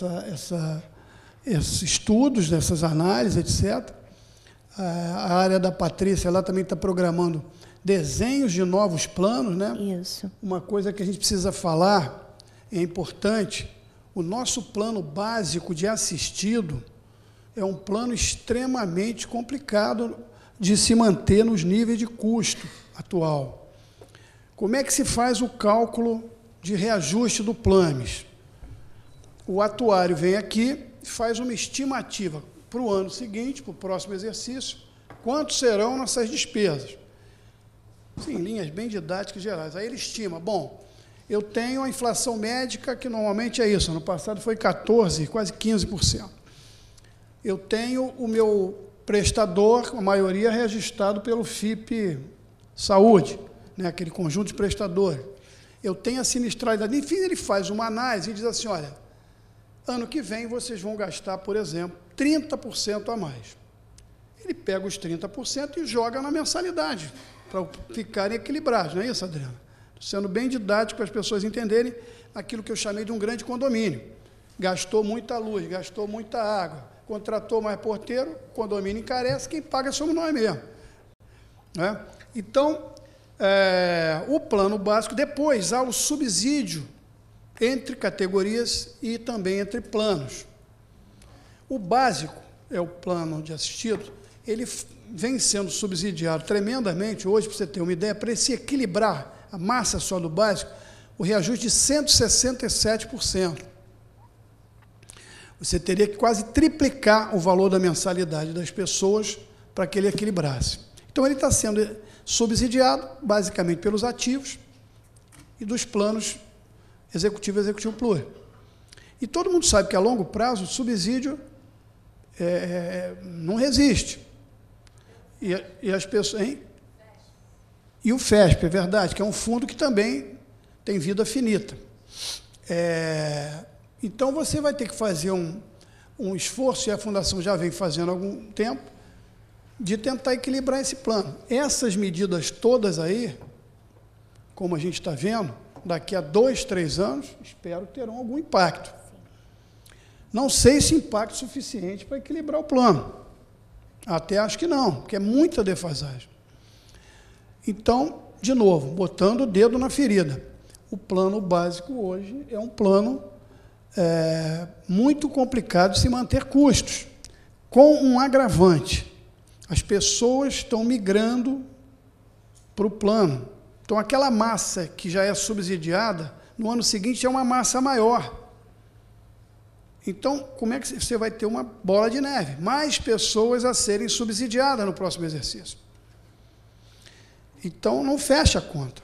esses estudos, essas análises, etc. A área da Patrícia, ela também está programando desenhos de novos planos, né? Isso. Uma coisa que a gente precisa falar, é importante, o nosso plano básico de assistido é um plano extremamente complicado de se manter nos níveis de custo atual. Como é que se faz o cálculo de reajuste do PLAMES? O atuário vem aqui e faz uma estimativa para o ano seguinte, para o próximo exercício, quantos serão nossas despesas. Sim, linhas bem didáticas gerais. Aí ele estima, bom, eu tenho a inflação médica, que normalmente é isso, ano passado foi 14%, quase 15%. Eu tenho o meu prestador, a maioria registrado pelo FIP Saúde, né, aquele conjunto de prestadores. Eu tenho a sinistralidade. Enfim, ele faz uma análise e diz assim, olha, ano que vem vocês vão gastar, por exemplo, 30% a mais. ele pega os 30% e joga na mensalidade, para ficarem equilibrados, não é isso, Adriana? Estou sendo bem didático para as pessoas entenderem aquilo que eu chamei de um grande condomínio. Gastou muita luz, gastou muita água, contratou mais porteiro, o condomínio encarece, quem paga somos nós mesmos. Né? Então, o plano básico, depois há o subsídio entre categorias e também entre planos. O básico é o plano de assistido, ele vem sendo subsidiado tremendamente, hoje, para você ter uma ideia, para se equilibrar a massa só do básico, o reajuste de 167%. Você teria que quase triplicar o valor da mensalidade das pessoas para que ele equilibrasse. Então, ele está sendo subsidiado, basicamente, pelos ativos e dos planos executivo e executivo pluri. E todo mundo sabe que, a longo prazo, o subsídio não resiste. E as pessoas... Hein? E o FESP, é verdade, que é um fundo que também tem vida finita. Então, você vai ter que fazer um esforço, e a Fundação já vem fazendo há algum tempo, de tentar equilibrar esse plano. Essas medidas todas aí, como a gente está vendo, daqui a 2, 3 anos, espero que terão algum impacto. Não sei se impacto suficiente para equilibrar o plano. Até acho que não, porque é muita defasagem. Então, de novo, botando o dedo na ferida. O plano básico hoje é um plano muito complicado de se manter custos, com um agravante. As pessoas estão migrando para o plano. Então, aquela massa que já é subsidiada, no ano seguinte é uma massa maior. Então, como é que você vai ter uma bola de neve? Mais pessoas a serem subsidiadas no próximo exercício. Então, não fecha a conta.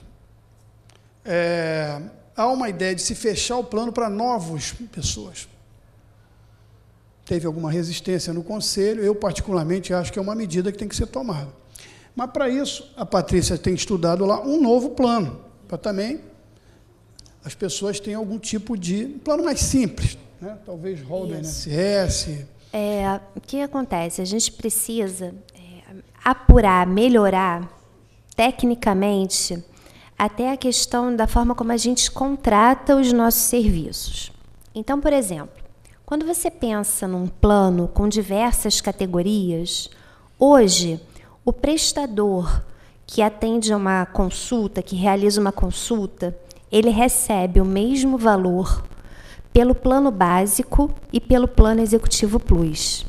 Há uma ideia de se fechar o plano para novas pessoas. Teve alguma resistência no Conselho, eu particularmente acho que é uma medida que tem que ser tomada. Mas, para isso, a Patrícia tem estudado lá um novo plano, para também as pessoas tenham algum tipo de plano mais simples, né? Talvez rol do INSS. O que acontece? A gente precisa apurar, melhorar, tecnicamente, até a questão da forma como a gente contrata os nossos serviços. Então, por exemplo, quando você pensa num plano com diversas categorias, hoje, o prestador que atende a uma consulta, que realiza uma consulta, ele recebe o mesmo valor pelo plano básico e pelo plano executivo plus.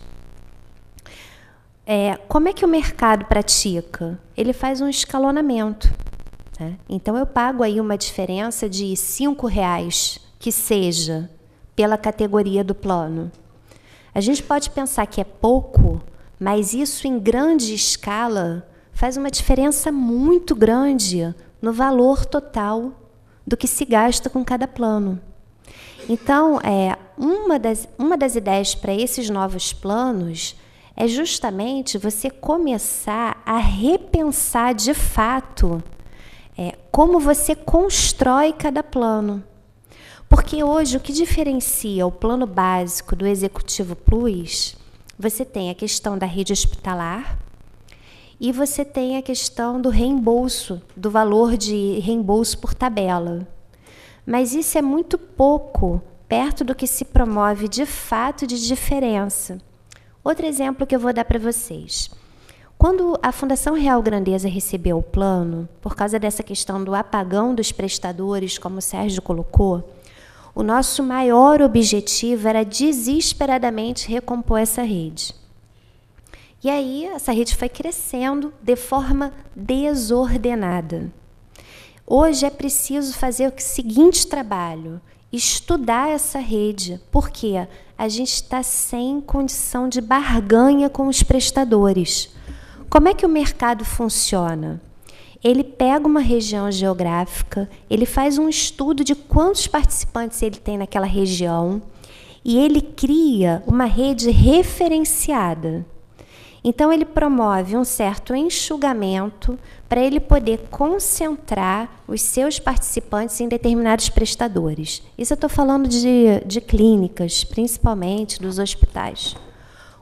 Como é que o mercado pratica? Ele faz um escalonamento, né? Então, eu pago aí uma diferença de R$ 5,00, que seja, pela categoria do plano. A gente pode pensar que é pouco, mas isso, em grande escala, faz uma diferença muito grande no valor total do que se gasta com cada plano. Então, uma das ideias para esses novos planos é justamente você começar a repensar de fato como você constrói cada plano. Porque hoje o que diferencia o plano básico do Executivo Plus, você tem a questão da rede hospitalar e você tem a questão do reembolso, do valor de reembolso por tabela. Mas isso é muito pouco perto do que se promove de fato de diferença. Outro exemplo que eu vou dar para vocês. Quando a Fundação Real Grandeza recebeu o plano, por causa dessa questão do apagão dos prestadores, como o Sérgio colocou, o nosso maior objetivo era desesperadamente recompor essa rede. E aí, essa rede foi crescendo de forma desordenada. Hoje é preciso fazer o seguinte trabalho: estudar essa rede, porque a gente está sem condição de barganha com os prestadores. Como é que o mercado funciona? Ele pega uma região geográfica, ele faz um estudo de quantos participantes ele tem naquela região e ele cria uma rede referenciada. Então, ele promove um certo enxugamento para ele poder concentrar os seus participantes em determinados prestadores. Isso eu estou falando de clínicas, principalmente dos hospitais.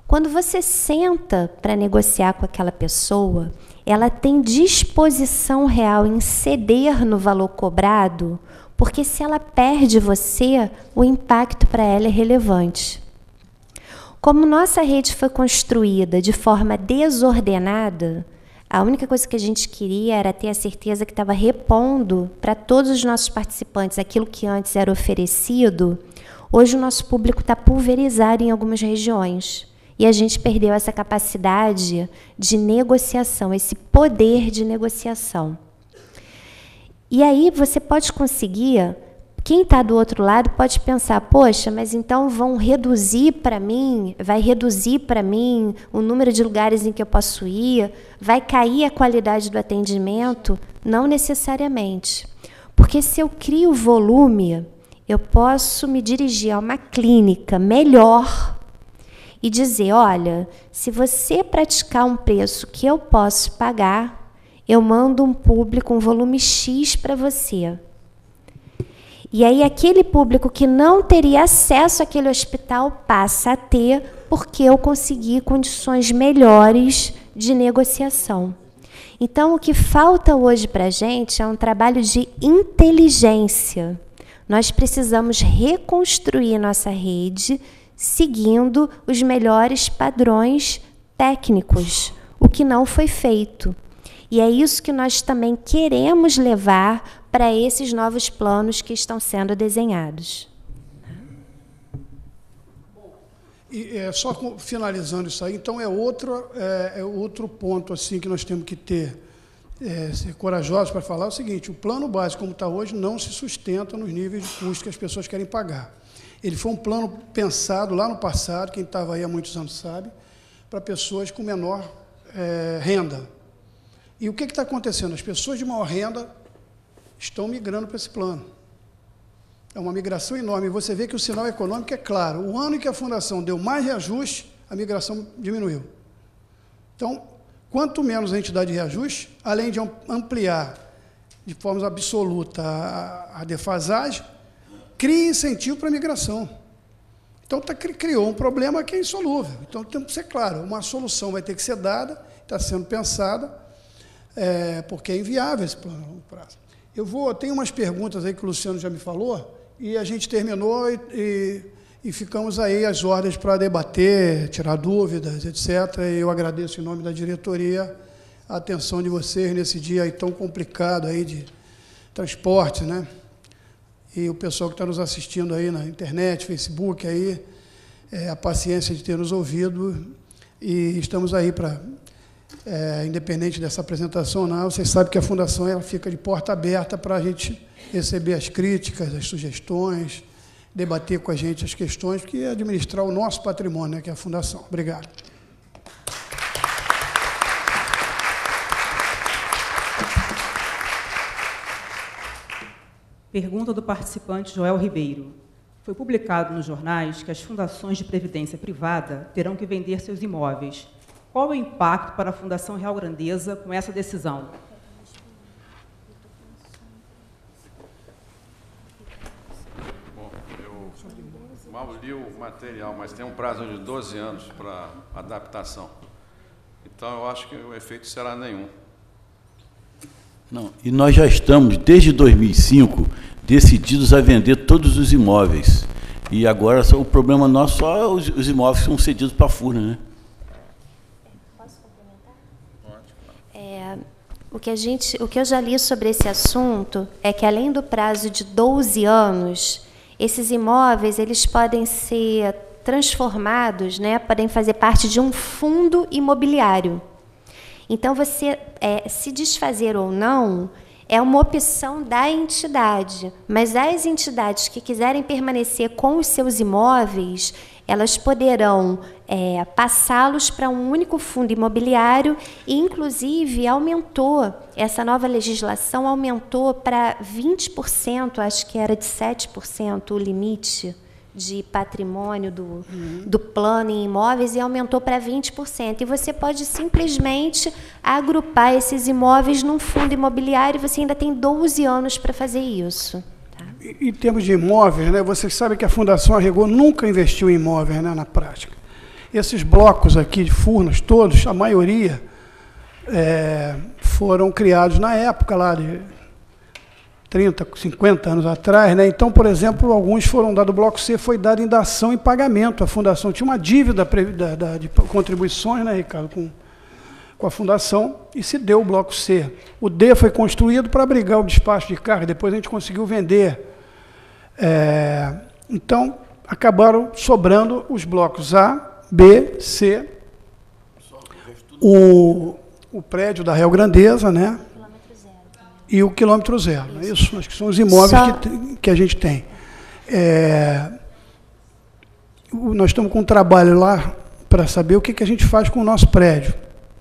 Quando você senta para negociar com aquela pessoa, ela tem disposição real em ceder no valor cobrado, porque se ela perde você, o impacto para ela é relevante. Como nossa rede foi construída de forma desordenada, a única coisa que a gente queria era ter a certeza que estava repondo para todos os nossos participantes aquilo que antes era oferecido. Hoje o nosso público está pulverizado em algumas regiões. E a gente perdeu essa capacidade de negociação, esse poder de negociação. E aí você pode conseguir, quem está do outro lado pode pensar, poxa, mas então vão reduzir para mim, vai reduzir para mim o número de lugares em que eu posso ir, vai cair a qualidade do atendimento? Não necessariamente. Porque se eu crio volume, eu posso me dirigir a uma clínica melhor e dizer, olha, se você praticar um preço que eu posso pagar, eu mando um público, um volume X para você. E aí aquele público que não teria acesso àquele hospital passa a ter, porque eu consegui condições melhores de negociação. Então, o que falta hoje para a gente é um trabalho de inteligência. Nós precisamos reconstruir nossa rede seguindo os melhores padrões técnicos, o que não foi feito. E é isso que nós também queremos levar para esses novos planos que estão sendo desenhados. E só finalizando isso aí, então é outro ponto assim que nós temos que ser corajosos para falar o seguinte: o plano básico, como está hoje, não se sustenta nos níveis de custo que as pessoas querem pagar. Ele foi um plano pensado lá no passado, quem estava aí há muitos anos sabe, para pessoas com menor renda. E o que está acontecendo? As pessoas de maior renda estão migrando para esse plano. É uma migração enorme. E você vê que o sinal econômico é claro. O ano em que a Fundação deu mais reajuste, a migração diminuiu. Então, quanto menos a gente dá de reajuste, além de ampliar de forma absoluta a defasagem, cria incentivo para a migração. Então, criou um problema que é insolúvel. Então, tem que ser claro, uma solução vai ter que ser dada, está sendo pensada, porque é inviável esse plano a prazo. Tem umas perguntas aí que o Luciano já me falou, e a gente terminou e ficamos aí às ordens para debater, tirar dúvidas, etc. E eu agradeço em nome da diretoria a atenção de vocês nesse dia aí tão complicado aí de transporte, né? E o pessoal que está nos assistindo aí na internet, Facebook, aí, a paciência de ter nos ouvido, e estamos aí para, independente dessa apresentação, não, vocês sabem que a Fundação ela fica de porta aberta para a gente receber as críticas, as sugestões, debater com a gente as questões, porque é administrar o nosso patrimônio, né, que é a Fundação. Obrigado. Pergunta do participante Joel Ribeiro. Foi publicado nos jornais que as fundações de previdência privada terão que vender seus imóveis. Qual é o impacto para a Fundação Real Grandeza com essa decisão? Bom, eu mal li o material, mas tem um prazo de 12 anos para adaptação. Então, eu acho que o efeito será nenhum. Não, e nós já estamos, desde 2005, decididos a vender todos os imóveis. E agora o problema nosso só os imóveis que são cedidos para a Furna, né? Posso complementar? O que eu já li sobre esse assunto é que, além do prazo de 12 anos, esses imóveis eles podem ser transformados, né, podem fazer parte de um fundo imobiliário. Então, você se desfazer ou não é uma opção da entidade, mas as entidades que quiserem permanecer com os seus imóveis, elas poderão passá-los para um único fundo imobiliário e, inclusive, essa nova legislação aumentou para 20%, acho que era de 7% o limite de patrimônio do plano em imóveis, e aumentou para 20%. E você pode simplesmente agrupar esses imóveis num fundo imobiliário, e você ainda tem 12 anos para fazer isso. Tá? Em termos de imóveis, né, vocês sabem que a Fundação Arregou nunca investiu em imóveis, né, na prática. Esses blocos aqui de Furnas, todos, a maioria, foram criados na época lá de 30, 50 anos atrás, né? Então, por exemplo, alguns foram dados, o bloco C foi dado em dação em pagamento. A fundação tinha uma dívida de contribuições, né, Ricardo, com a fundação, e se deu o bloco C. O D foi construído para abrigar o despacho de carga, depois a gente conseguiu vender. Então, acabaram sobrando os blocos A, B, C, o prédio da Real Grandeza, né? E o quilômetro zero. Não é isso? Acho que são os imóveis que a gente tem. Nós estamos com um trabalho lá para saber o que a gente faz com o nosso prédio.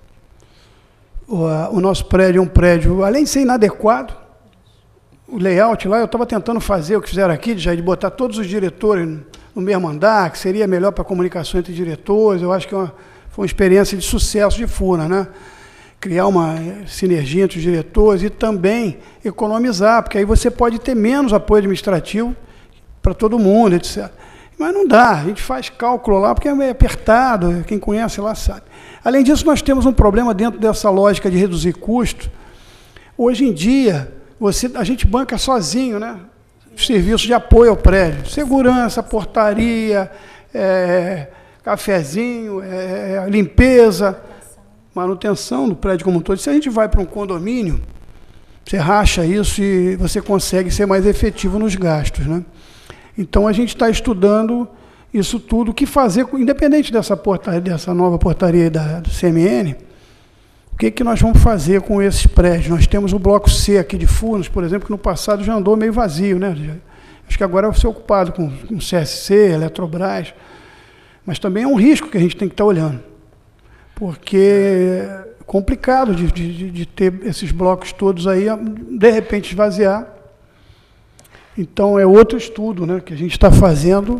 O nosso prédio é um prédio, além de ser inadequado, o layout lá, eu estava tentando fazer o que fizeram aqui, de botar todos os diretores no mesmo andar, que seria melhor para a comunicação entre diretores. Eu acho que foi uma experiência de sucesso de Furnas, né? Criar uma sinergia entre os diretores e também economizar, porque aí você pode ter menos apoio administrativo para todo mundo, etc. Mas não dá, a gente faz cálculo lá, porque é meio apertado, quem conhece lá sabe. Além disso, nós temos um problema dentro dessa lógica de reduzir custo. Hoje em dia, a gente banca sozinho, né? Serviço de apoio ao prédio, segurança, portaria, cafezinho, limpeza, manutenção do prédio como um todo. Se a gente vai para um condomínio, você racha isso e você consegue ser mais efetivo nos gastos, né? Então, a gente está estudando isso tudo, o que fazer, independente dessa nova portaria do CMN, o que nós vamos fazer com esses prédios? Nós temos o bloco C aqui de Furnas, por exemplo, que no passado já andou meio vazio, né? Acho que agora vai ser ocupado com CSC, Eletrobras, mas também é um risco que a gente tem que estar olhando, porque é complicado de ter esses blocos todos aí, de repente esvaziar. Então, é outro estudo, né, que a gente está fazendo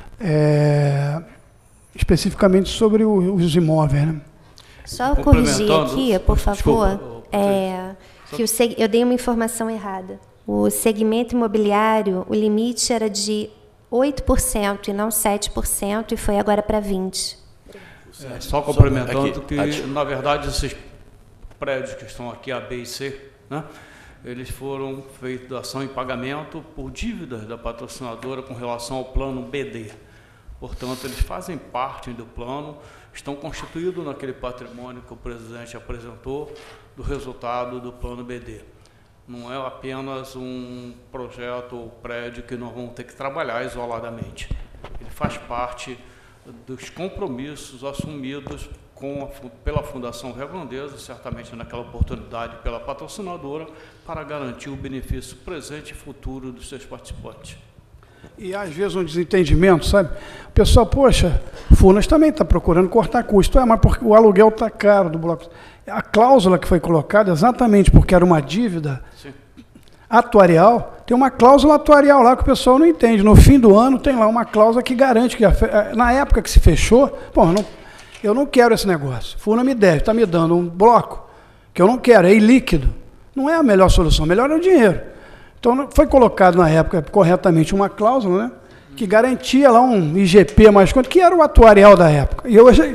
especificamente sobre os imóveis, né? Só corrigir aqui, por favor, que eu dei uma informação errada. O segmento imobiliário, o limite era de 8% e não 7%, e foi agora para 20%. Só complementando que, na verdade, esses prédios que estão aqui, A, B e C, né, eles foram feitos ação em pagamento por dívidas da patrocinadora com relação ao plano BD. Portanto, eles fazem parte do plano, estão constituídos naquele patrimônio que o presidente apresentou do resultado do plano BD. Não é apenas um projeto ou prédio que nós vamos ter que trabalhar isoladamente. Ele faz parte dos compromissos assumidos pela Fundação Real Grandeza, certamente naquela oportunidade pela patrocinadora, para garantir o benefício presente e futuro dos seus participantes. E, às vezes, um desentendimento, sabe? O pessoal, poxa, Furnas também está procurando cortar custo. Mas porque o aluguel está caro do bloco. A cláusula que foi colocada, exatamente porque era uma dívida atuarial, tem uma cláusula atuarial lá que o pessoal não entende. No fim do ano, tem lá uma cláusula que garante que, na época que se fechou, eu não quero esse negócio. Furnas me deve, está me dando um bloco que eu não quero, é ilíquido. Não é a melhor solução, melhor é o dinheiro. Então, foi colocado na época corretamente uma cláusula, né, que garantia lá um IGP mais quanto, que era o atuarial da época. E hoje,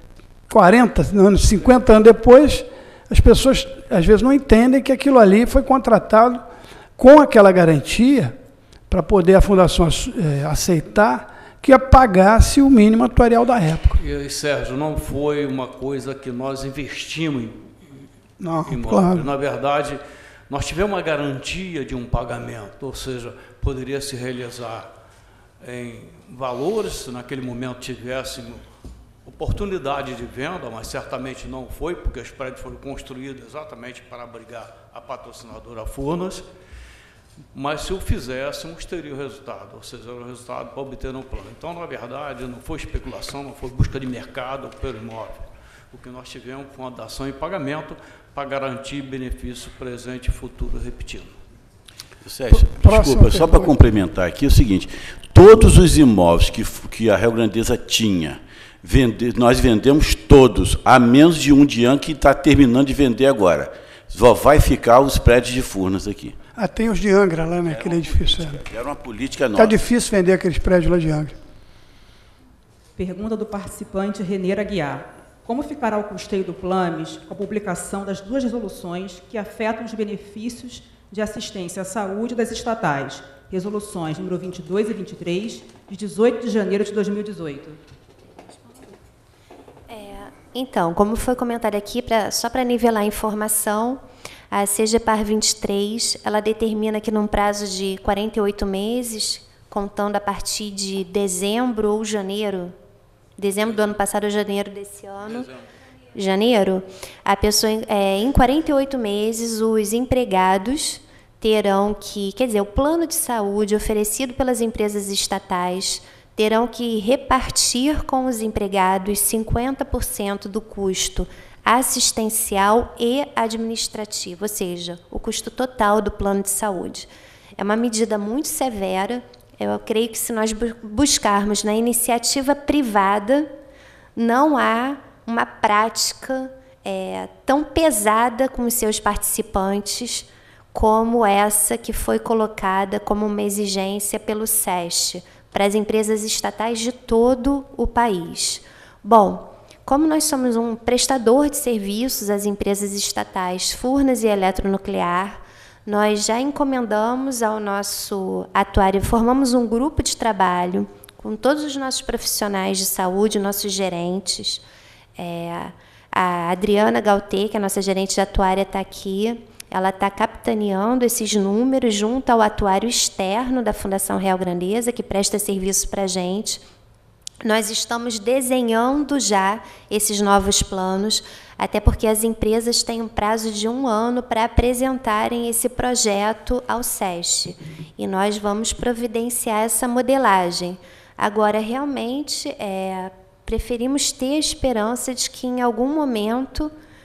40 anos, 50 anos depois, as pessoas às vezes não entendem que aquilo ali foi contratado com aquela garantia para poder a fundação aceitar que pagasse o mínimo atuarial da época. E, Sérgio, não foi uma coisa que nós investimos em imóvel. Claro. Na verdade, nós tivemos uma garantia de um pagamento, ou seja, poderia se realizar em valores, se naquele momento tivéssemos oportunidade de venda, mas certamente não foi, porque os prédios foram construídos exatamente para abrigar a patrocinadora Furnas, mas se o fizéssemos, teria o resultado, ou seja, o resultado para obter no plano. Então, na verdade, não foi especulação, não foi busca de mercado pelo imóvel. O que nós tivemos foi uma dação em pagamento para garantir benefício presente e futuro repetido. Sérgio, desculpa, só para complementar aqui, é o seguinte, todos os imóveis que a Real Grandeza tinha, nós vendemos todos, a menos de um de ano que está terminando de vender agora. Só vai ficar os prédios de Furnas aqui. Tem os de Angra lá, naquele edifício. Era uma política nova. Está difícil vender aqueles prédios lá de Angra. Pergunta do participante Reneira Aguiar. Como ficará o custeio do Plames com a publicação das 2 resoluções que afetam os benefícios de assistência à saúde das estatais? Resoluções número 22 e 23, de 18 de janeiro de 2018. Então, como foi comentado aqui, só para nivelar a informação, a CGPAR 23, ela determina que num prazo de 48 meses, contando a partir de dezembro ou janeiro, dezembro do ano passado ou janeiro desse ano, janeiro, a pessoa, em 48 meses, os empregados terão que, quer dizer, o plano de saúde oferecido pelas empresas estatais terão que repartir com os empregados 50% do custo assistencial e administrativo, ou seja, o custo total do plano de saúde. É uma medida muito severa. Eu creio que se nós buscarmos na iniciativa privada, não há uma prática tão pesada com os seus participantes como essa que foi colocada como uma exigência pelo SEST para as empresas estatais de todo o país. Bom, como nós somos um prestador de serviços às empresas estatais Furnas e Eletronuclear, nós já encomendamos ao nosso atuário, formamos um grupo de trabalho com todos os nossos profissionais de saúde, nossos gerentes. A Adriana Gautê, que é a nossa gerente de atuária, está aqui. Ela está capitaneando esses números junto ao atuário externo da Fundação Real Grandeza, que presta serviço para a gente. Nós estamos desenhando já esses novos planos, até porque as empresas têm um prazo de 1 ano para apresentarem esse projeto ao SEST. E nós vamos providenciar essa modelagem. Agora, realmente, preferimos ter a esperança de que, em algum momento,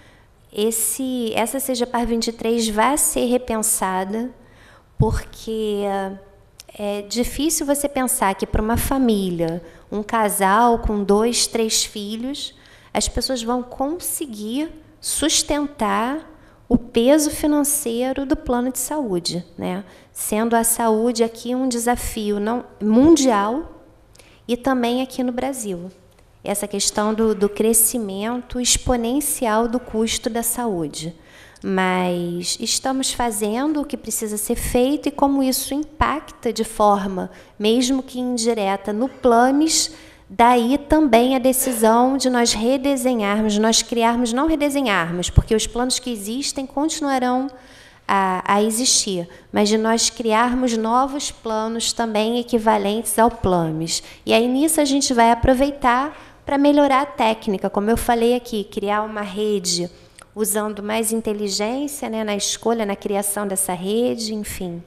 essa CGPAR 23 vai ser repensada, porque é difícil você pensar que para uma família, um casal com 2, 3 filhos, as pessoas vão conseguir sustentar o peso financeiro do plano de saúde, né? Sendo a saúde aqui um desafio mundial e também aqui no Brasil. Essa questão do crescimento exponencial do custo da saúde. Mas estamos fazendo o que precisa ser feito e como isso impacta de forma, mesmo que indireta, no Plames, daí também a decisão de nós redesenharmos, nós criarmos, não redesenharmos, porque os planos que existem continuarão a existir, mas de nós criarmos novos planos também equivalentes ao Plames. E aí nisso a gente vai aproveitar para melhorar a técnica, como eu falei aqui, criar uma rede usando mais inteligência, né, na escolha, na criação dessa rede, enfim.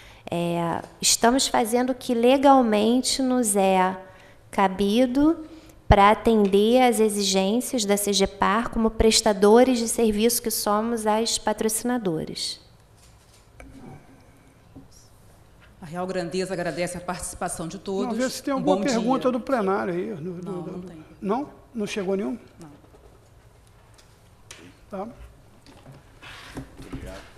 Estamos fazendo o que legalmente nos é cabido para atender às exigências da CGPAR como prestadores de serviço que somos as patrocinadoras. A Real Grandeza agradece a participação de todos. Vamos ver se tem alguma pergunta do plenário aí. Não tem. Não? Não chegou nenhum? Não. Tá. Muito obrigado.